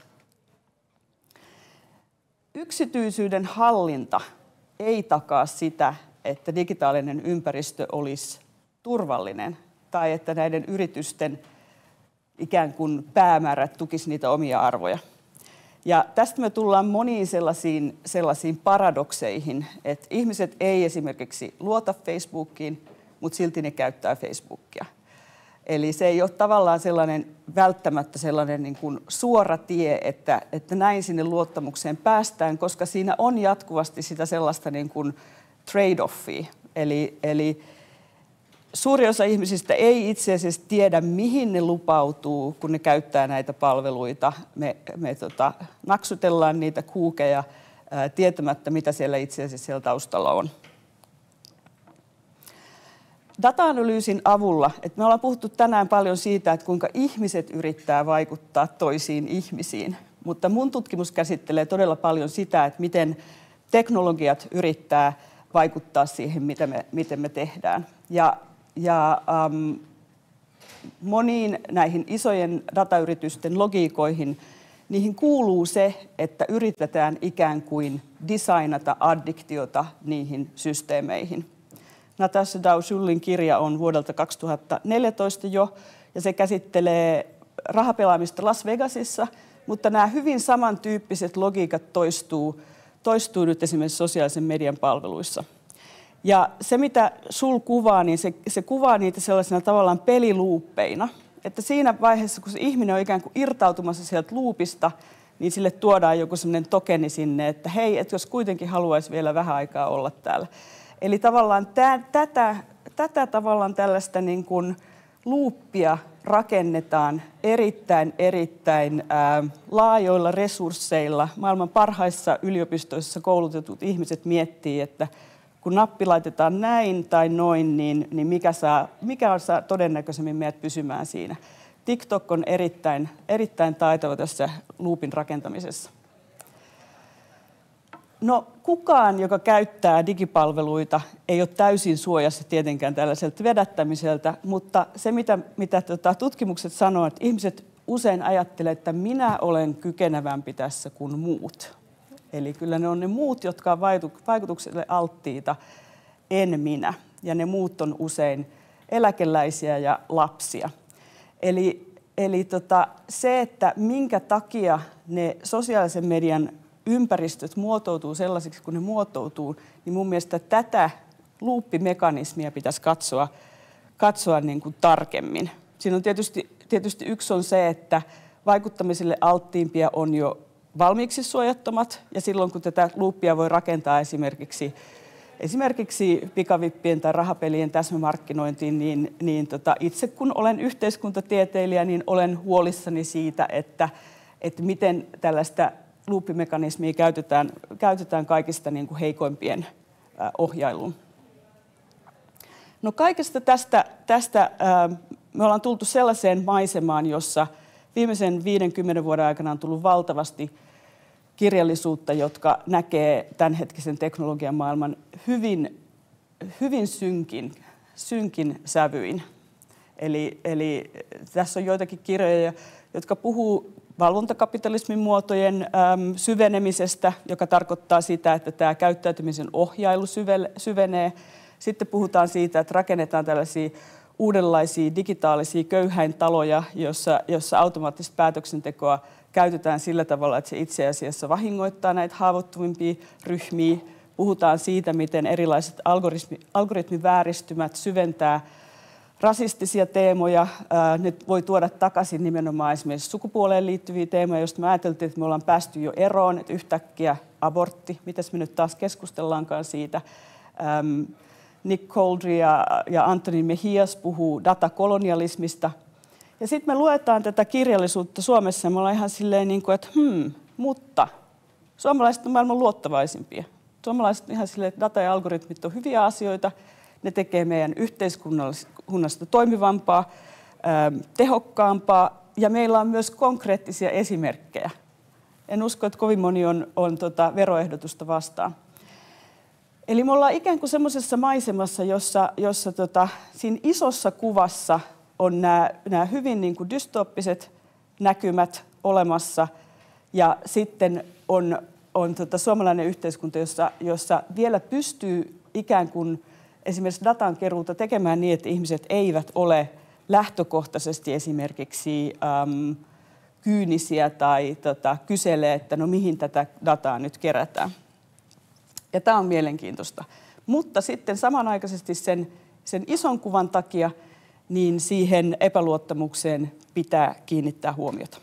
Yksityisyyden hallinta ei takaa sitä, että digitaalinen ympäristö olisi turvallinen tai että näiden yritysten ikään kuin päämäärät tukisi niitä omia arvoja. Ja tästä me tullaan moniin sellaisiin, sellaisiin paradokseihin, että ihmiset ei esimerkiksi luota Facebookiin, mutta silti ne käyttää Facebookia. Eli se ei ole tavallaan sellainen välttämättä sellainen niin kuin suora tie, että, että näin sinne luottamukseen päästään, koska siinä on jatkuvasti sitä sellaista niin kuin trade-offia. Eli, eli suuri osa ihmisistä ei itse asiassa tiedä, mihin ne lupautuu, kun ne käyttää näitä palveluita. Me, me tota, naksutellaan niitä kuukeja ää, tietämättä, mitä siellä itse asiassa siellä taustalla on. Data-analyysin avulla, että me ollaan puhuttu tänään paljon siitä, että kuinka ihmiset yrittää vaikuttaa toisiin ihmisiin, mutta mun tutkimus käsittelee todella paljon sitä, että miten teknologiat yrittää vaikuttaa siihen, mitä me, miten me tehdään. Ja, ja um, moniin näihin isojen datayritysten logiikoihin, niihin kuuluu se, että yritetään ikään kuin designata addiktiota niihin systeemeihin. Natasha Dow-Schullin kirja on vuodelta kaksituhattaneljätoista jo, ja se käsittelee rahapelaamista Las Vegasissa, mutta nämä hyvin samantyyppiset logiikat toistuu, toistuu nyt esimerkiksi sosiaalisen median palveluissa. Ja se, mitä Sul kuvaa, niin se, se kuvaa niitä sellaisena tavallaan peliluuppeina, että siinä vaiheessa, kun se ihminen on ikään kuin irtautumassa sieltä luupista, niin sille tuodaan joku sellainen tokeni sinne, että hei, että jos kuitenkin haluaisi vielä vähän aikaa olla täällä. Eli tavallaan tä, tätä, tätä tavallaan tällaista niin kuin luuppia rakennetaan erittäin, erittäin ää, laajoilla resursseilla. Maailman parhaissa yliopistoissa koulutetut ihmiset miettii, että kun nappi laitetaan näin tai noin, niin, niin mikä, saa, mikä on saa todennäköisemmin meidät pysymään siinä. TikTok on erittäin, erittäin taitava tässä luupin rakentamisessa. No kukaan, joka käyttää digipalveluita, ei ole täysin suojassa tietenkään tällaiselta vedättämiseltä, mutta se mitä, mitä tota, tutkimukset sanoo, että ihmiset usein ajattelee, että minä olen kykenevämpi tässä kuin muut. Eli kyllä ne on ne muut, jotka on vaikutukselle alttiita, en minä. Ja ne muut on usein eläkeläisiä ja lapsia. Eli, eli tota, se, että minkä takia ne sosiaalisen median ympäristöt muotoutuu sellaisiksi, kun ne muotoutuu, niin mun mielestä tätä luuppimekanismia pitäisi katsoa, katsoa niin kuin tarkemmin. Siinä on tietysti, tietysti yksi on se, että vaikuttamiselle alttiimpia on jo valmiiksi suojattomat, ja silloin kun tätä luuppia voi rakentaa esimerkiksi, esimerkiksi pikavippien tai rahapelien täsmämarkkinointiin, niin, niin tota, itse kun olen yhteiskuntatieteilijä, niin olen huolissani siitä, että, että miten tällaista luuppimekanismia käytetään, käytetään kaikista niin kuin heikoimpien äh, ohjailuun. No kaikesta tästä, tästä äh, me ollaan tultu sellaiseen maisemaan, jossa viimeisen viidenkymmenen vuoden aikana on tullut valtavasti kirjallisuutta, jotka näkee tämänhetkisen teknologian maailman hyvin, hyvin synkin, synkin sävyin. Eli, eli tässä on joitakin kirjoja, jotka puhuu valvontakapitalismin muotojen äm, syvenemisestä, joka tarkoittaa sitä, että tämä käyttäytymisen ohjailu syve, syvenee. Sitten puhutaan siitä, että rakennetaan tällaisia uudenlaisia digitaalisia köyhäintaloja, jossa, jossa automaattista päätöksentekoa käytetään sillä tavalla, että se itse asiassa vahingoittaa näitä haavoittuvimpia ryhmiä. Puhutaan siitä, miten erilaiset algoritmi, algoritmivääristymät syventää rasistisia teemoja. Ne voi tuoda takaisin nimenomaan esimerkiksi sukupuoleen liittyviä teemoja, joista me ajateltiin, että me ollaan päästy jo eroon, että yhtäkkiä abortti, mitäs me nyt taas keskustellaankaan siitä. Nick Coldry ja, ja Anthony Mejias puhuu datakolonialismista. Ja sitten me luetaan tätä kirjallisuutta Suomessa ja me ollaan ihan silleen, niin kuin, että hmm, mutta suomalaiset on maailman luottavaisimpia. Suomalaiset on ihan silleen, että data ja algoritmit on hyviä asioita ne tekee meidän yhteiskunnasta toimivampaa, tehokkaampaa ja meillä on myös konkreettisia esimerkkejä. En usko, että kovin moni on, on tota veroehdotusta vastaan. Eli me ollaan ikään kuin semmoisessa maisemassa, jossa, jossa tota, siinä isossa kuvassa on nämä, nämä hyvin niin kuin dystoppiset näkymät olemassa ja sitten on, on tota suomalainen yhteiskunta, jossa, jossa vielä pystyy ikään kuin esimerkiksi datan keruuta tekemään niin, että ihmiset eivät ole lähtökohtaisesti esimerkiksi äm, kyynisiä tai tota, kyselee, että no mihin tätä dataa nyt kerätään. Ja tämä on mielenkiintoista. Mutta sitten samanaikaisesti sen, sen ison kuvan takia niin siihen epäluottamukseen pitää kiinnittää huomiota.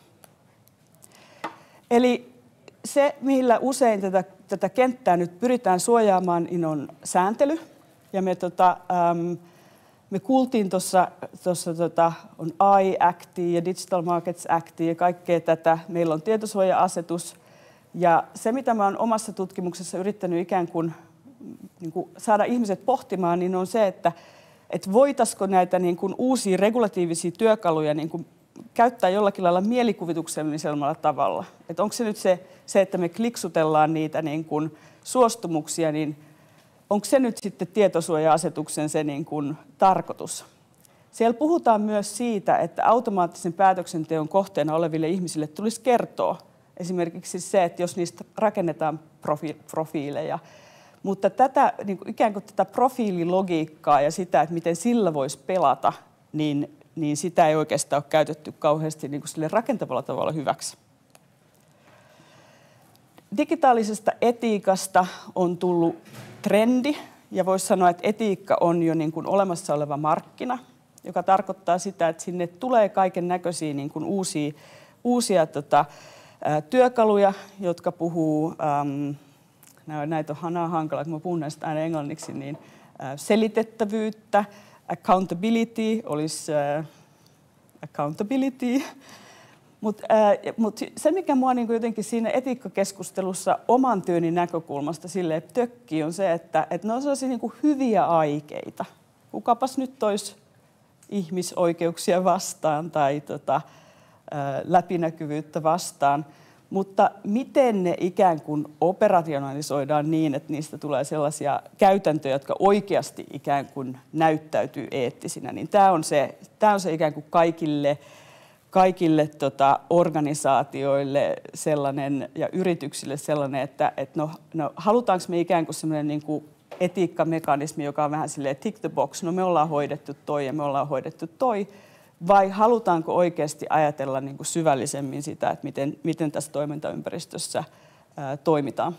Eli se, millä usein tätä, tätä kenttää nyt pyritään suojaamaan, niin on sääntely. Ja me, tota, äm, me kuultiin tuossa, tota, on A I Act ja Digital Markets Act ja kaikkea tätä. Meillä on tietosuoja-asetus. Ja se, mitä mä oon omassa tutkimuksessa yrittänyt ikään kuin, niin kuin saada ihmiset pohtimaan, niin on se, että, että voitaisiko näitä niin kuin uusia regulatiivisia työkaluja niin kuin käyttää jollakin lailla mielikuvituksellisella tavalla. Että onko se nyt se, se, että me kliksutellaan niitä niin kuin suostumuksia, niin onko se nyt sitten tietosuoja-asetuksen se niin kuin tarkoitus? Siellä puhutaan myös siitä, että automaattisen päätöksenteon kohteena oleville ihmisille tulisi kertoa esimerkiksi se, että jos niistä rakennetaan profi- profiileja. Mutta tätä, niin kuin ikään kuin tätä profiililogiikkaa ja sitä, että miten sillä voisi pelata, niin, niin sitä ei oikeastaan ole käytetty kauheasti niin kuin sille rakentavalla tavalla hyväksi. Digitaalisesta etiikasta on tullut trendi, ja voisi sanoa, että etiikka on jo niin kuin olemassa oleva markkina, joka tarkoittaa sitä, että sinne tulee kaiken näköisiä niin kuin uusia, uusia tota, ä, työkaluja, jotka puhuu, äm, näitä on hanaa hankala, kun mä puhun näistä aina englanniksi, niin ä, selitettävyyttä, accountability olisi ä, accountability. Mutta mut se, mikä mua niinku jotenkin siinä etiikkakeskustelussa oman työni näkökulmasta silleen tökkii, on se, että et ne on sellaisia niinku hyviä aikeita. Kukapas nyt toisi ihmisoikeuksia vastaan tai tota, ää, läpinäkyvyyttä vastaan. Mutta miten ne ikään kuin operationalisoidaan niin, että niistä tulee sellaisia käytäntöjä, jotka oikeasti ikään kuin näyttäytyy eettisinä, niin tämä on se, tää on se ikään kuin kaikille kaikille tota, organisaatioille sellainen ja yrityksille sellainen, että et no, no, halutaanko me ikään kuin sellainen niin kuin etiikkamekanismi, joka on vähän silleen tick the box, no me ollaan hoidettu toi ja me ollaan hoidettu toi, vai halutaanko oikeasti ajatella niin kuin syvällisemmin sitä, että miten, miten tässä toimintaympäristössä ää, toimitaan.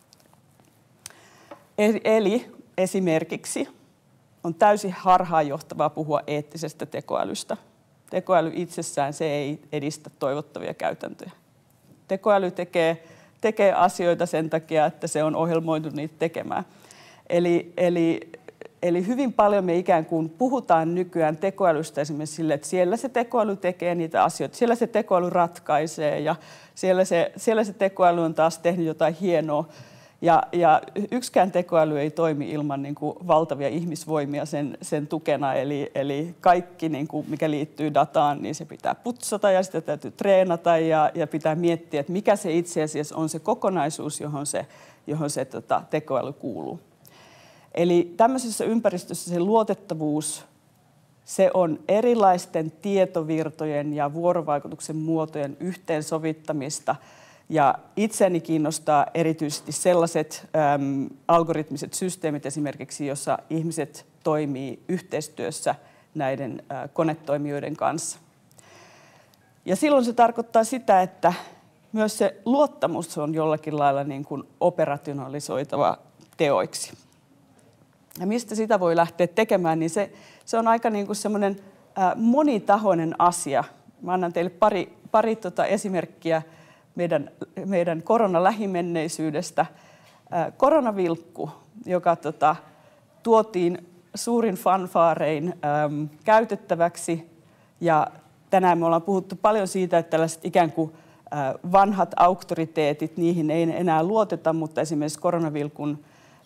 Eli, eli esimerkiksi on täysin harhaanjohtavaa puhua eettisestä tekoälystä. Tekoäly itsessään se ei edistä toivottavia käytäntöjä. Tekoäly tekee, tekee asioita sen takia, että se on ohjelmoitu niitä tekemään. Eli, eli, eli hyvin paljon me ikään kuin puhutaan nykyään tekoälystä esimerkiksi sille, että siellä se tekoäly tekee niitä asioita, siellä se tekoäly ratkaisee ja siellä se, siellä se tekoäly on taas tehnyt jotain hienoa. Ja, ja yksikään tekoäly ei toimi ilman niin kuin valtavia ihmisvoimia sen, sen tukena, eli, eli kaikki, niin kuin, mikä liittyy dataan, niin se pitää putsata ja sitä täytyy treenata ja, ja pitää miettiä, että mikä se itse asiassa on se kokonaisuus, johon se, johon se tota, tekoäly kuuluu. Eli tämmöisessä ympäristössä se luotettavuus, se on erilaisten tietovirtojen ja vuorovaikutuksen muotojen yhteensovittamista. Ja itseäni kiinnostaa erityisesti sellaiset äm, algoritmiset systeemit esimerkiksi, jossa ihmiset toimii yhteistyössä näiden ä, konetoimijoiden kanssa. Ja silloin se tarkoittaa sitä, että myös se luottamus on jollakin lailla niin kuin operationalisoitava teoiksi. Ja mistä sitä voi lähteä tekemään, niin se, se on aika niin kuin semmoinen ä, monitahoinen asia. Mä annan teille pari, pari tota esimerkkiä meidän, meidän koronalähimenneisyydestä. Koronavilkku, joka tota, tuotiin suurin fanfaarein äm, käytettäväksi. Ja tänään me ollaan puhuttu paljon siitä, että tällaiset ikään kuin ä, vanhat auktoriteetit, niihin ei enää luoteta, mutta esimerkiksi koronavilkun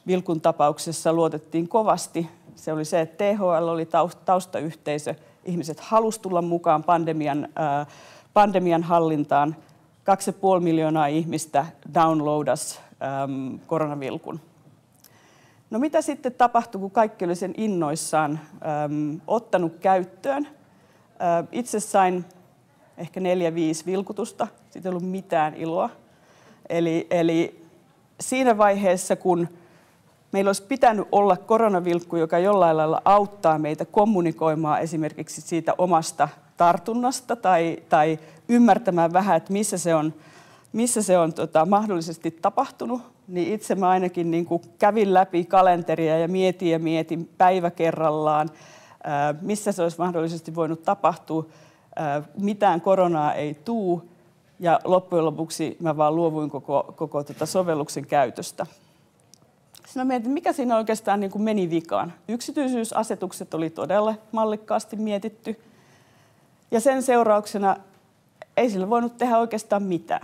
Vilkun tapauksessa luotettiin kovasti. Se oli se, että T H L oli taustayhteisö. Ihmiset halusivat tulla mukaan pandemian, ää, pandemian hallintaan. Kaksi ja puoli miljoonaa ihmistä downloadas äm, koronavilkun. No mitä sitten tapahtui, kun kaikki oli sen innoissaan äm, ottanut käyttöön? Ä, itse sain ehkä neljä, viisi vilkutusta. Siitä ei ollut mitään iloa. Eli, eli siinä vaiheessa, kun meillä olisi pitänyt olla koronavilkku, joka jollain lailla auttaa meitä kommunikoimaan esimerkiksi siitä omasta tartunnasta tai, tai ymmärtämään vähän, että missä se on, missä se on tota, mahdollisesti tapahtunut, niin itse mä ainakin niin kuin kävin läpi kalenteria ja mietin ja mietin päivä kerrallaan, ää, missä se olisi mahdollisesti voinut tapahtua. Ää, mitään koronaa ei tule ja loppujen lopuksi mä vaan luovuin koko, koko tota sovelluksen käytöstä. Sitten mä mietin, mikä siinä oikeastaan niin kuin meni vikaan. Yksityisyysasetukset oli todella mallikkaasti mietitty. Ja sen seurauksena ei sillä voinut tehdä oikeastaan mitään.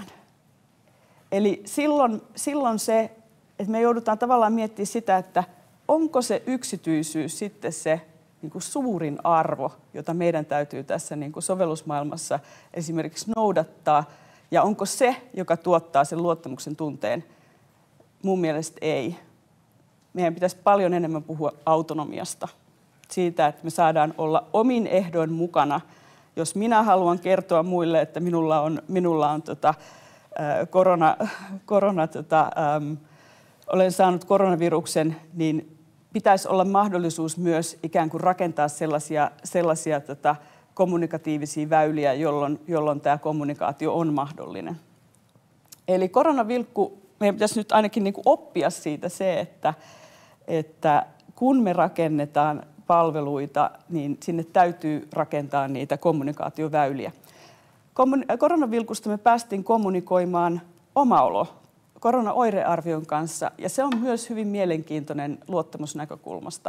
Eli silloin, silloin se, että me joudutaan tavallaan miettimään sitä, että onko se yksityisyys sitten se niin kuin suurin arvo, jota meidän täytyy tässä niin kuin sovellusmaailmassa esimerkiksi noudattaa. Ja onko se, joka tuottaa sen luottamuksen tunteen? Mun mielestä ei. Meidän pitäisi paljon enemmän puhua autonomiasta. Siitä, että me saadaan olla omin ehdoin mukana. Jos minä haluan kertoa muille, että minulla on, minulla on tota, äh, korona, korona, tota, ähm, olen saanut koronaviruksen, niin pitäisi olla mahdollisuus myös ikään kuin rakentaa sellaisia, sellaisia tota, kommunikatiivisia väyliä, jolloin, jolloin tämä kommunikaatio on mahdollinen. Eli koronavilkku, meidän pitäisi nyt ainakin niin kuin oppia siitä se, että, että kun me rakennetaan palveluita, niin sinne täytyy rakentaa niitä kommunikaatioväyliä. Koronavilkusta me päästiin kommunikoimaan oma olo koronaoirearvion kanssa, ja se on myös hyvin mielenkiintoinen luottamusnäkökulmasta.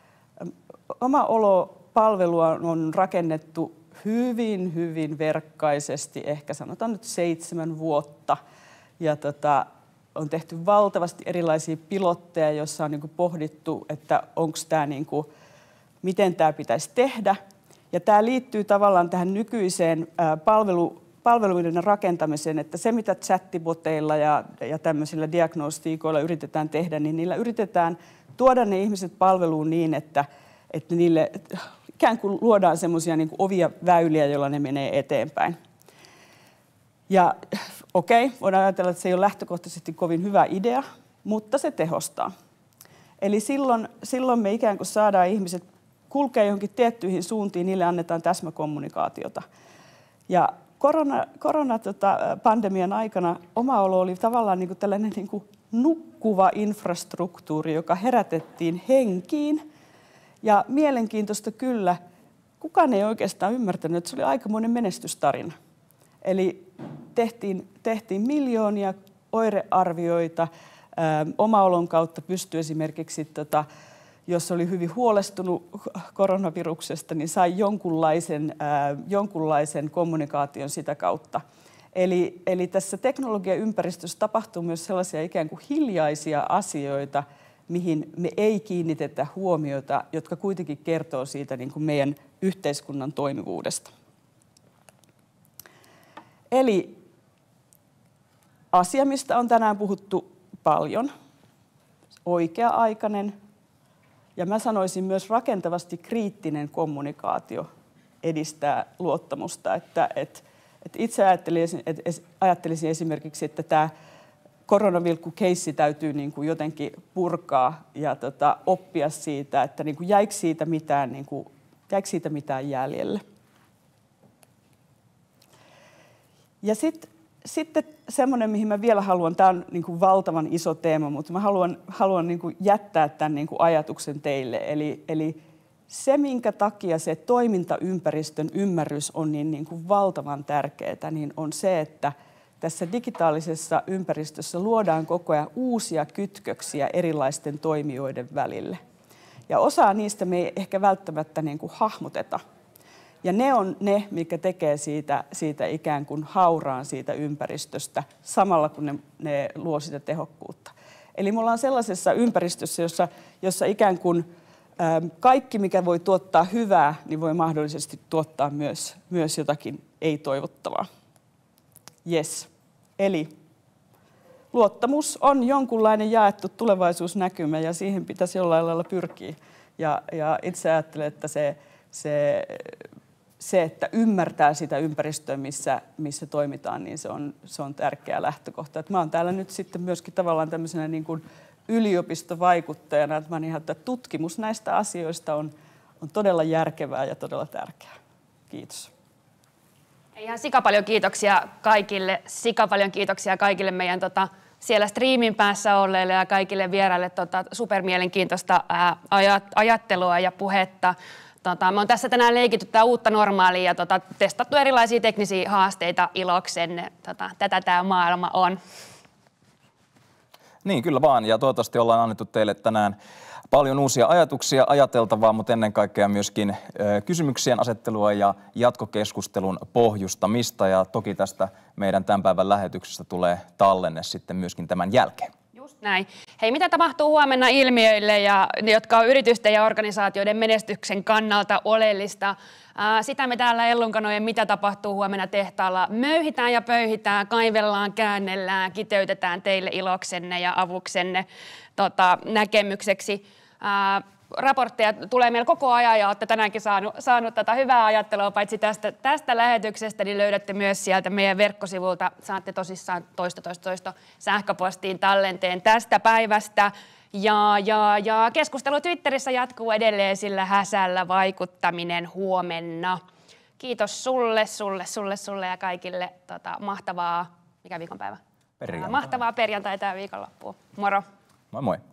Oma olo-palvelua on rakennettu hyvin, hyvin verkkaisesti, ehkä sanotaan nyt seitsemän vuotta, ja tota, on tehty valtavasti erilaisia pilotteja, joissa on niin kuin pohdittu, että onko tämä niin kuin, miten tämä pitäisi tehdä. Ja tämä liittyy tavallaan tähän nykyiseen palvelu, palveluiden rakentamiseen, että se mitä chattiboteilla ja, ja tämmöisillä diagnostiikoilla yritetään tehdä, niin niillä yritetään tuoda ne ihmiset palveluun niin, että, että niille ikään kuin luodaan semmoisia niin kuin ovia väyliä, joilla ne menee eteenpäin. Ja okei, okay, voidaan ajatella, että se ei ole lähtökohtaisesti kovin hyvä idea, mutta se tehostaa. Eli silloin, silloin me ikään kuin saadaan ihmiset kulkea johonkin tiettyihin suuntiin, niille annetaan täsmäkommunikaatiota. Ja korona, korona tota, pandemian aikana oma olo oli tavallaan niin kuin tällainen niin kuin nukkuva infrastruktuuri, joka herätettiin henkiin. Ja mielenkiintoista kyllä, kukaan ei oikeastaan ymmärtänyt, että se oli aikamoinen menestystarina. Eli tehtiin, tehtiin miljoonia oirearvioita. Ö, oma olon kautta pystyi esimerkiksi, tota, jos oli hyvin huolestunut koronaviruksesta, niin sai jonkunlaisen, ö, jonkunlaisen kommunikaation sitä kautta. Eli, eli tässä teknologiaympäristössä tapahtuu myös sellaisia ikään kuin hiljaisia asioita, mihin me ei kiinnitetä huomiota, jotka kuitenkin kertoo siitä niin kuin meidän yhteiskunnan toimivuudesta. Eli asia, mistä on tänään puhuttu paljon, oikea-aikainen ja mä sanoisin myös rakentavasti kriittinen kommunikaatio edistää luottamusta. Että, et, et itse ajattelisin, et, ajattelisin esimerkiksi, että tämä koronavilkku-keissi täytyy niin kuin jotenkin purkaa ja tota, oppia siitä, että niin kuin jäikö siitä mitään, niin kuin, jäikö siitä mitään jäljelle. Ja sitten sitten semmoinen, mihin mä vielä haluan, tämä on niin kuin valtavan iso teema, mutta mä haluan, haluan niin kuin jättää tämän niin kuin ajatuksen teille. Eli, eli se, minkä takia se toimintaympäristön ymmärrys on niin, niin kuin valtavan tärkeää, niin on se, että tässä digitaalisessa ympäristössä luodaan koko ajan uusia kytköksiä erilaisten toimijoiden välille. Ja osa niistä me ei ehkä välttämättä niin kuin hahmoteta. Ja ne on ne, mikä tekee siitä, siitä ikään kuin hauraan siitä ympäristöstä samalla, kun ne, ne luo sitä tehokkuutta. Eli me ollaan sellaisessa ympäristössä, jossa, jossa ikään kuin kaikki, mikä voi tuottaa hyvää, niin voi mahdollisesti tuottaa myös, myös jotakin ei-toivottavaa. Yes. Eli luottamus on jonkunlainen jaettu tulevaisuusnäkymä ja siihen pitäisi jollain lailla pyrkiä. Ja, ja itse ajattelen, että se, se, se, että ymmärtää sitä ympäristöä, missä, missä toimitaan, niin se on, se on tärkeä lähtökohta. Et mä oon täällä nyt sitten myöskin tavallaan tämmöisenä niin kuin yliopistovaikuttajana, että mä oon ihan, että tutkimus näistä asioista on, on todella järkevää ja todella tärkeää. Kiitos. Ihan sika paljon kiitoksia kaikille, sika paljon kiitoksia kaikille meidän tota, siellä striimin päässä olleille ja kaikille vieraille tota, supermielenkiintoista ää, ajat, ajattelua ja puhetta. Tota, me on tässä tänään leikitty tätä uutta normaalia ja tota, testattu erilaisia teknisiä haasteita iloksenne. Tota, tätä tämä maailma on. Niin, kyllä vaan. Ja toivottavasti ollaan annettu teille tänään paljon uusia ajatuksia, ajateltavaa, mutta ennen kaikkea myöskin ö, kysymyksien asettelua ja jatkokeskustelun pohjustamista. Ja toki tästä meidän tämän päivän lähetyksestä tulee tallenne sitten myöskin tämän jälkeen. Just näin. Hei, mitä tapahtuu huomenna ilmiöille, ja, jotka on yritysten ja organisaatioiden menestyksen kannalta oleellista? Ää, sitä me täällä Ellunkanojen Mitä tapahtuu huomenna tehtaalla möyhitään ja pöyhitään, kaivellaan, käännellään, kiteytetään teille iloksenne ja avuksenne tota, näkemykseksi. Ää, raportteja tulee meillä koko ajan ja olette tänäänkin saanut, saanut tätä hyvää ajattelua, paitsi tästä, tästä lähetyksestä, niin löydätte myös sieltä meidän verkkosivulta. Saatte tosissaan toista toista toista sähköpostiin tallenteen tästä päivästä. Ja, ja, ja keskustelu Twitterissä jatkuu edelleen sillä häsällä vaikuttaminen huomenna. Kiitos sulle, sulle, sulle, sulle ja kaikille tota, mahtavaa, mikä viikonpäivä? Perjantai. Mahtavaa perjantaita ja viikonloppua. Moro. Moi moi.